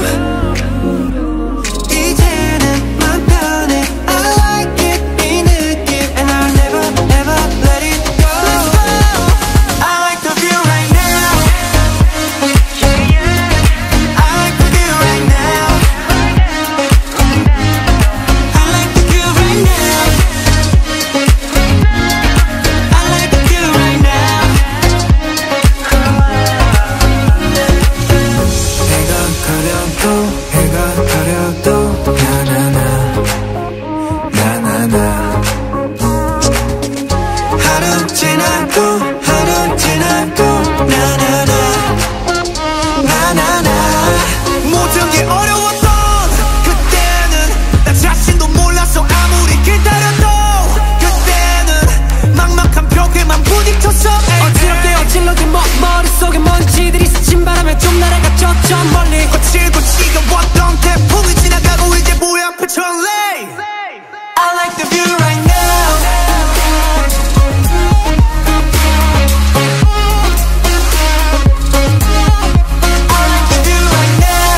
이제는 맘 편해 I like it 이 느낌 And I'll never ever let it go Let's go I like the view right now Yeah yeah I like the view right now I like the view right now I like the view right now 해가 가려도 해가 가려도 나나나 나나나 하루 지나고 하루 지나고 나나나 나나나 모든 게 어려웠던 그때는 나 자신도 몰랐어 아무리 기다려도 그때는 막막한 벽에만 부딪혔어 어지럽게 어질러진 머, 머릿속에 먼지들이 스친 바람에 좀 날아갔죠 저 멀리 거칠고 지겨웠던 태풍이 지나가고 이제 뭐야 표천레 I like the view right now I like the view right now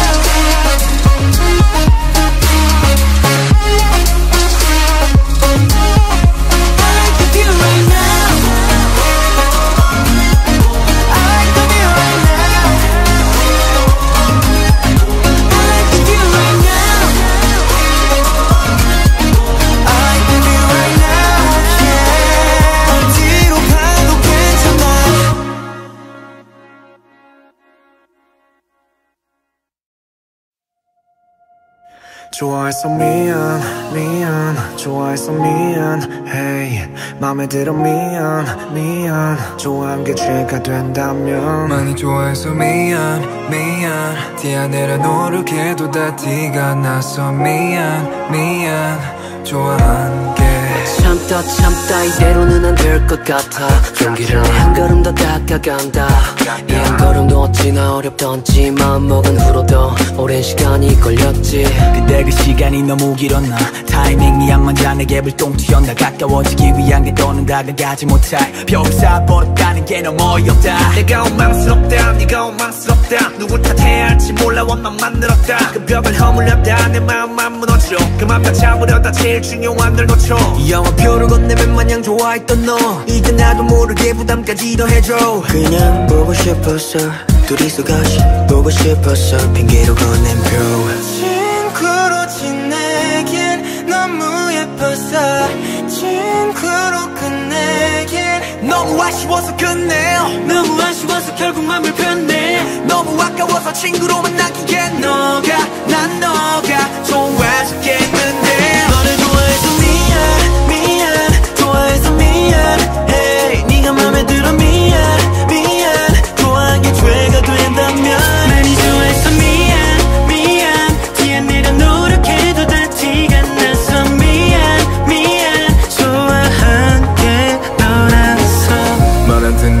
I like the view right now I like the view right now I like the view right now I like the view right now yeah 어디로 가도 괜찮아 좋아해서 미안 미안 좋아해서 미안 hey 맘에 들어 미안 미안 좋아한 게 죄가 된다면 많이 좋아해서 미안 미안 티 안 내려 노력해도 다 티가 나서 미안 미안 좋아한 게 참다 참다 이대로는 안 될 것 같아 용기를 내 한 걸음 더 다가간다 이 한 걸음도 어찌나 어렵던지 마음먹은 후로도 오랜 시간이 걸렸지 근데 그 시간이 너무 길었나 타이밍이 안 맞아 내게 불똥 튀었나 가까워지기 위한 게 더는 다가가지 못할 벽을 쌓아버렸다는 게 너무 어이없다 내가 원망스럽다 네가 원망스럽다 누굴 탓해야 할지 몰라 원망만 늘었다 그 벽을 허물렸다 내 마음만 무너져 그만 잡으려다 제일 중요한 걸 놓쳐 영화표를 건네면 마냥 좋아했던 너 이제 나도 모르게 부담까지 더해줘 그냥 보고 싶었어 둘이서 같이 보고 싶었어 핑계로 건넨 표 친구로 지내긴 너무 예뻤어 친구로 끝내긴 너무 아쉬워서 끝내요 너무 아쉬워서 결국 맘을 폈네 너무 아까워서 친구로만 남기겠네 너가 난 너가 좋아졌겠는데 너를 좋아해서 미안 미안 좋아해서 미안 hey 네가 맘에 들어 미안 미안 좋아한 게 죄가 된다면 많이 좋아해서 미안 미안 티 안 내려 노력해도 다 티가 나서 미안 미안 좋아한 게 너라서 말 안 듣는 네가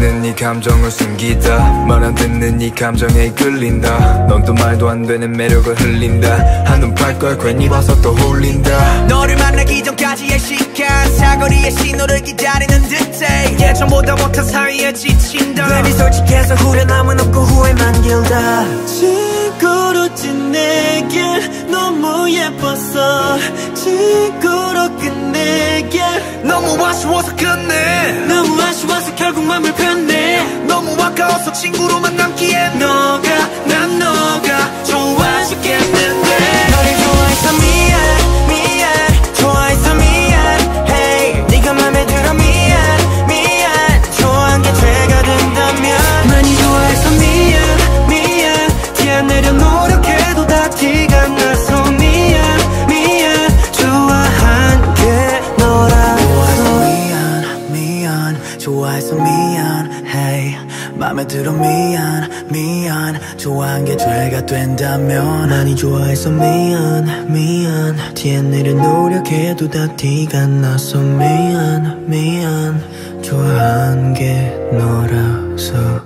감정을 숨기다 말 안 듣는 이 감정에 끌린다 넌 또 말도 안 되는 매력을 흘린다 한눈 팔걸 괜히 봐서 또 홀린다 너를 만나기 전까지의 시간 사거리의 신호를 기다리는 듯해 예전보다 못한 사이에 지친다 괜히 솔직해서 후련함은 없고 후회만 길다 친구로진 내게 너무 예뻤어 친구로 끝내게 너무 아쉬워서 끝내 너무 아쉬워서 결국 맘을 폈네 너무 아까워서 친구로만 남기엔 너가 난 너가 좋아 죽겠는데 너를 좋아해서 미안 미안 좋아해서 미안 hey 네가 맘에 들어 미안 미안 좋아한 게 죄가 된다면 많이 좋아해서 미안 미안 티 안 내려 노력해도 다 티가 나서 미안 미안 좋아한 게 너라서 미안 미안 좋아해서 미안 hey 맘에 들어 미안 미안 좋아한 게 죄가 된다면 많이 좋아해서 미안 미안 티 안 내려 노력해도 다 티가 나서 미안 미안 좋아한 게 너라서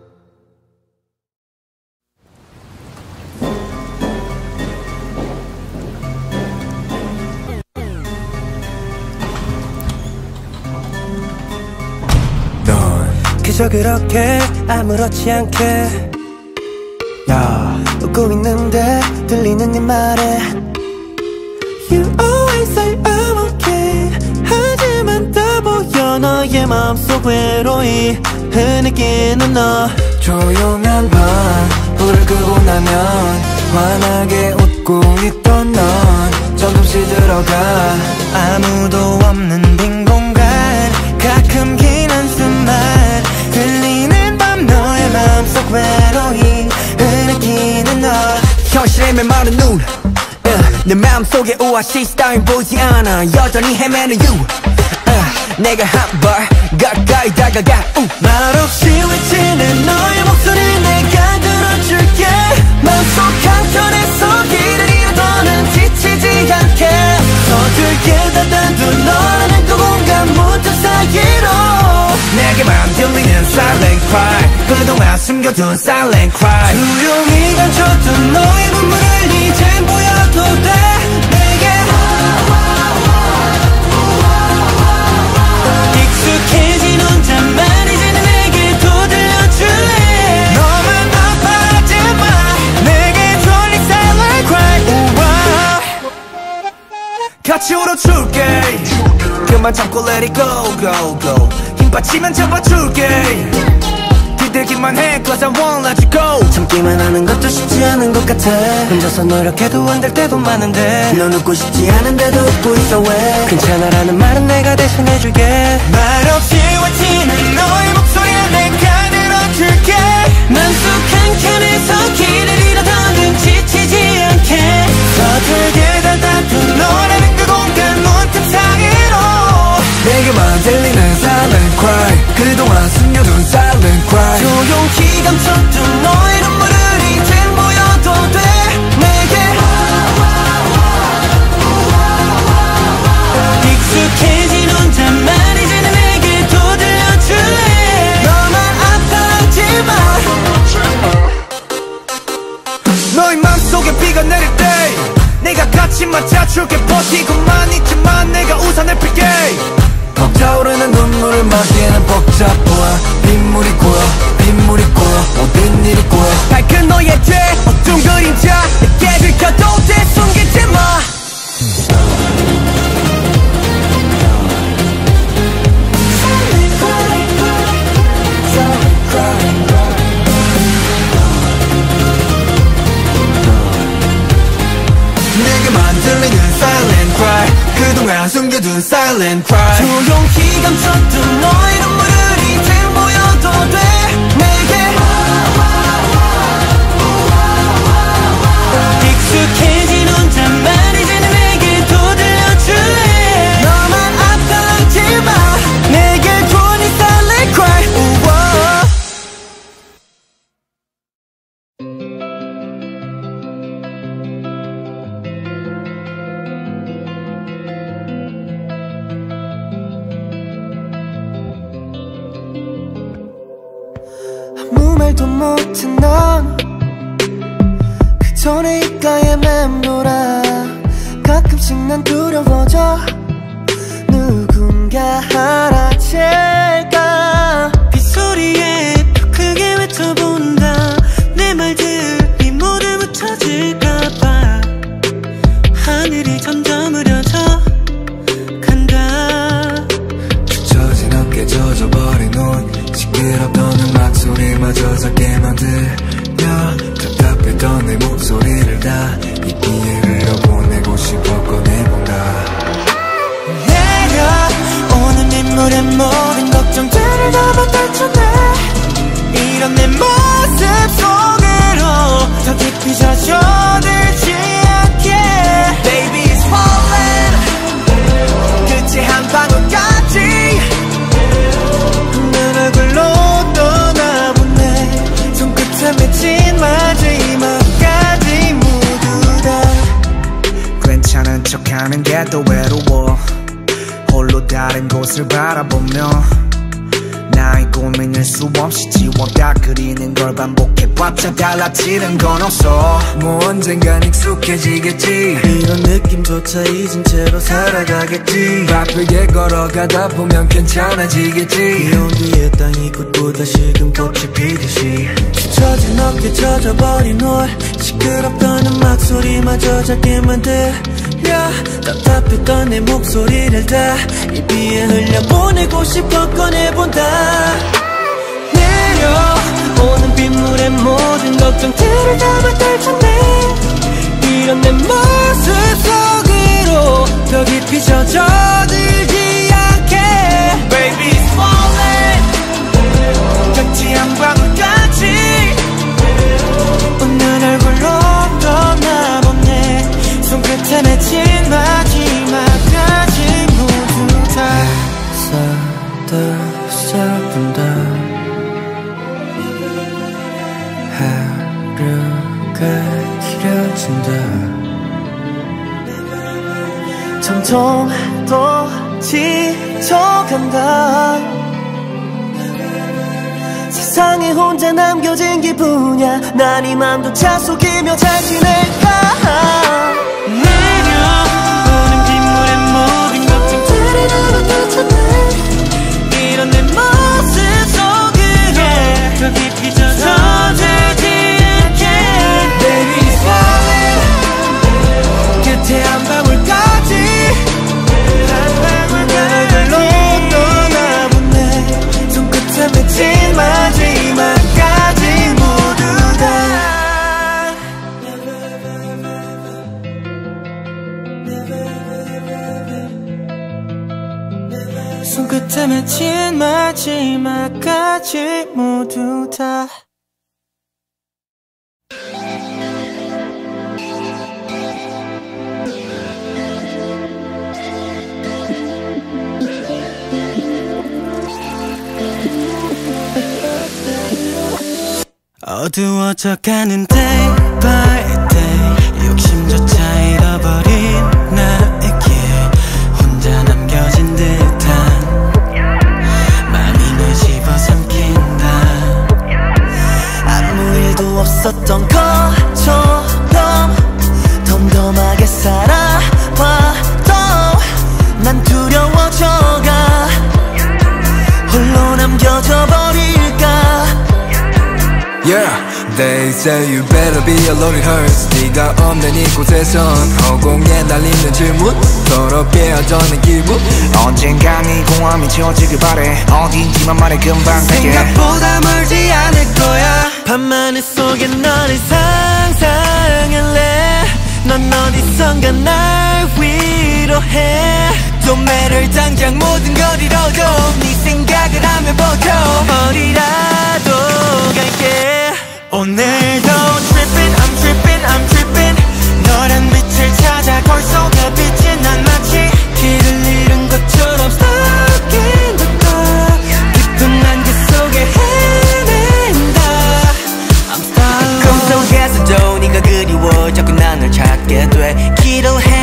그저 그렇게 아무렇지 않게 야 웃고 있는데 들리는 네 말에 You always say I'm okay 하지만 다 보여 너의 마음속 외로이 흐느끼는 너 조용한 밤 불을 끄고 나면 환하게 웃고 있던 넌 조금씩 들어가 아무도 없는 빈 공간 가끔 긴 한숨만 들리는 밤 너의 마음속 외로이 흐느끼는 너 현실의 메마른 눈 uh, 내 마음속에 오아시스 따윈 보이지 않아 여전히 헤매는 you uh, 내가 한 발 가까이 다가가 uh. 말없이 외치는 너의 목소리 내가 들어줄게 마음속 한켠에서 길을 잃어 더는 지치지 않게 서툴게 닫아둔 너라는 그 공간 문틈 사이로 내게만 들리는 silent cry 그동안 숨겨둔 silent cry 조용히 감춰둔 너의 눈물을 이젠 보여도 돼 내게 익숙해진 혼잣말 이제는 내게 또 들려줄래 너만 아파하지 마 내게 졸린 silent cry 우와. 같이 울어줄게 그만 참고 let it go go go 힘 빠지면 잡아줄게 기대기만 해 cause I won't let you go 참기만 하는 것도 쉽지 않은 것 같아 혼자서 노력해도 안 될 때도 많은데 넌 웃고 싶지 않은데도 웃고 있어 왜 괜찮아라는 말은 내가 대신해줄게 말없이 외치는 너의 목소리에 내가 들어줄게 맘속 한켠에서 길을 잃어 더는 지치지 않게 서툴게 닫아둔 너라는 그 공간 문틈 사이로 내게만 들리는 silent cry 그동안 숨겨둔 silent cry 조용히 감춰둔 너의 눈물을 이젠 보여도 돼 내게 익숙해진 혼잣말 이제는 내게 또 들려줄래 너만 아파하지 마 너의 맘속에 비가 내릴 때 내가 같이 맞아줄게 버티고만 있지만 내가 우산을 필게 벅차오르는 눈물을 막기에는 복잡해 빗물이 고여 빗물이 고여 모든 일이 고여 밝은 너의 죄 어두운 그림자 내게 들켜도 돼 숨기지 마 내게만 들리는 silent cry 그동안 숨겨둔 silent cry 조용히 감춰둔 너의 눈물을 이젠 보여도 돼 내게 익숙해진 혼잣말 이제는 내게 또 들려줄래 너만 아파하지 마 내게 좋은 이 silent cry 우와. 못한 넌 그 전에 입가에 맴돌아 가끔씩 난 두려워져 누군가 알아챌까 빗소리에 더 크게 외쳐본다 내 말들이 모두 묻혀질까봐 하늘이 점점 흐려져 간다 젖은 어깨 젖어버린 옷 시끄럽던 음악 소리마저 작게 만들려 답답했던 내 목소리를 다 이 귀에 흘려보내고 싶어 꺼내본다 내려오는 빗물에 모든 걱정들을 담아 떨쳐내 이런 내 모습 속으로 더 깊이 젖어들지 않게 Baby it's falling 끝에 한 방울까지 내 얼굴로 떠나보내 손끝에 맺힌 마지막까지 모두 다 괜찮은 척하는 게 또 외로워 홀로 다른 곳을 바라보며 나의 고민을 수없이 지웠다 그리는 걸 반복해봤자 달라지는 건 없어 뭐 언젠간 익숙해지겠지 이런 느낌조차 잊은 채로 살아가겠지 바쁘게 걸어가다 보면 괜찮아지겠지 비온 뒤에 땅이 굳고 다시금 꽃이 피듯이 젖은 어깨 젖어버린 홀 시끄럽던 음악 소리마저 작게 만들려 답답했던 내 목소리를 다 이 비에 흘려보내고 싶어 꺼내본다 내려오는 빗물에 모든 걱정들을 담아 떨쳐내 이런 내 모습 속으로 더 깊이 젖어들지 않게 Baby it's falling 끝이 한 방울까지 웃는 얼굴로 떠나보내 손끝에 맺힌 마지막까지 모두 다 서서분다 하루가 길어진다 점점 더 지쳐간다 세상에 혼자 남겨진 기분이야 난 이 맘조차 속이며 잘 지낼까 내려오는 빗물에 모든 걱정들을 담아 떨쳐내 이런 내 모습 속으로 더 깊이 젖어들지 않게 Baby it's falling 끝에 한 방울까지 한 방울까지 떠나보내 손끝에 맺힌 마지막까지 모두 다 손끝에 맺힌 마지막까지 모두 다 어두워져가는 day by day 욕심조차 잃어버린 나에게 혼자 남겨진 듯한 맘이 집어삼킨다 아무 일도 없었던 것처럼 덤덤하게 살아봐도 난 두려워져가 홀로 남겨져 버릴까 Yeah, they say you better be alone it hurts 네가 없는 이곳에선 허공에 날리는 질문 더럽게 하자는 기분 언젠간 이 공허함이 채워지길 바래 어딘지만 말해 금방 갈게 생각보다 멀지 않을 거야 밤하늘 속에 너를 상상할래 넌 어디선가 날 위로해 도매를 당장 모든 걸 잃어도 네 생각을 하면 보통 어디라도 갈게 오늘도 trippin' I'm trippin' I'm trippin' 너란 빛을 찾아 거울 속에 비친 난 마치 길을 잃은 것처럼 stuck in the dark 깊은 안개 속에 헤맨다 I'm stuck 꿈속에서도 네가 그리워 자꾸 난 널 찾게 돼 길을 헤매다가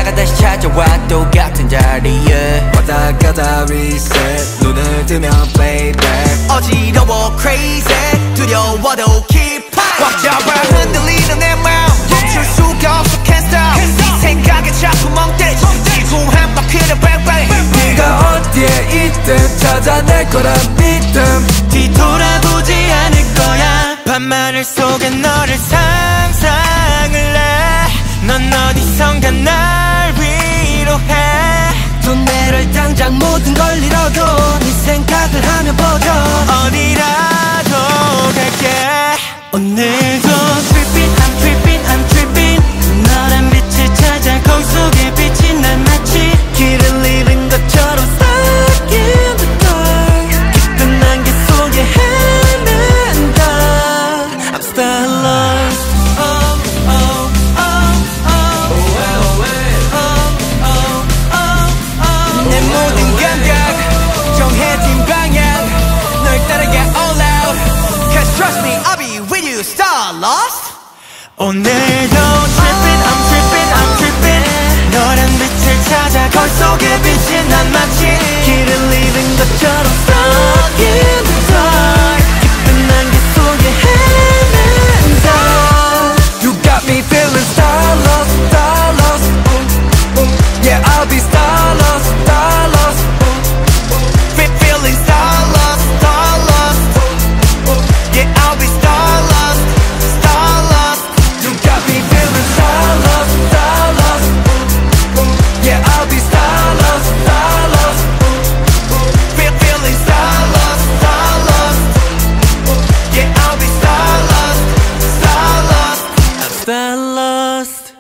있다가 다시 찾아와 똑같은 자리에 왔다 갔다 reset 눈을 뜨면 playback 어지러워 crazy 두려워도 keep high 꽉 잡아 흔들리는 내 마음 멈출 수가 없어 can't stop 네 생각에 자꾸 멍 때리지 지구 한 바퀴를 bang bang 네가 어디에 있든 찾아낼 거란 믿음 뒤돌아보지 않을 거야 밤하늘 속에 너를 상상을 해넌 어디선가 날 위로해 내를 당장 모든 걸 잃어도 네 생각을 하며 버져 어디라도 갈게 오늘도 tripping I'm tripping I'm tripping 너란 빛을 찾아 거울 속에 비친 난 마치 길을 잃은 것처럼 stuck in the dark 깊은 안개 속에 헤맨다 I'm still lost oh oh oh oh oh oh oh 내 모든 감각 정해진 방향 널 따라가 all out Cause trust me I'll be with you star lost 오늘도 tripping I'm tripping I'm tripping 너란 빛을 찾아 거울 속에 비친 난 마치 길을 잃은 것처럼 stuck in the dark 깊은 안개 속에 헤맨다 You got me feeling star lost star lost ooh, ooh. Yeah I'll be star lost star lost ooh, ooh. Feeling star lost star lost Yeah I'll be star lost star lost You got me feeling star lost star lost ooh, ooh. Yeah I'll be star lost star lost ooh, ooh. Feeling star lost star lost Yeah I'll be star lost star lost I'm still lost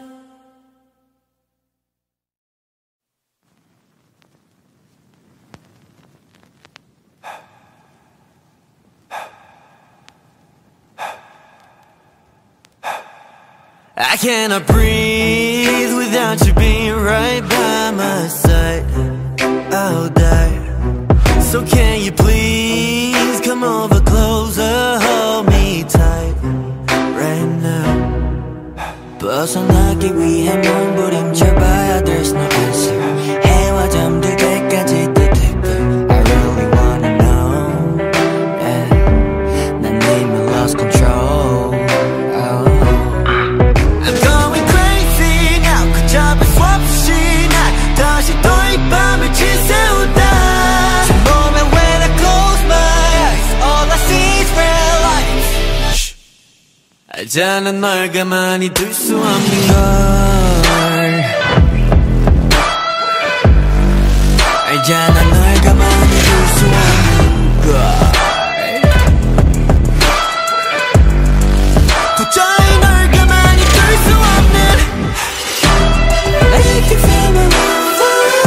I cannot breathe without you being right by my side. I'll die. So can you please come over closer, hold me tight right now. 벗어나기 위해 몸부림쳐봐야 there's no answer. 해와 잠들 때까지 또 deeper. I really wanna know. Yeah. 난 이미 lost control. Oh. 잡을 수 없이 난 다시 또 이 밤을 지새우다 저 moment when I close my eyes all I see is red lights 알잖아 널 가만히 둘 수 없는 걸 알잖아 널 가만히 둘 수 없는 걸 도저히 널 가만히 둘 수 없는 Make you feel my love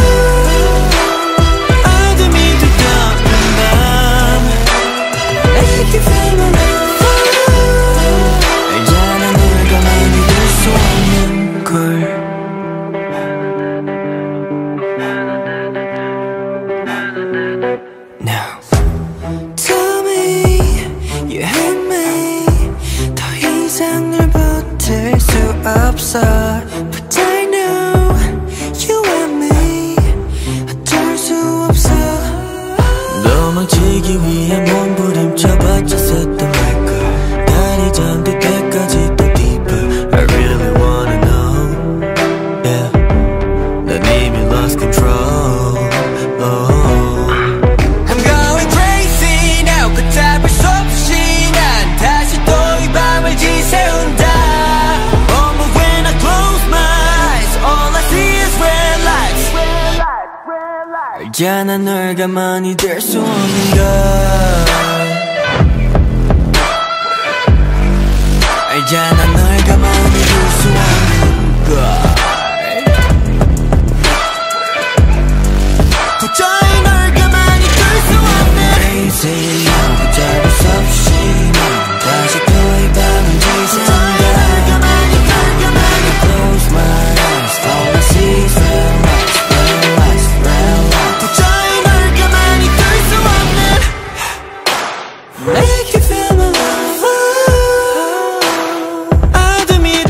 어둠이 두꺼운 밤 Make you feel my love 알잖아 널 가만히 둘 수 없는 걸 Now Tell me you hate me 더 이상 널 버틸 수 없어 But I know 도망치기 위해 몸부림쳐봤자 섰던 말걸 달이 잠들 때까지 또 deeper I really wanna know Yeah 난 이미 lost control oh. I'm going crazy now 걷잡을 수 없이 난 다시 또 이 밤을 지새운다 Oh but when I close my eyes all I see is red lights 알잖아 널 가만히 될 수 없는 걸 알잖아 널 가만히 둘 수 없는 걸 도저히 널 가만히 둘 수 없는 Crazy now 잡을 수 없이 난 다시 또 이 밤을 지새운다 널 가만히 널 가만히 Close my eyes all I see is red lights red lights red lights 도저히 널 가만히 둘 수 없는 Make you feel my love 어둠이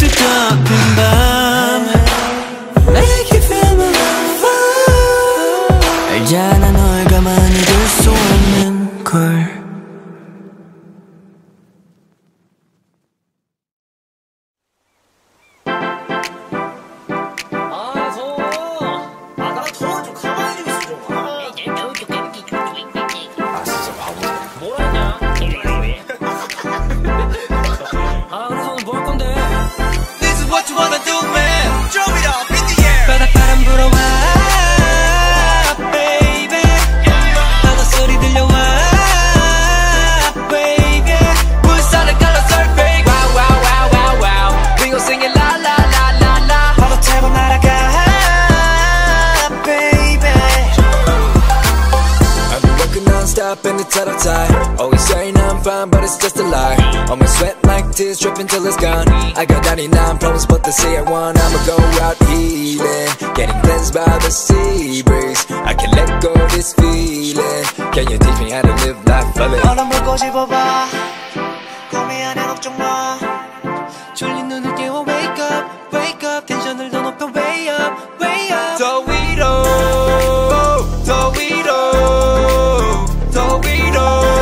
up in the title tie. Always saying I'm fine, but it's just a lie. All my sweat like tears dripping till it's gone. I got ninety-nine problems, but they say I won. I'ma go out healing, getting cleansed by the sea breeze. I can let go of this feeling. Can you teach me how to live life fully? 얼음 물고 집어봐 고민 안해 걱정 마 졸린 눈을 깨워 wake up wake up 텐션을 더 높여 way up way up 더 위로 더 위로 더 위로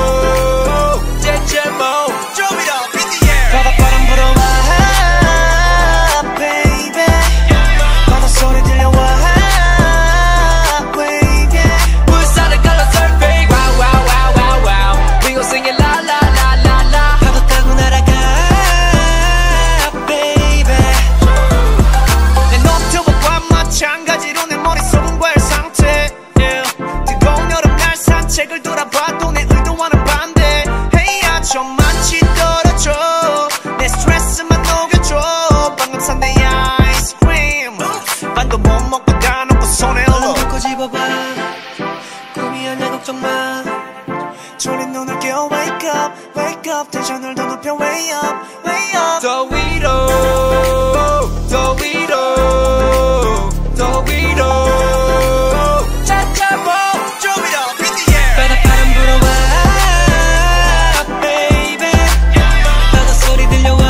제제모 Drop it up in the air 바닷바람 불어와 baby 바닷소리 들려와 baby 물살을 갈라 surfing wow wow wow wow wow We gon' sing it la la la la la 파도 타고 날아가 baby 내 노트북과 마찬가지로 내 머릿속은 과열 상태 yeah. 뜨거운 여름날 산책을 돌아봐도 내 의도와는 반대 Hey 야 좀만치 떨어져 내 스트레스만 녹여줘 방금 산 내 아이스크림 반도 못 먹고 다 놓고 손에 얼른 올려 들고 집어봐 꿈이 아냐 걱정 마 졸린 눈을 깨워 wake up wake up 텐션을 더 높여 way up way up 더 위로 더 위로 더 위로 짜짜보 Drop it up in the air 바닷바람 불어와 baby 바닷소리 들려와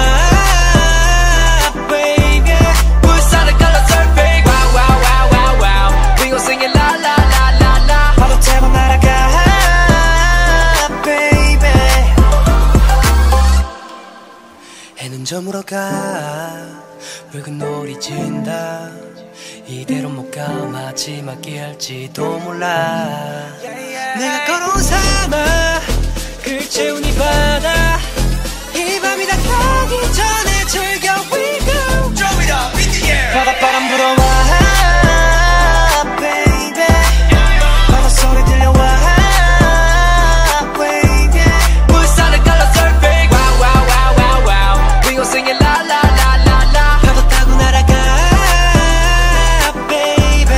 baby 물살을 갈라 surfing wow wow wow wow wow We gon' sing it la la la la la 바로 잡아 날아가 baby 해는 저물어가 붉은 노을이 진다 이대로 못 가 마지막이 할지도 몰라 내가 걸어온 사막 글 채운 이 바다 이 밤이 다 가기 전에 즐겨 we go Drop it up in the air 바닷바람 불어와 baby 바닷소리 들려와 baby 물살을 갈라 surfing wow wow wow wow wow We gon' sing it la la la la la 파도 타고 날아가 baby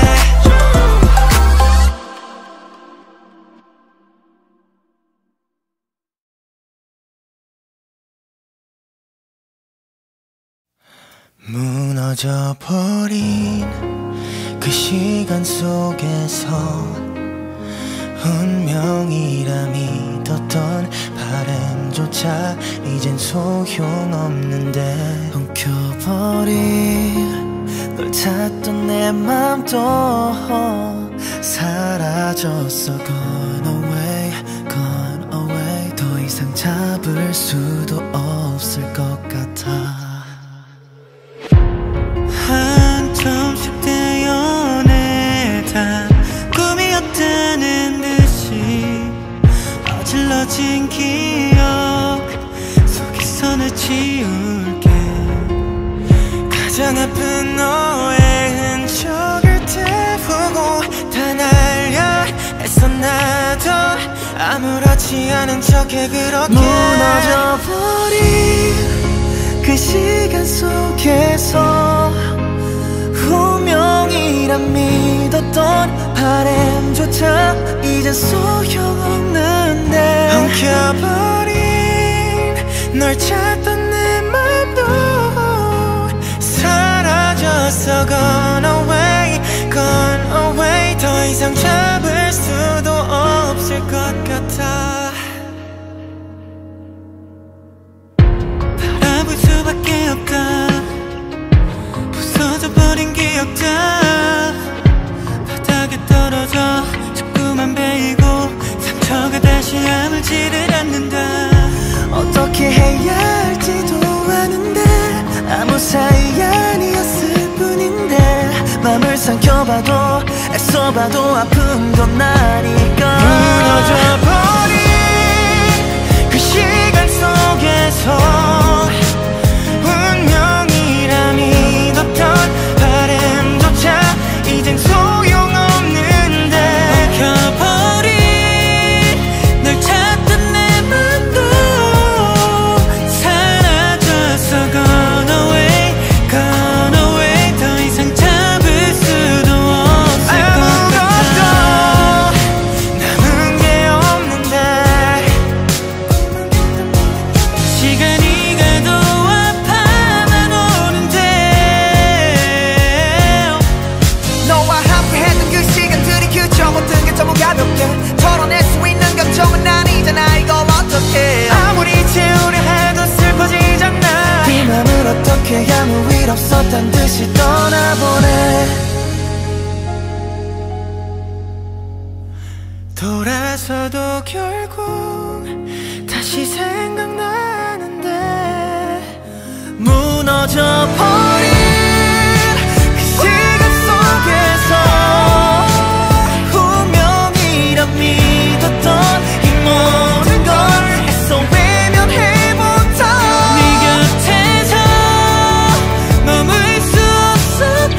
무너져버린 그 시간 속에서 운명이라 믿었던 바람조차 이젠 소용없는데 엉켜버린 널 찾던 내 맘도 사라졌어 Gone away, gone away 더 이상 잡을 수도 없을 것 같아 한 tom씩 떼어내다 꿈이었다는 듯이 어질러진 기억 속에서 날 지울게 가장 아픈 너의 흔적을 태우고 다 날려 애써 나도 아무렇지 않은 척해 그렇게 무너져버린 그 시간 속에서 운명이란 믿었던 바람조차 이젠 소용없는데 엉켜버린 널 찾던 내 맘도 사라졌어 Gone away, gone away 더 이상 잡을 수도 없을 것 같아 바라볼 수밖에 없다 부서져버린 기억들 바닥에 떨어져 자꾸만 베이고 상처가 다시 아물지를 않는다 어떻게 해야 할지도 아는데 아무 사이 아니었을 뿐인데 맘을 삼켜봐도 애써봐도 아픈 건 나니까 무너져버린 그 시간 속에서 운명이라 믿었던 바람조차 이젠 소용없는데 엉켜버린 널 찾던 내 맘도 사라졌어 Gone away, gone away 더 이상 잡을 수도 없을 것 같아 남은 게 없는데 돌아서도 결국 다시 생각나는데 무너져 버린 그 시간 속에서 운명이라 믿었던 이 모든 걸 애써 외면해보다 네 곁에서 머물 수 없었던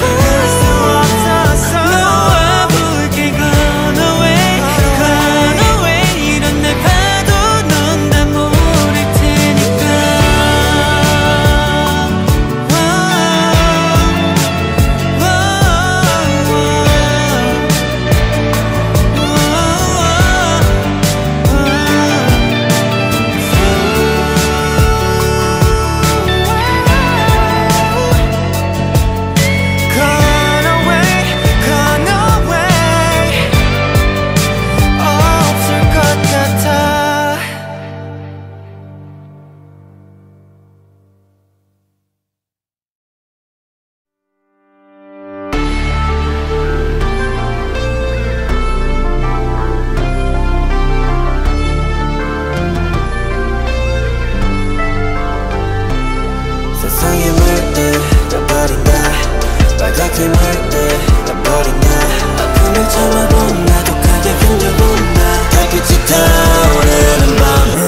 놓아볼게 gone away gone away 이런 날 봐도 넌 다 모를 테니까 Gone away, gone away 없을 것 같아 세상에 물들 다 버린다 빨갛게 물들 다 버린다 아픔을 참아본 나도 가게 견뎌본다 달빛이 타오르는 밤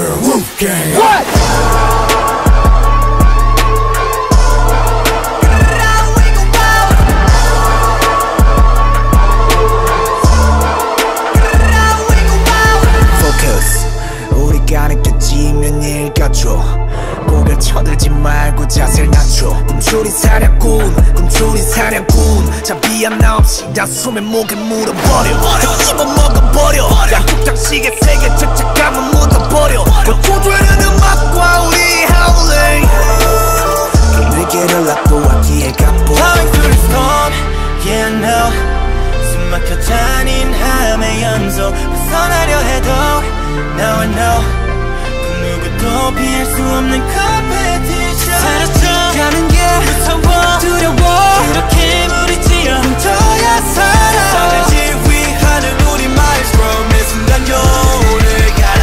Focus 우리가 느껴지면 읽어줘 고개를 쳐들지 말고 자세를 낮춰 꿈초린 사냥꾼 꿈초린 사냥꾼 잡이 하나 없이 다 숨에 목에 물어버려 씹어먹어버려 양국장식의 세계 착착함은 묻어버려 고조되는 음악과 우리 howling 분위기를 납도하기에 갚고 Blowing through the storm, yeah I know 숨 막혀 잔인함의 연속 벗어나려 해도 Now I know 그 누구도 피할 수 없는 competition 사라져 가는 게 무서워 두려워 그렇게 무리지어 훔쳐야 살아 세상을 지휘하는 우리 마일스트롬 내 순간 영혼을 갈아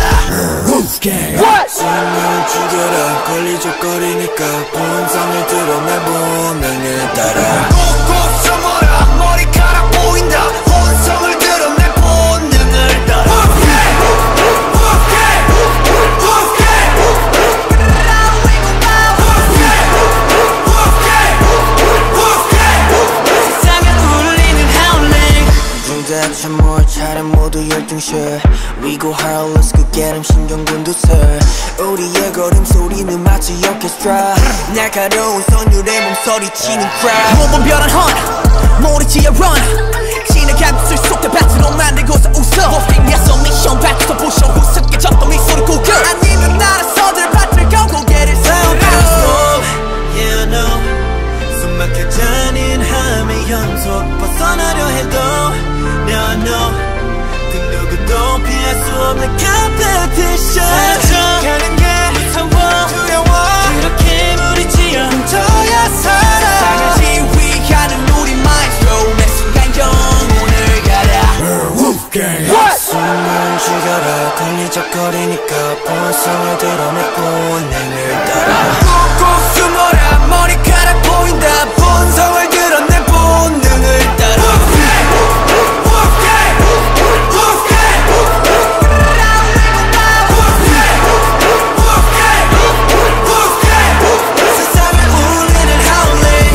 숨을 죽여라 걸리적거리니까 본성을 드러내 본능을 따라 꼭꼭 숨어라 머리카락 보인다 본성을 드러내 본능을 따라 세상에 울리는 howling 중대체 뭘 차례 모두 열중실 We go hard let's go get 'em 신경곤두설 우리의 걸음소리는 마치 오케스트라 날카로운 선율에 몸서리치는 crowd 몸은 변한 헌 모리지에 run 신의 가슴을 쏟아 밭으로 만들고서 웃어 wolfing에서 미션 밭에서 부셔 우습게졌던 미소를 구겨 아니면 나라서들 밭을 걸고 고개를 세우며 Yeah I know 숨 막혀 잔인함의 연속 벗어나려 해도 Now I know 그 누구도 피할 수 없는 competition 사라져 가는 게 무서워 두려워 그렇게 무리지어 훔쳐야 살아 세상을 지휘하는 우리 마이스트로 내 순간 영혼을 가라 숨을 죽여라 걸리적거리니까 본성을 드러내 본능을 따라 꼭꼭 숨어라 머리카락 보인다 본성을 드러내 본능을 따라 세상을 울리는 howling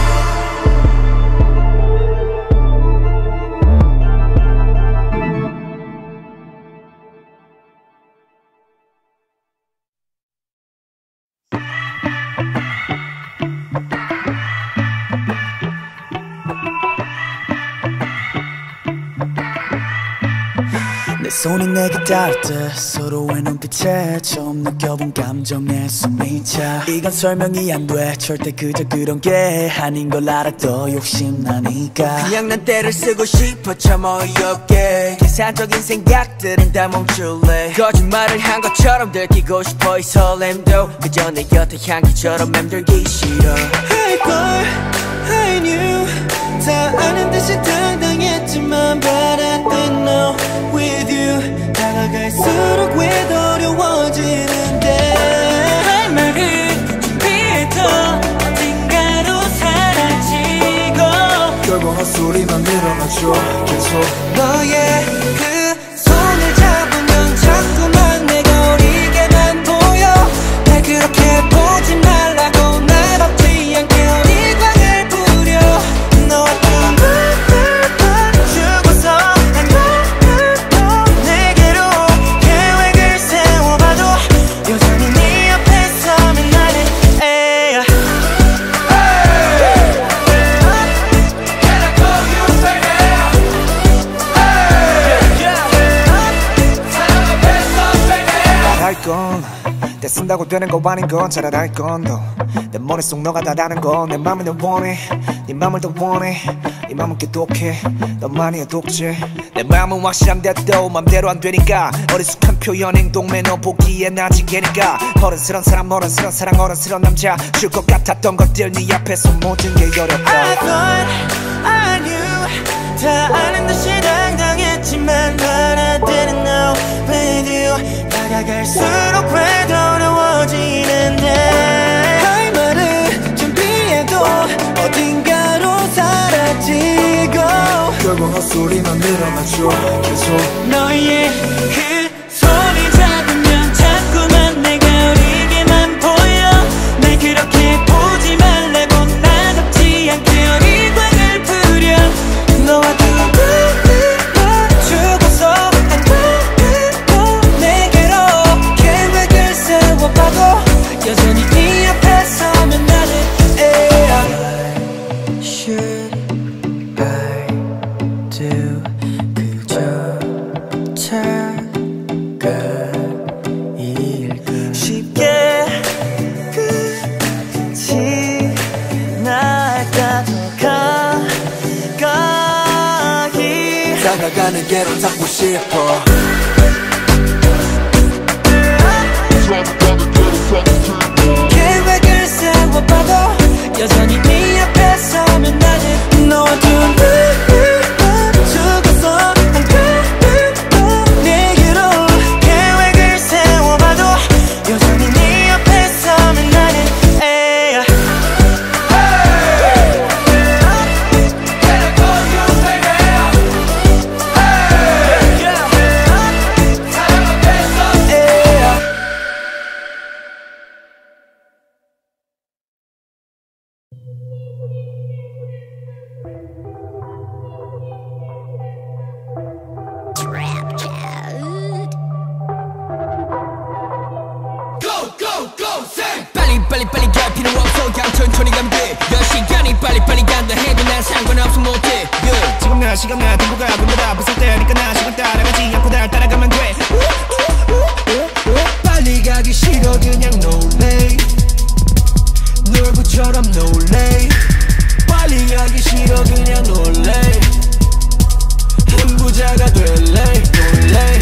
내 손이 내게 닿을 때 서로의 눈빛에 처음 느껴본 감정의 숨이 차 이건 설명이 안 돼 절대 그저 그런 게 아닌 걸 알아도 욕심나니까 그냥 난 때를 쓰고 싶어 참 어이없게 계산적인 생각들은 다 멈출래 거짓말을 한 것처럼 들키고 싶어 이 설렘도 그저 내 곁에 향기처럼 맴돌기 싫어 I thought I knew 다 아는 듯이 당당했지만 But I didn't know with you 밀어넣어줘 계속 너의 그 손을 잡으면 자꾸만 내가 어리게만 보여 날 그렇게 보지 말라고 날 덮지 않게 어리광을 부려 너와 눈을 맞추고서 난 너를 내게로 계획을 세워봐도 여전히 네 옆에 서면 나는 에야 건 내 쓴다고 되는 거 아닌 건 잘 알아 건 너 내 머릿속 너가 다라는 건 내 맘을 더 원해 네 맘을 더 원해 네 맘은 깨독해 너만이 독재 내 맘은 확실한데도 맘대로 안 되니까 어리숙한 표현 행동 매너 보기엔 아직 애니까 어른스런 사람 어른스런 사랑 어른스런 남자 줄 것 같았던 것들 네 앞에서 모든 게 어렵다 I thought I knew 다 아는 듯이 당당했지만 But I didn't know with you 다가갈수록 왜 더 어려워지는데 할 말을 준비해도 어딘가로 사라지고 결국 헛소리만 밀어넣어줘 계속 너의 그 손이 잡으면 자꾸만 내가 어리게만 보여 날 그렇게 보지 말라고 나 덮지 않게 어리광을 부려 너와 눈을 맞추고서 안 그래도 내게로 계획을 세워봐도 여전히 네 앞에 서면 나는 애야 Should I do 그저 착각일까 쉽게 끝이 날까 더 가까이 다가가는 게로 잡고 싶어 계획을 세워봐도 여전히 네 앞에 서면 나는 너와 눈을 맞추고서 안 그래도 내게로 계획을 세워봐도 여전히 네 앞에 서면 나는 애야 빨리빨리 갈 필요 없어 그냥 천천히 가면 돼 몇 시간이 빨리빨리 간다 해도 난 상관없어 못해 yeah. 지금 나 시간 나 등보가 군보다 부술 때니까 나 시간 따라가지 않고 날 따라가면 돼 빨리 가기 싫어 그냥 no lay 놀부처럼 no lay 빨리 가기 싫어 그냥 no lay 흥부자가 될래 no lay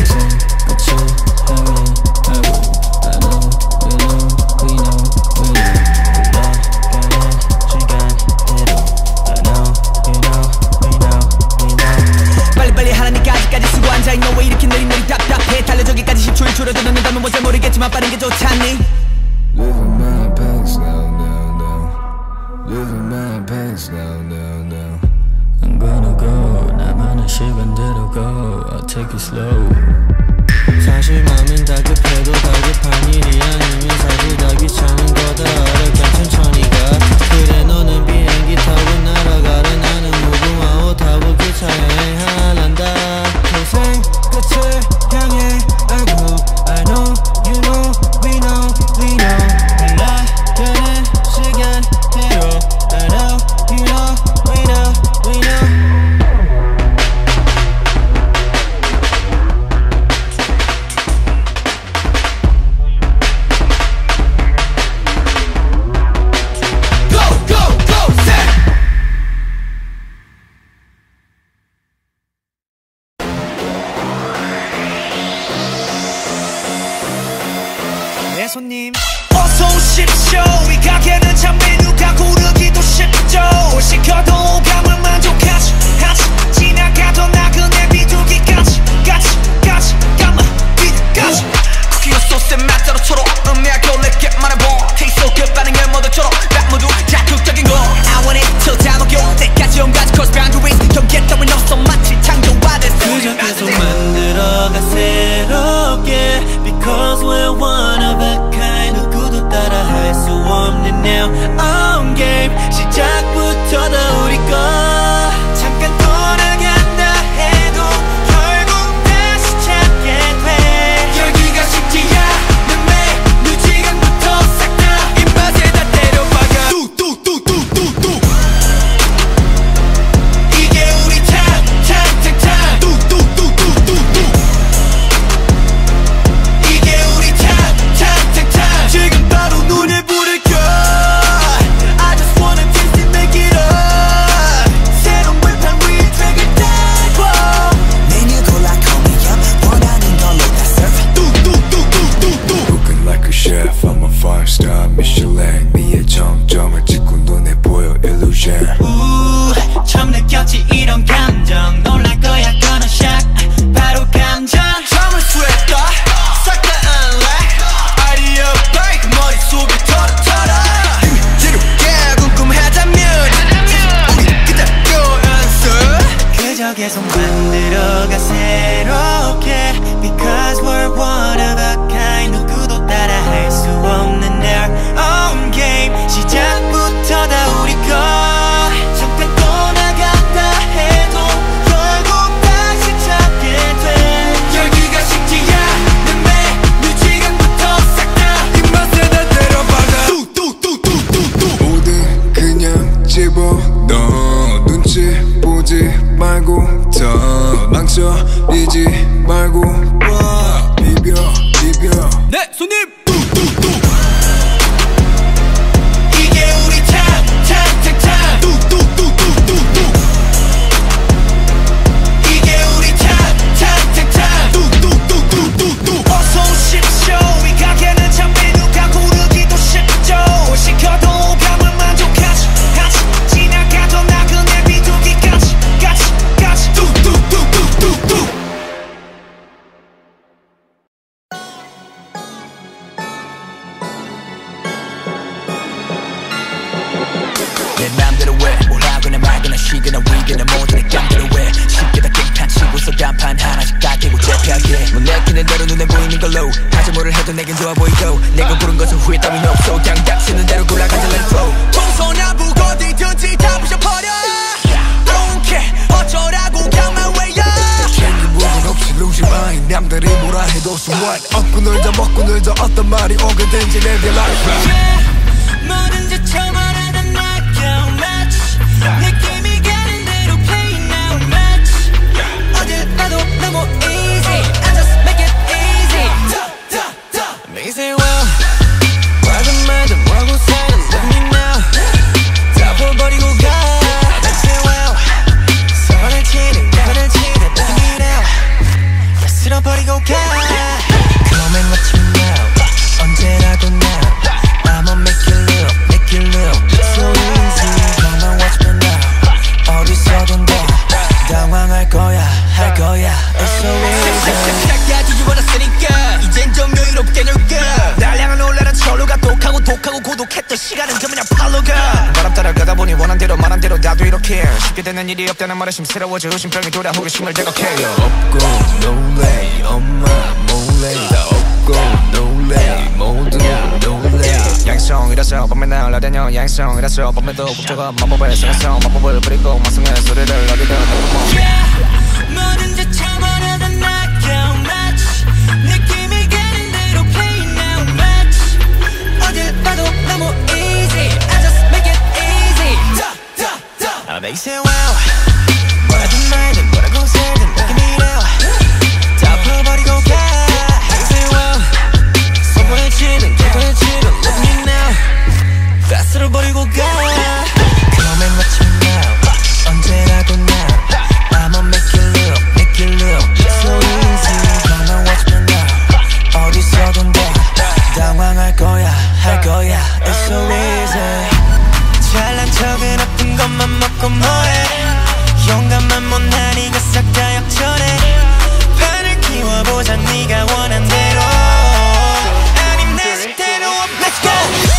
빨리빨리 하라니까 아직까지 쓰고 앉아있노 왜 이렇게 느릿느릿 답답해 달려 저기까지 십 초일 줄어드는다면 뭐 잘 모르겠지만 빠른 게 좋잖니 Living my pace down down down Living my pace down down down I'm gonna go 나만의 시간대로 go I'll take it slow 사실 맘은 다급해도 다급한 일이 아니면 사실 다 귀찮은 거다 알아 천천히 가 그래 너는 비행기 타고 날아가래 나는 무궁화 옷 타고 기차 여행하란다 평생 끝을 향해 I go I know you know we know we know 연락되는 시간대로 I know you know we know we know 손님 어서 오십시오 이 가게는 참 메뉴가 고르기도 쉽죠 뭘 시켜도 오감을 만족하지 하지 지나가던 나그네 비둘기까지 까지 까지 까마 비드까지 쿠키와 소스의 맛대로 초록 음미하고 내게 말해봐 Taste so good 반응을 모두처럼 딱 모두 자극적인 거 I want it till 다 녹여 때까지 온가지 cross boundaries 경계 따윈 없어 계속 만들어가 새롭게 Because we're one of a kind 누구도 따라할 수 없는 our own game 시작부터 다 우리 거 잠깐 떠나갔다 해도 결국 다시 찾게 돼 열기가 식지 않는 메뉴 지금부터 싹 다 입맛에 다 때려박아 뚝뚝뚝뚝뚝뚝 모든 그냥 집어넣어 눈치 보지 말고 더 망설이지 말고 와 비벼 비벼 네 손님 이게 우리 탑탑탑탑 뚝뚝뚝뚝뚝뚝 이게 우리 탑탑탑탑 뚝뚝뚝뚝뚝뚝 어서 오십시오 이 가게는 참 메뉴가 고르기도 쉽죠 시켜도 오감을 만족하지 같이 지나가도 나그네 비둘기까지 같이 같이 뚝뚝뚝뚝뚝뚝 내 맘대로 해뭘 하거나 말거나 쉬거나 위거나 모든 내 깜대로 해 쉽게 다 깽판 치고서 간판 하나씩 깎이고 재피하게 뭐 내키는 대로 눈에 보이는 걸로 하지 뭐를 해도 내겐 좋아 보이고 내가 고른 것은 후회 따윈 없어 그냥 닥치는 대로 굴러가자 let it flow 동서남북 어디든지 다 부셔버려 Don't care 어쩌라고 그냥만 외워 챙긴 부분 없이 losing mind 남들이 뭐라 해도 so what 얻고 놀자 먹고 놀자 어떤 말이 오게든지 live your life 뭐든지 처벌하던 knockout match 느낌이 가는 대로 play now match 어딜 가도 너무 easy I just make it easy Amazing well 말든 말든 뭐라고 살든 let me know 다 버버리고 가 Amazing well 서원을 치든 가만을 치든 let me know 다 쓸어버리고 가 Come and watch me now 언제라도 now I'ma make you look, make you look It's so easy Come and watch me now 어디서든 다 당황할 거야 할 거야 It's so easy 야 뒤집어놨으니까 이젠 좀 여유롭게 놀까 날 향한 올라란 철로가 독하고 독하고 고독했던 시간은 그냥 팔로가 바람 따라가다 보니 원한 대로 말한 대로 나도 이렇게 쉽게 되는 일이 없다는 말에 심스러워져 의심병이 돌아 호기심을 제거해요 없고 놀래 엄마 몰래 다 없고 놀래 모두 놀래 양성이라서 밤에 날아다녀 양성이라서 밤에도 국조가 마법을 생각성 마법을 부리고 마성의 소리를 어디든 내고 뭐든지 처벌하던 knockout match 느낌이 가는 대로 play now match 어딜 봐도 너무 easy I just make it easy Amazing wow 뭐라든 말든 뭐라고 살든 look at me now 다 풀어버리고 가 Amazing wow 선물을 치든 개돈을 치든 look at me now 다 쓸어버리고 가 Come and watch me now 언제라도 now I'ma make you look, make you look It's so easy Come and watch me now 어디서든 다 당황할 거야 할 거야 It's so easy 잘난 척은 아픈 것만 먹고 뭐해 용감만 못한 이가 싹 다 역전해 판을 키워보자 네가 원한 대로 아님 내 식대로 Let's go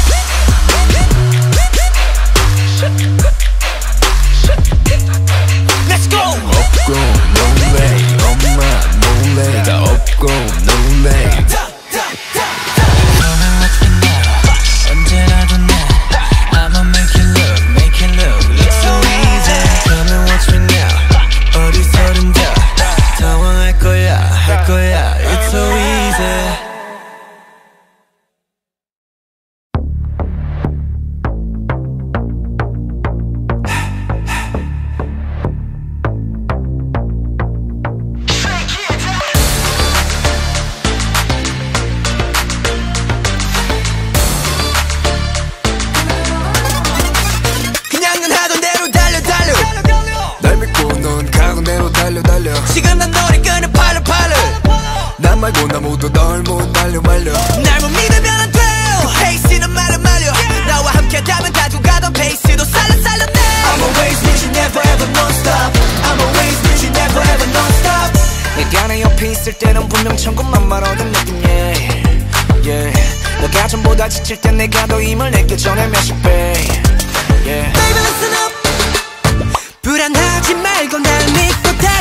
Let's go 없고 놀래 엄마 몰래 다 없고 놀래 Come and watch me now 언제라도 now I'ma make you look, make you look It's so easy Come and watch me now 어디서든 다 당황할 거야 할 거야 It's so easy 지금 난 너를 끄는 팔로 팔로 난 말고 나 모두 널 못 날려 말려 날 못 믿으면 안 돼 그 페이스는 말로 말려 나와 함께하면 가져가던 페이스도 살려 살려 내 I'm always with you never ever non-stop I'm always with you never ever non-stop 내가 내 옆에 있을 때는 분명 천국만 말하던 느낌 yeah yeah 너가 전보다 지칠 땐 내가 더 힘을 내게 전해 몇십 배 yeah Baby listen up 불안하지 말고 날 믿고 다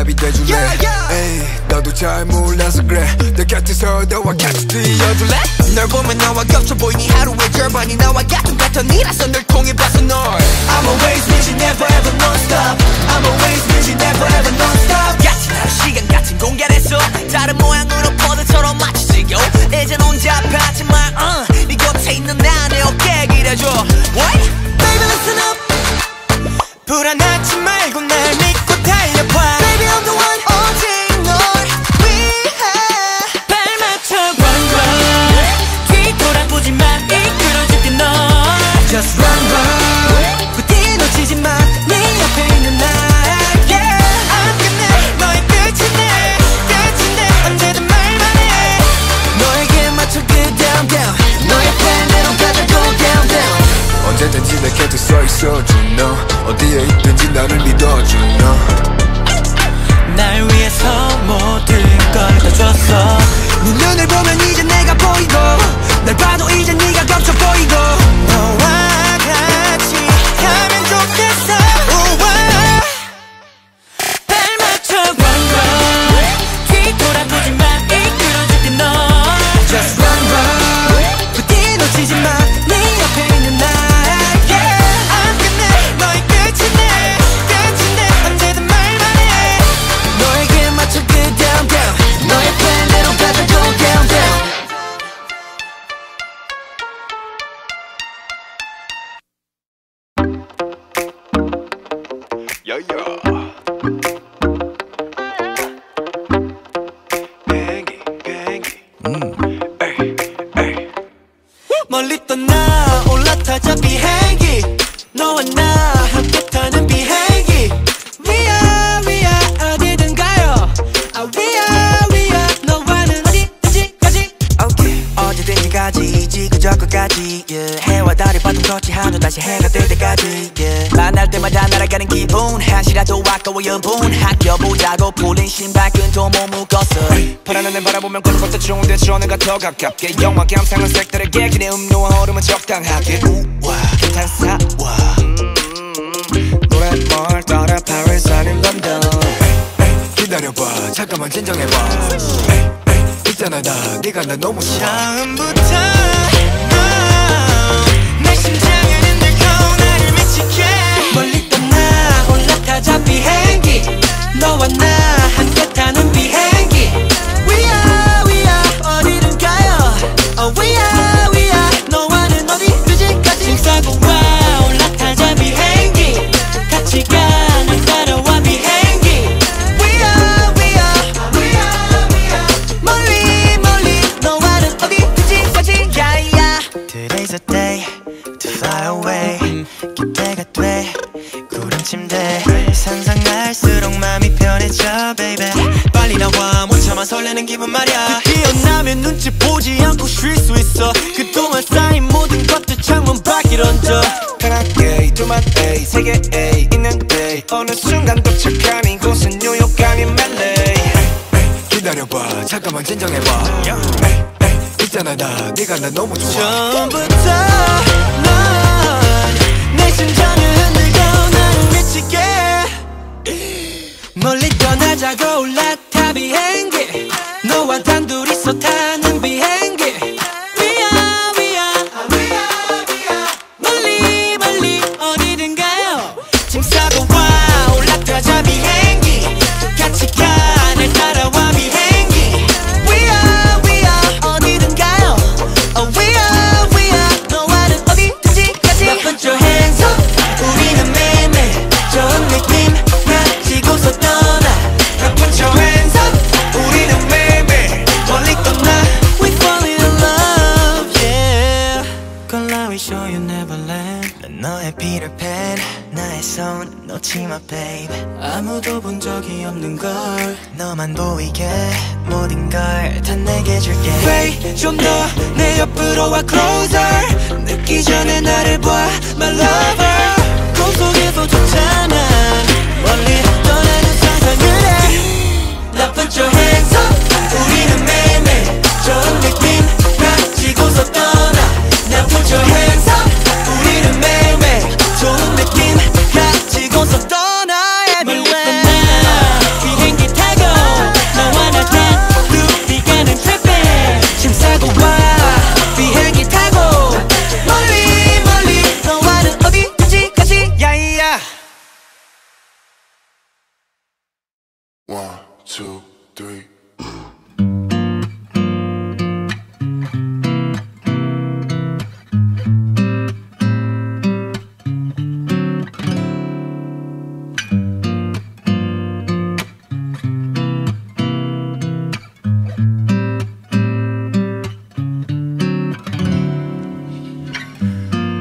답이 돼줄래 yeah, yeah. 에이, 너도 잘 몰라서 그래 내 곁에서 너와 같이 뛰어줄래 널 보면 너와 겹쳐 보이니 하루의 절반이 나와 같은 패턴이라서 널 통해 봐서 널 I'm always busy never ever non-stop I'm always busy never ever non-stop 같은 하루 시간 같은 공간에서 다른 모양으로 포도처럼 마치 지겨 이젠 혼자 봤지만 uh, 네 곁에 있는 나 내 어깨에 기대줘 What? Baby listen up 불안하지 말고 날 믿고 달려봐 Baby I'm the one 오직 널 위해 발 맞춰 run run 뒤 돌아보지 마 이끌어줄게 널 Just run run 부디 놓치지 마 네 옆에 있는 나 Yeah I'm 끝내 너의 끝이네 끝인데 언제든 말만 해 너에게 맞춰 그 down down 너의 팬대로 가자 go down down 언제든지 내 곁에 서 있어준 너 어디에 있든지 나를 믿어준 너 날 위해서 모든 걸 다 줬어 네 눈을 보면 이제 내가 보이고 날 봐도 이제 네가 겹쳐 보이고 너와 같이 가면 좋겠어 우와. 발 맞춰 run run 뒤 돌아보지 마 이끌어줄게 널 Just run run 부디 놓치지 마 네 옆에 있는 나 Yeah I'm 끝내 너의 끝이네 끝인데 언제든 말만 해 너에게 맞춰 그 down down 너의 팬대로 가자 go down down 멀리 떠나 올라타자 비행기 너와 나 함께 타는 비행기 We are we are 어디든 가요 아 We are we are 너와는 어디든지 가지 Okay 어디든지 가지 지구저구까지 yeah. 해와 달이 바통 터치 한후 다시 해가 뜰 때까지 yeah. 만날 때마다 날아가는 기분 한시라도 아까워 연분 아껴보자고 풀린 신발끈도 못 묶었어 불안한 날 바라보면 그런 것도 좋은데 전해가 더 가깝게 영화 감상은 색다르게 기내 음료와 얼음은 적당하게 우와 괜찮사와 노랫말 따라 Paris 아닌 런던 기다려봐 잠깐만 진정해봐 있잖아 나 네가 나 너무 좋아 처음부터 내 심장을 흔들고 나를 미치게 멀리 떠나 올라타자 비행기 너와 나 함께 타는 비행기 We are we are 어디든 가요 oh, We are we are 너와는 어디든지 같이 짐 싸고 와 올라타자 비행기 같이 가 날 따라와 비행기 We are we are we are we are 멀리 멀리 너와는 어디든지 같이 yeah yeah Today's a day to fly away 기대가 돼 구름 침대 상상할수록 마음이 편해져 baby 빨리 나와 못 참아 설레는 기분 말야 기어나면 눈치 보지 않고 쉴 수 있어 그동안 쌓인 모든 것들 창문 밖을 얹어 편하게 두만 A 세계 A 있는데 어느 순간 도착한 이곳은 뉴욕 아닌 멜레이 기다려봐 잠깐만 진정해봐 있잖아 나 네가 나 너무 좋아 처음부터 넌 내 심장을 흔들고 나를 미치게 멀리 떠나자고 올라타 비행기 너와 단둘이서 타는 비행기 We are we are 멀리 멀리 어디든 가요 짐 싸고 와 올라타자 비행기 같이 가 날 따라와 비행기 We are we are 어디든 가요 oh, We are we are 너와는 어디든지 가지 나 put your hands up 우리는 매일매일 좋은 느낌 가지고서 떠나 나 put your hands up 우리는 매일매일 멀리 떠나 We fall in love yeah Girl I will show you Neverland 난 너의 Peter Pan 나의 손 놓지 마 babe 아무도 본 적이 없는 걸 너만 보이게 모든 걸 다 내게 줄게 Wait 좀 더 내 옆으로 와 closer 늦기 전에 나를 봐 my lover 꿈속에서 좋잖아 멀리 떠나는 상상을 해 나 put your hands up 우리는 매일매일 좋은 느낌 가지고서 떠나 나 put your hands up 우리는 매일매일 좋은 느낌 가지고서 떠나 everywhere 비행기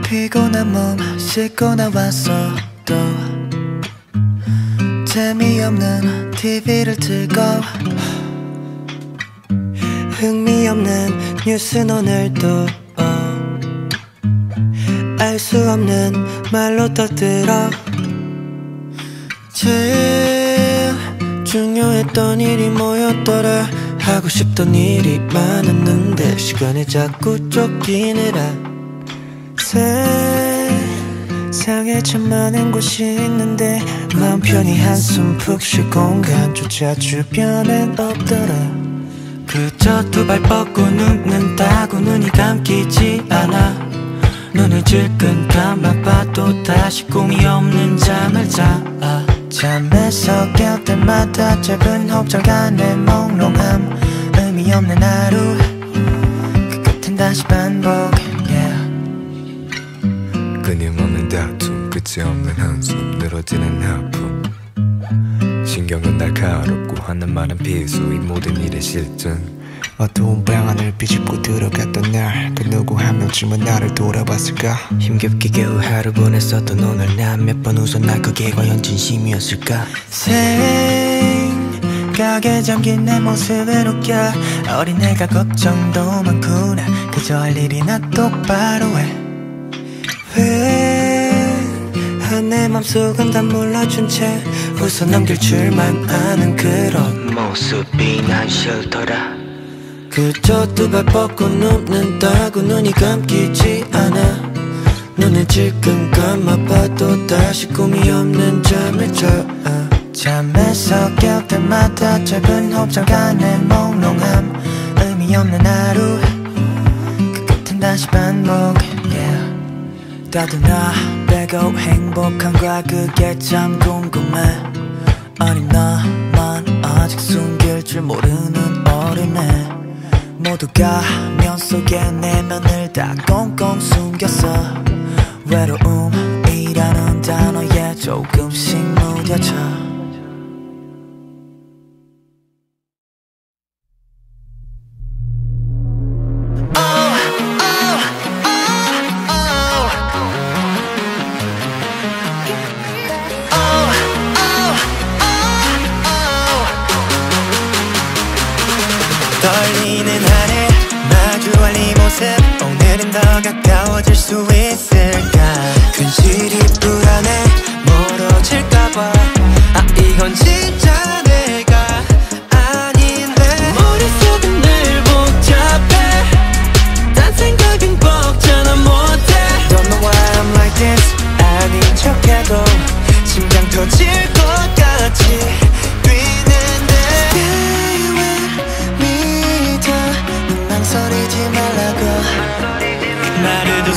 피곤한 몸 씻고 나왔어. 또 재미없는 티비를 틀고 흥미없는 뉴스는 오늘도 알 수 없는 말로 떠들어. 제일 중요했던 일이 뭐였더라. 하고 싶던 일이 많았는데 시간에 자꾸 쫓기느라. 세상에 참 많은 곳이 있는데 마음 편히 한숨 푹 쉴 공간조차 주변엔 없더라. 그저 두 발 뻗고 눕는 따고 눈이 감기지 않아. 눈을 질끈 감아봐도 다시 꿈이 없는 잠을 자. 잠에서 깰 때마다 짧은 호흡장간의 몽롱함. 의미 없는 하루 그 끝엔 다시 반복. yeah. 끊임없는 다툼 끝이 없는 한숨 늘어지는 아픔. 신경은 날카롭고 하는 말은 비수. 이 모든 일의 실증. 어두운 방 안을 비집고 들어갔던 날 그 누구 한 명쯤은 나를 돌아봤을까. 힘겹게 겨우 하루 보냈었던 오늘 난 몇 번 웃었나. 그게 과연 진심이었을까. 생각에 잠긴 내 모습을 웃겨. 어린애가 걱정도 많구나. 그저 할 일이나 똑바로 해. 왜 내 맘속은 다 몰라준 채 웃어 넘길 줄만 아는 그런 모습이 난 싫더라. 그저 두 발 뻗고 눕는다고 눈이 감기지 않아. 눈을 질끈 감아봐도 다시 꿈이 없는 잠을 자. 잠에서 깰 때마다 짧은 호흡장간의 몽롱함. 의미 없는 하루 그 끝엔 다시 반복. yeah. 따뜻나 빼고 행복한가 그게 참 궁금해. 아니 나만 아직 숨길 줄 모르는 어린애. 모두가 면 속에 내면을 다 꽁꽁 숨겼어. 외로움이라는 단어에 조금씩 무뎌져. 떨리는 하늘 마주할 이 모습. 오늘은 더 가까워질 수 있을까. 근실이 불안해 멀어질까봐. 아 이건 진짜 내가 아닌데. 머릿속은 늘 복잡해. 딴 생각은 벅차나 못해. Don't know why I'm like this. 아닌 척해도 심장 터질 것 같이 망설이지 말라고. 말해도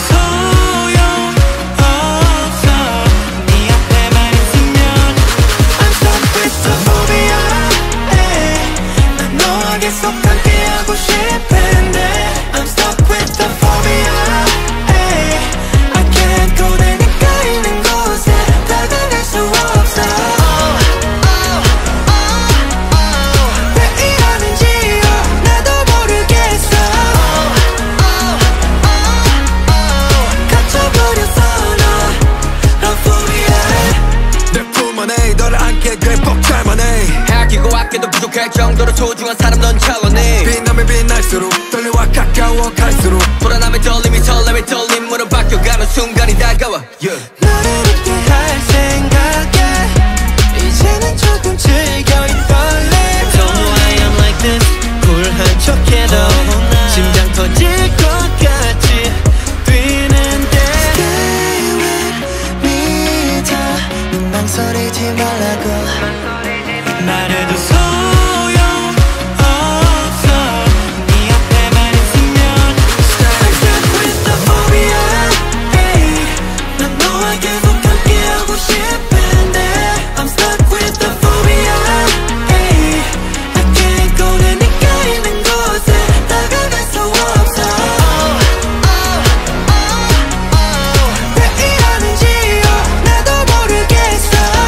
소용없어. 네 앞에만 있으면 I'm stuck with the phobia. 난 너와 계속 함께하고 싶은데 I'm stuck with the phobia. I can't go. 내가 있는 곳에 다가갈 수 없어. 왜 이러는지요 나도 모르겠어. 너를 안게 돼 벅찰만해. 아끼고 아껴도 부족할 정도로 소중한 사람 넌 찬란해. 빛나면 빛날수록 떨려와 가까워 갈수록 불안함에 떨림이 설렘에 떨림으로 바뀌어가는 순간이 다가와. yeah. 너를 잊게 할 생각에 이제는 조금 즐겨 이 떨림. Don't know why I'm like this. 쿨한 척해도 심장 터질 것 같이 뛰는데 Stay with me. 다 망설이지 말라고. 말해도 소용없어. 네 앞에만 있으면 I'm stuck with the phobia. 난 너와 계속 함께하고 싶은데 I'm stuck with the phobia. I can't go. 내 네가 있는 곳에 다가갈 수 없어. 왜 이러는지요 나도 모르겠어.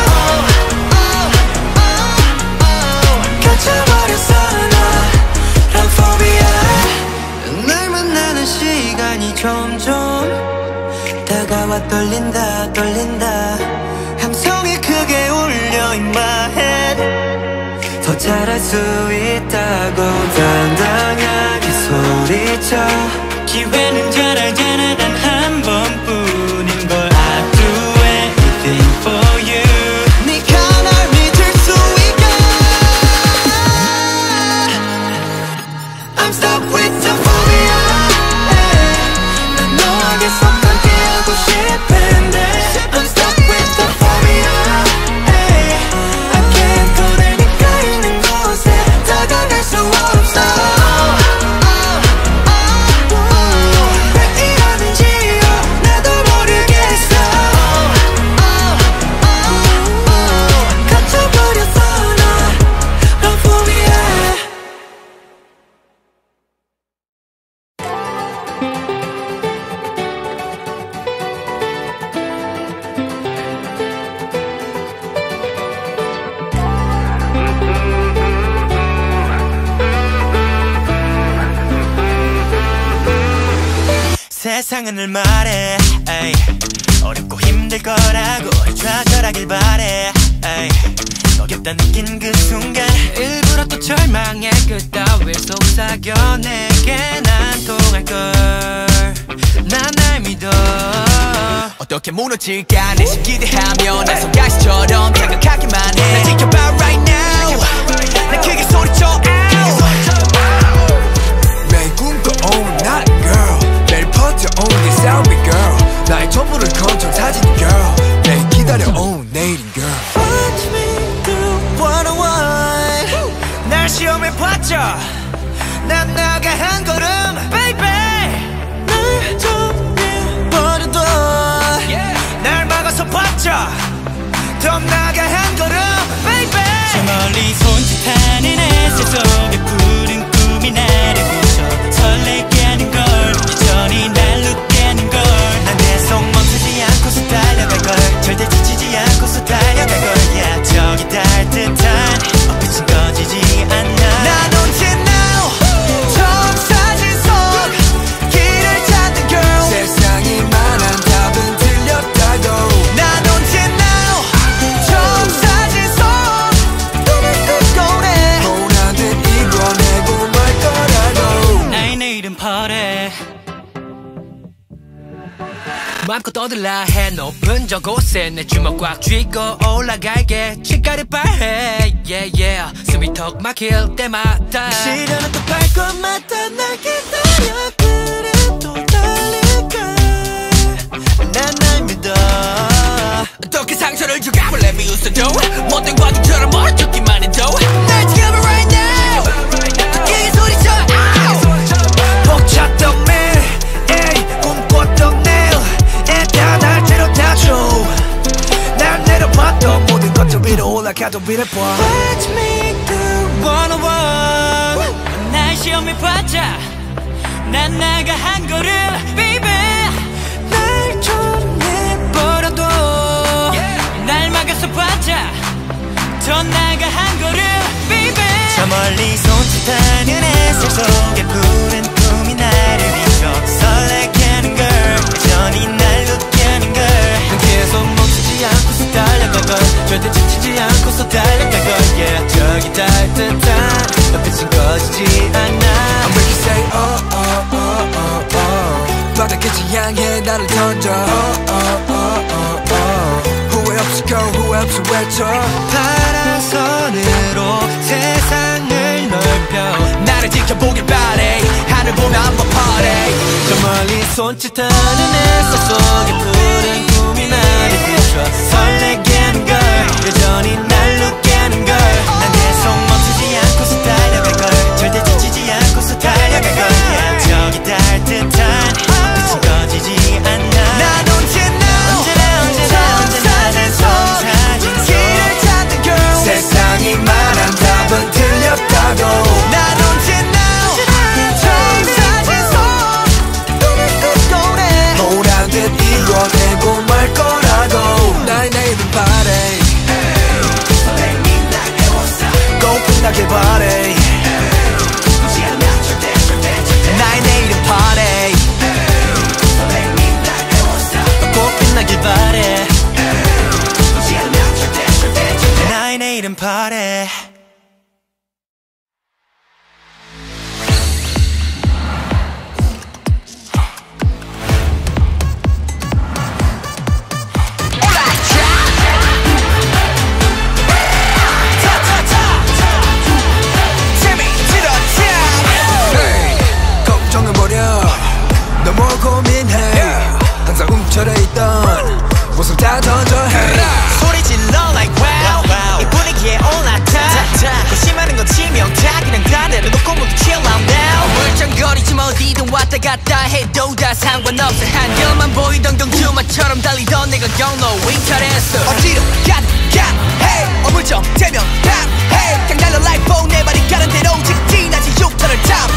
갇혀버렸어 너란 phobia. 날 만나는 시간이 점점 다가와 떨린다 떨린다 함성이 크게 울려 in my head 더 잘할 수 있다고 당당하게 소리쳐 기회는 잘 알잖아 단 한 번뿐인 걸 I do anything for you 네가 날 믿을 수 있게 I'm stuck with the phobia 난 너에게서 함께하고 싶은데 I'm stuck with the phobia I can't go there 네가 있는 곳에 다가갈 수 없어 왜 이러는지요 나도 모르겠어 갇혀버렸어 너 love phobia 세상은 늘 말해 에이. 어렵고 힘들 거라고 좌절하길 바래 에이. 너겠다 느낀 그 순간 일부러 또 절망의 그 따위를 속삭여 내게 난 통할걸 난 날 믿어 어떻게 무너질까 내심 기대하며 난 성가시처럼 생각하기만 해 날 지켜봐 right now 난 크게 소리쳐 매일 꿈꿔온 나의 girl 매일 버텨온 this selfie girl 나의 전부를 건져 사진 girl 매일 기다려온 내일인 girl Watch me do one on one 날 시험해 봤죠 난 나가 한 걸음 baby 날 정해버려도 날 막아서 봤죠 더 나가 한 걸음 baby 저 멀리 손짓하는 햇살 속에 푸른 꿈이 나를 비춰 설레게 하는 걸 여전히 날 웃게 하는 걸 난 계속 멈추지 않고서 달려갈 걸 절대 지치지 않고서 달려갈 걸 yeah 저기 닿을 듯한 빛은 꺼지지 않아 난 언제나 처음 사진 속 길을 찾는 girl 세상이 말한 답은 틀렸다고 난 언제나 처음 사진 속 눈을 뜨고 내 보란 듯 이뤄내고 말 거라고 나의 내일은 파래 맘껏 떠들라 해 높은 저곳에 내 주먹 꽉 쥐고 올라갈게 치가를 발해 yeah yeah 숨이 턱 막힐 때마다 시련은 또 발걸마다 날 기다려 그래 또 달릴까 난 날 믿어 어떻게 상처를 주감을 내비 웃어줘 못된 과거처럼 멀어졌기만 해도 날 지켜봐 right now 크게 소리쳐 벅찼던 매일 꿈꿨던 내일에 다 날 데려다줘 날 내려봤던 모든 것들 위로 올라가도 비례봐 Watch me do one on one 날 시험해봤자 난 나가 한 걸음 baby 날 정해버려도 날 막아서 봤자 더 나가 한 걸음 baby 저 멀리 손짓하는 햇살 속에 푸른 꿈이 나를 비춰 설레게 하는 걸 여전히 날 웃게 하는 걸 난 계속 멈추지 않고서 달려갈 걸 절대 지치지 않고서 달려갈 걸 yeah 저기 닿을 듯한 빛은 꺼지지 않아 I'm make you say oh oh oh oh oh 바닥까지 향해 나를 던져 oh oh oh oh oh 후회 없이 go 후회 없이 외쳐 파란선으로 세상을 넓혀 나를 지켜보길 바래 하늘 보며 한번 party 저 멀리 손짓하는 햇살 속에 푸른 꿈이 나를 비춰 설레게 하는 걸 여전히 날 웃게 하는 걸 난 계속 멈추지 않고서 달려갈 걸 절대 지치지 않고서 달려갈 걸 yeah 저기 닿을 듯한 빛은 꺼지지 않아 난 언제나 언제나 언제나 언제나 사진 속 길을 찾는 girl 세상이 말한 답은 틀렸다고 난 언제나 처음 사진 속 눈을 뜨고 내 보란 듯 이뤄내고 말 거라고 나의 내일은 바래 설레니 날 애워싸 Go party. 걱정은 버려 너무 고민해 항상 움츠려있던 모습 다 던져 hey. 소리 질러 like wow, wow. 이 분위기에 올라타 고심하는 건 치명타 그냥 가래를 놓고 모두 chill out now 멀쩡거리지만 어디든 왔다 갔다 해도 다 상관없어 한결만 보이던 경주마처럼 달리던 내가 경로 위탈했어 어디로 가든 가 hey. 어물쩡 대면 다 hey. 그냥 달려 like phone 내 발이 가는 대로 직진하지 육탄을 탑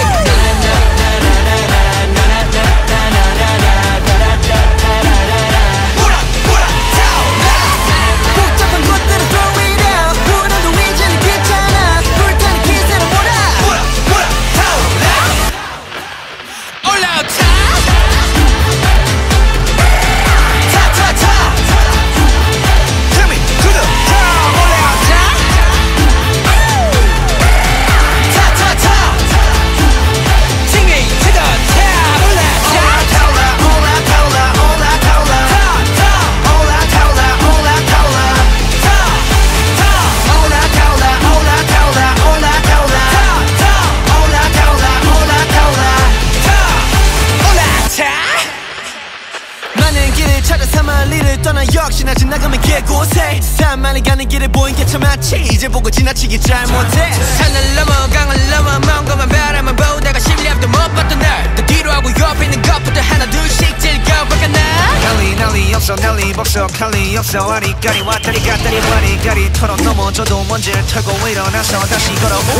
역시나 지나가면 개고생 산만히 가는 길에 보인 게 참 많지 이제 보고 지나치기 잘 못해 산을 넘어 강을 넘어 먼 것만 바라만 보다가 실력도 못 봤던 날 또 뒤로 하고 옆에 있는 것부터 하나 둘씩 즐겨볼까 나 난리 난리 없어 난리 없어 칼리 없어 아리까리 왔다리 갔다리 와리까리 털어 넘어져도 먼지를 털고 일어나서 다시 걸어보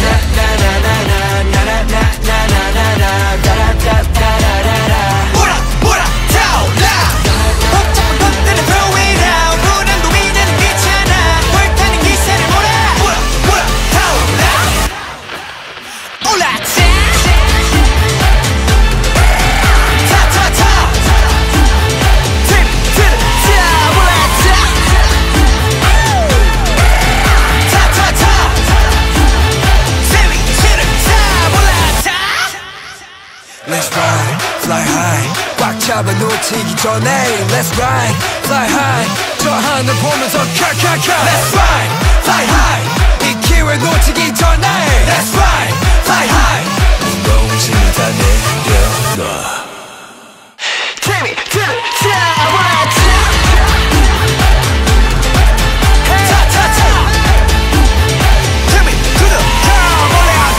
뭐라 뭐라 타올라 복잡한 것들은 throw it out 불안도 이제는 귀찮아 불타는 기세를 몰아 몰아 몰아 타올라 올라타 타타타 트립 트립 타 올라타 타타타 세위 트립 타 올라타 Let's ride, fly high 꽉 잡아 놓치기 전에 Let's ride, fly high 저 하늘 보면서 카카카 Let's ride, fly high 이 기회 놓치기 전에 Let's ride, fly high 무거운 다 내려놔 Take me to the top, I wanna top Take me to the top, 올라가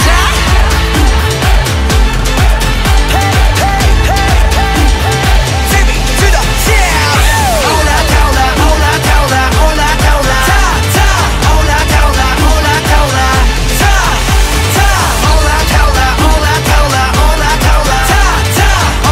Take me to the top 올라타올라 올라타올라 올라타올라 탑탑 올라타올라 올라타올라 탑탑 올라타올라 올라타올라 올라타올라 탑탑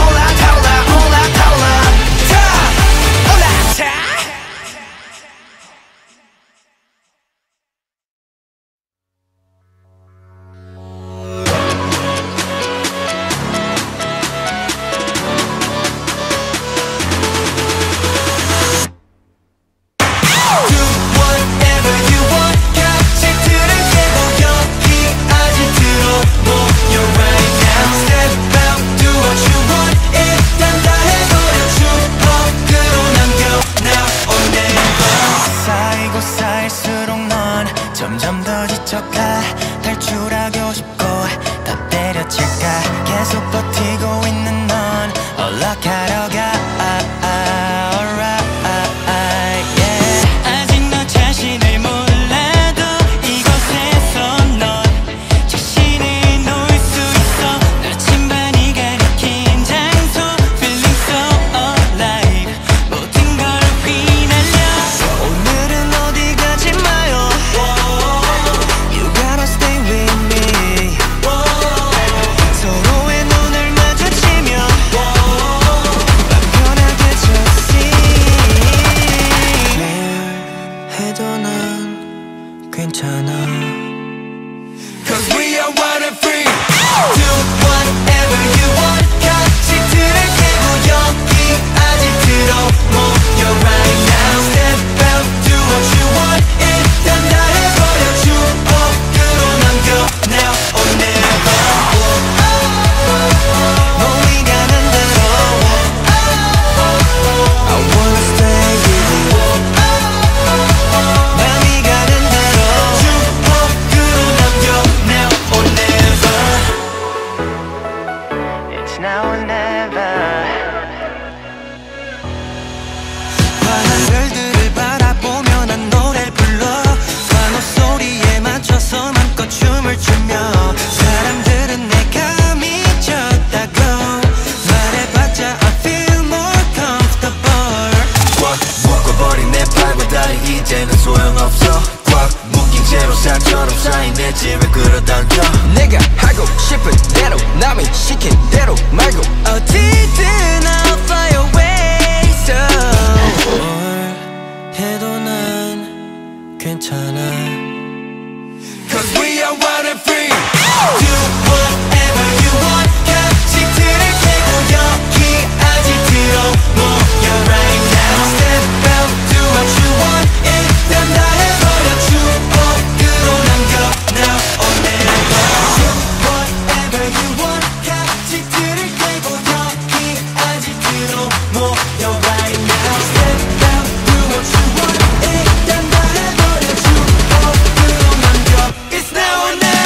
이제는 소용없어 꽉 묶인 채로 살처럼 쌓인 내 집에 끌어당겨 내가 하고 싶은 대로 남이 시킨 대로 말고 어디든 I'll fly away so 뭘 해도 난 괜찮아 Cause we are wild and free Do whatever you want 값지들을 깨고 여기 아지트로 모여 right now Step out, do what you want 일단 다 해버려 추억으로 남겨 now or never Do whatever you want 값지들을 깨고 여기 아지트로 모여 right now Step out, do what you want 일단 다 해버려 추억으로 남겨 It's now or never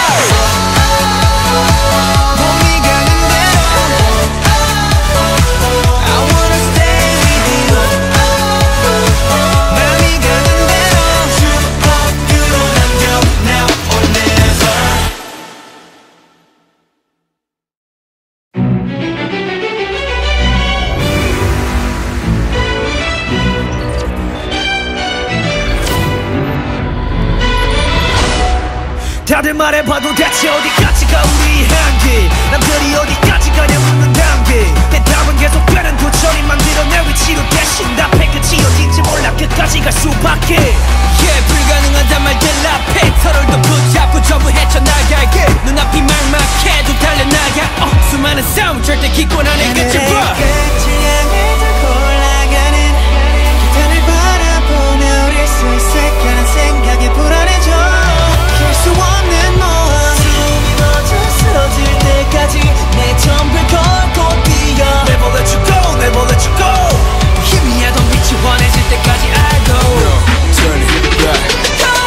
다들 말해봐도 대체 어디까지가 우리 한계 남들이 어디까지 가냐 묻는 단계 대답은 계속되는 도전이 만들어내 위치로 대신 답의 끝이 어딘지 몰라 끝까지 갈 수밖에 Yeah 불가능하단 말들 앞에 서로를 더 붙잡고 전부 헤쳐나갈게 눈앞이 막막해도 달려나가 어, 수많은 싸움 절대 기권 안에 끝을 봐 끝을 향해 들고 올라가는 계단을 바라보며 우릴 수 있을까란 생각에 불안해져 수 없는 모험 숨이 멎어 쓰러질 때까지 내 전부를 걸고 뛰어 Never let you go, never let you go 희미하던 빛이 환해질 때까지 I go No, turn it back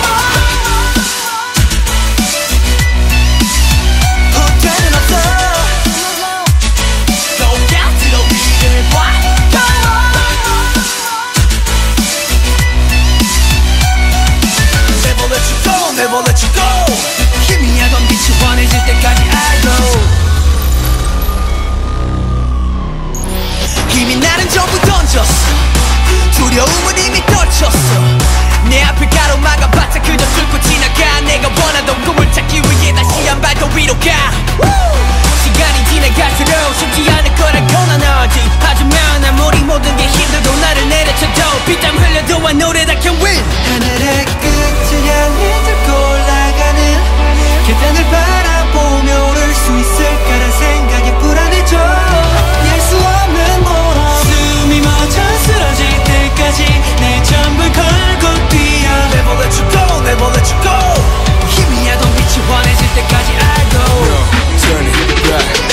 후퇴는 없어 Go down to the 위를 봐 Never let you go, never let you go 희미하던 빛이 환해질 때까지 I go 이미 나는 전부 던졌어 두려움은 이미 떨쳤어 내 앞을 가로막아봤자 그저 뚫고 지나가 내가 원하던 꿈을 찾기 위해 다시 한 발 더 위로 가 시간이 지나갈수록 쉽지 않을 거라 권하지 하지만 아무리 모든 게 힘들도 나를 내려쳐도 피땀 흘려도 I know that I can win 하늘의 끝을 향해 들고 올라가는 계단을 바라보며 오를 수 있을까란 생각에 불안해져 열 수 없는 모험 숨이 멎어 쓰러질 때까지 내 전부를 걸고 뛰어 Never let you go, never let you go 희미하던 빛이 환해질 때까지 I go No, turn it back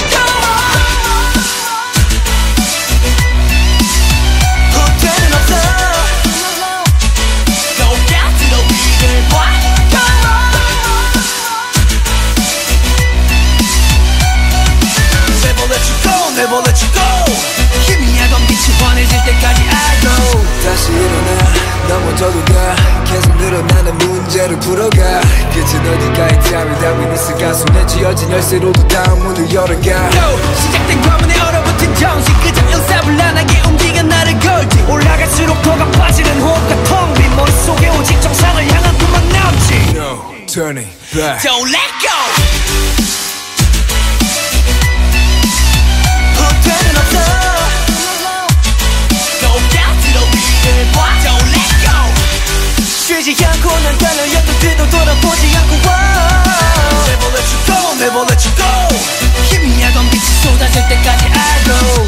후퇴는 없어 Go down to the 위를 봐 Never let you go, never let you go 희미하던 빛이 환해질 때까지 I go 다시 일어나 넘어져도 가 계속 늘어나는 문제를 풀어가 끝은 어디가 있다면 답이 있을 가슴에 쥐어진 열쇠로도 다음 문을 열어가 Yo, 시작된 과문에 얼어붙은 정신 그저 일사불란하게 움직여 나를 걸지 올라갈수록 더 가빠지는 호흡과 텅 빈 머릿속에 오직 정상을 향한 꿈만 남지 No, turn it back Don't let go 후퇴는 없어 Go down to the 위를 봐 Don't let go 쉬지 않고 난 달려도 뒤도 돌아보지 않고 와 Never let you go, never let you go 희미하던 빛이 쏟아질 때까지 I go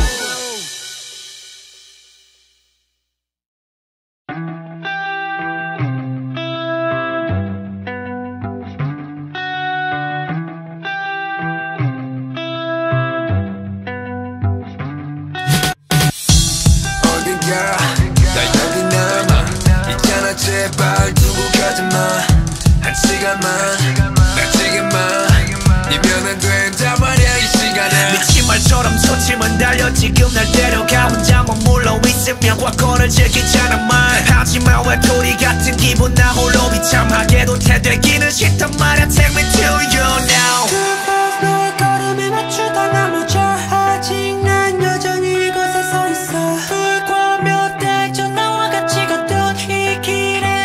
어딘가 나 여기 남아 있잖아 제발 두고 가지마 한 시간만 나 지금만 이면 안 된단 말이야 이 시간에 미친 말처럼 소침은 달려 지금 날 데려가 혼자 머물러 있으면 과거를 즐기잖아만 하지만 왜 도리 같은 기분 나 홀로 비참하게도 되되기는 싫단 말야 Take me to you now 너의 걸음에 맞추다 넘어져 아직 난 여전히 이곳에 서 있어 불과 몇 달 전 나와 같이 걷던 이 길에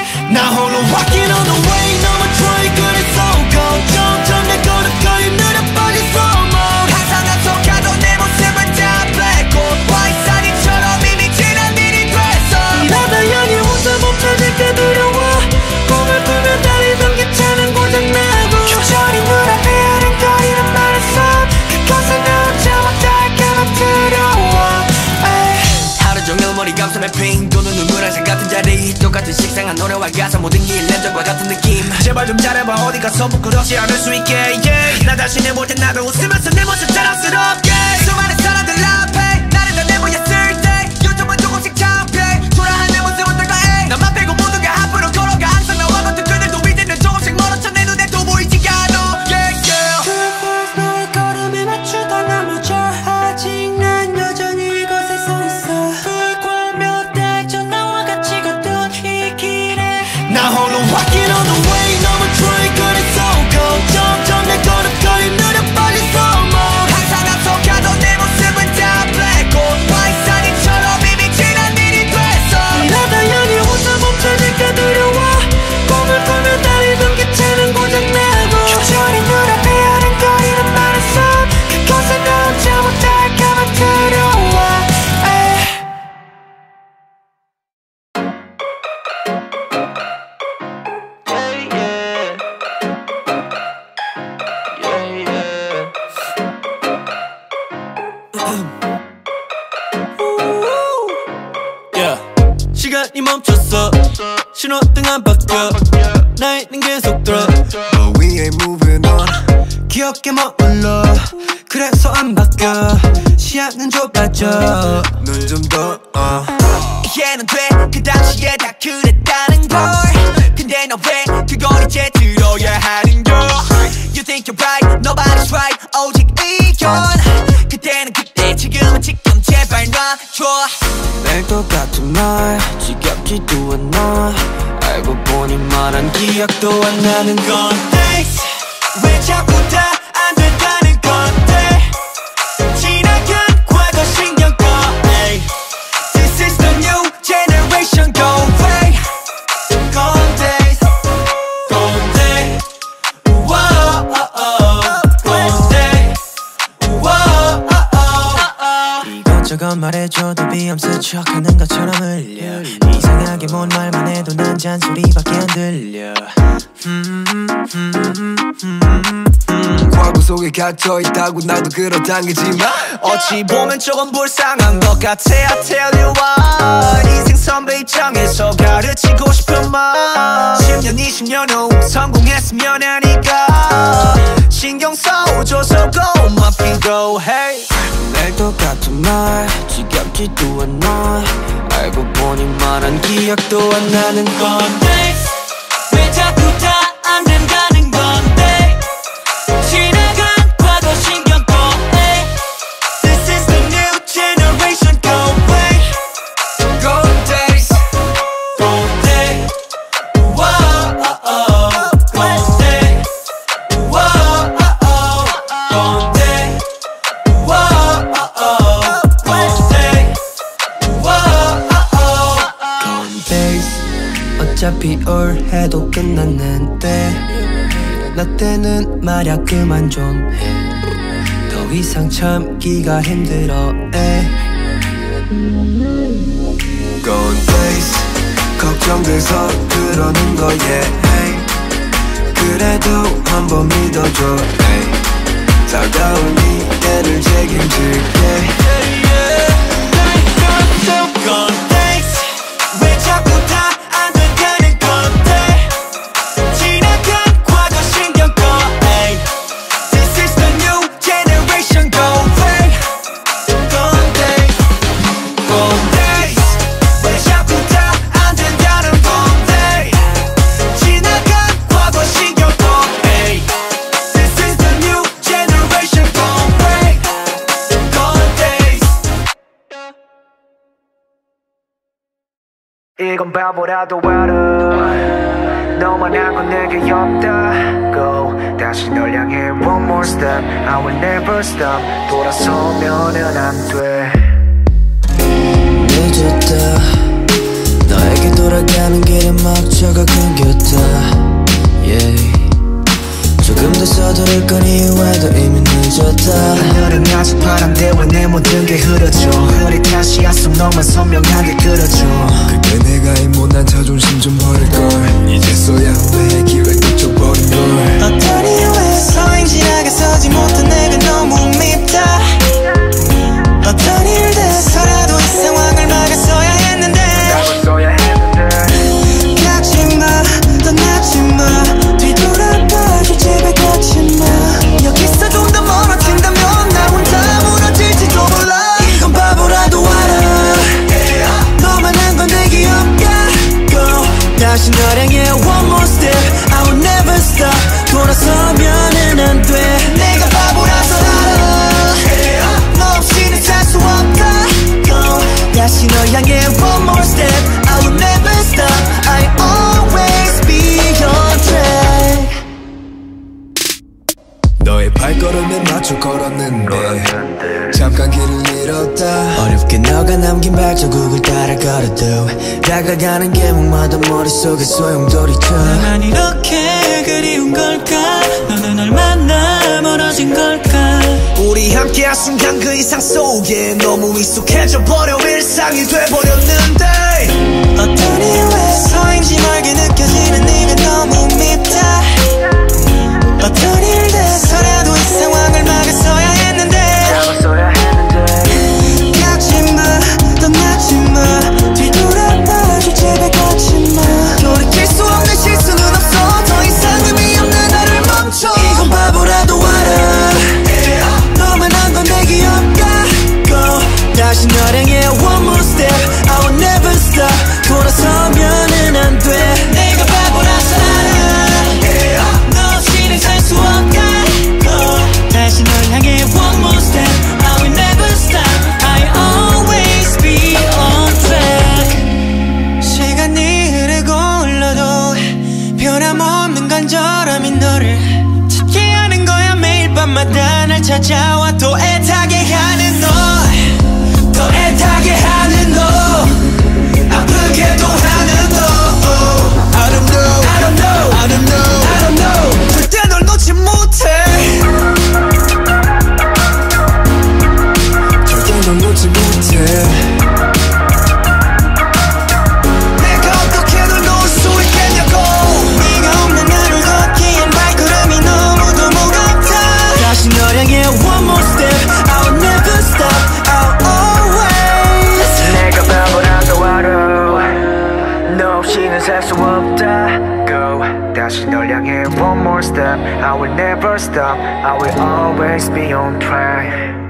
감성의 핑 도는 눈물 한색 같은 자리 똑같은 식상한 노래와 가사 모든 게 일년전과 같은 느낌 제발 좀 잘해봐 어디 가서 부끄럽지 않을 수 있게 yeah. 나 자신을 볼 땐 나도 웃으면서 내 모습 자랑스럽게 수많은 사람들 앞에 나를 다 내보였을 때 요즘은 조금씩 창피해 초라한 내 모습은 덜가해 나만 빼고 모두가 앞으로 걸어가 항상 나와 같은 그들도 이제는 조금씩 멀어져 내 눈에 또 보이지가 않아 yeah, yeah. 그 너의 걸음에 맞추다 넘어져 아직 난 여전히 이곳에 서 있어 불과 몇 달 전 나와 같이 걷던 이 길에 나 홀로 walking on the way 너무 trigger it's so cold 점점 내 걸음걸이 느려 빨리 slow mo 항상 앞서가던 내 모습은 다 black gold white 사진처럼 이미 지난 일이 됐어 나 당연히 혼자 멈춰질까 두려워 꿈을 꾸며 달리던 기차는 고장나고 여전히 눈앞에 아른거리는 많은 섬 그곳에 나 혼자 못할까봐 두려워 에이. Yeah. 시간이 멈췄어 신호등 안 바뀌어 나이는 계속 들어 But we ain't moving on 기억에 머물러 그래서 안 바뀌어 시야는 좁아져 눈 좀 더 uh. 이해는 돼 그 당시에 다 그랬다는 걸 근데 너 왜 그걸 이제 들어야 하는 걸 You think you're right nobody's right 오직 의견 그때는 그때 지금은 지금 제발 놔줘 매일 똑같은 말 지겹지도 않아 알고 보니 말한 기억도 안 나는 건데 왜 자꾸 다 안 된다는 건데 지나간 과거 신경 꺼 hey. This is the new generation go away Gone days Gone day Whoa oh oh Gone day Whoa oh oh 이것저것 말해줘도 비엄스 척하는 것처럼 흘려 이상하게 뭔 말만 해도 난 잔소리밖에 안 들려 음, 음, 음, 음, 음, 음. 과거 속에 갇혀있다고 나도 그렇당기지만 어찌 보면 조금 불쌍한 것 같아 I tell you why 인생 선배 입장에서 가르치고 싶은 말 십 년 이십 년 후 성공했으면 하니까 신경 써줘서 go my feet go hey 매일 똑같은 말 지겹지도 않아 알고 보니 말한 기억도 안 나는 건데 왜 자꾸 다 안 된다는 건데 지나간 과거 신경 꺼 hey. This is the new generation go away Golden days Golden day Whoa oh oh Golden day Whoa oh oh Golden day Whoa oh oh Golden day Whoa oh oh Gone days 어차피 올해도 끝났는데 나 때는 말야 그만 좀 해 더 이상 참기가 힘들어 에. Gone days 걱정돼서 그러는 거야 hey. 그래도 한번 믿어줘 hey. 다가올 미래를 책임질게 Gone days 왜 자꾸 다 안 된다는 건데 지나간 과거 신경 꺼 hey. This is the new generation go away Gone days Gone days 왜 자꾸 다 안 된다는 건데 지나간 과거 신경 꺼 hey. This is the new generation go away Gone days 이건 바보라도 알아 너만하고 내게 없다고 다시 널 향해 one more step I will never stop 돌아서면은 안돼 늦었다 너에게 돌아가는 길에 막차가 끊겼다 yeah. 조금 더 서두를 건 이유에도 이미 늦었다 하늘은 아직 파란데 왜 내 모든 게 흐려져 흐릿한 시야 속 너만 선명하게 그려줘 그때 내가 이 못난 자존심 좀 버릴걸 이제서야 왜 기회를 줘버린걸 어떤 이유에서인지 나가서지 못한 내가 너무 밉다 어떤 일 돼서라도 이 상황을 막았어야 했나 향해 one more step I will never stop I always be on track 너의 발걸음에 맞춰 걸었는데 잠깐 길을 잃었다 어렵게 너가 남긴 발자국을 따라 걸어도 다가가는 게 목마다 머릿속에 소용돌이쳐 난 이렇게 그리운 걸까 너는 얼마나 멀어진 걸까 우리 함께한 순간 그 이상 속에 너무 익숙해져 버려 일상이 돼버렸는데 어떤 이유에서인지 멀게 느껴지는 네가 너무 밉다 어떤 일에서라도 이 상황을 막았어야 했는데 잡았어야 했는데 가지마 떠나지마 뒤돌아봐줘 제발 가지마 돌이킬 수 없는 실수는 없어 더 이상 의미 없는 나를 멈춰 이건 바보라도 알아 너만한 건 내 기억 같고 다시 널 향해 one more step I will never stop 돌아서면은 안 돼 내가 바보라서 알아 너 없이는 살 수 없다고 다시 널 향해 one more step I will never stop I always be on track 시간이 흐르고 흘러도 변함없는 간절함인 너를 찾게 하는 거야 매일 밤마다 날 찾아와 또 애타게 하는 너 더 애타게 하는 너 아프게도 하는 너 I don't know I don't know I don't know I don't know 절대 널 놓지 못해 절대 널 놓지 못해 내가 어떻게 널 놓을 수 있겠냐고 네가 없는 하루 걷기엔 발걸음이 너무도 무겁다 다시 널 향해 one more step I will never stop I'll always 내가 바보라도 알아 너 없이는 살 수 없다 Go 다시 널 향해 one more step I will never stop I will always be on track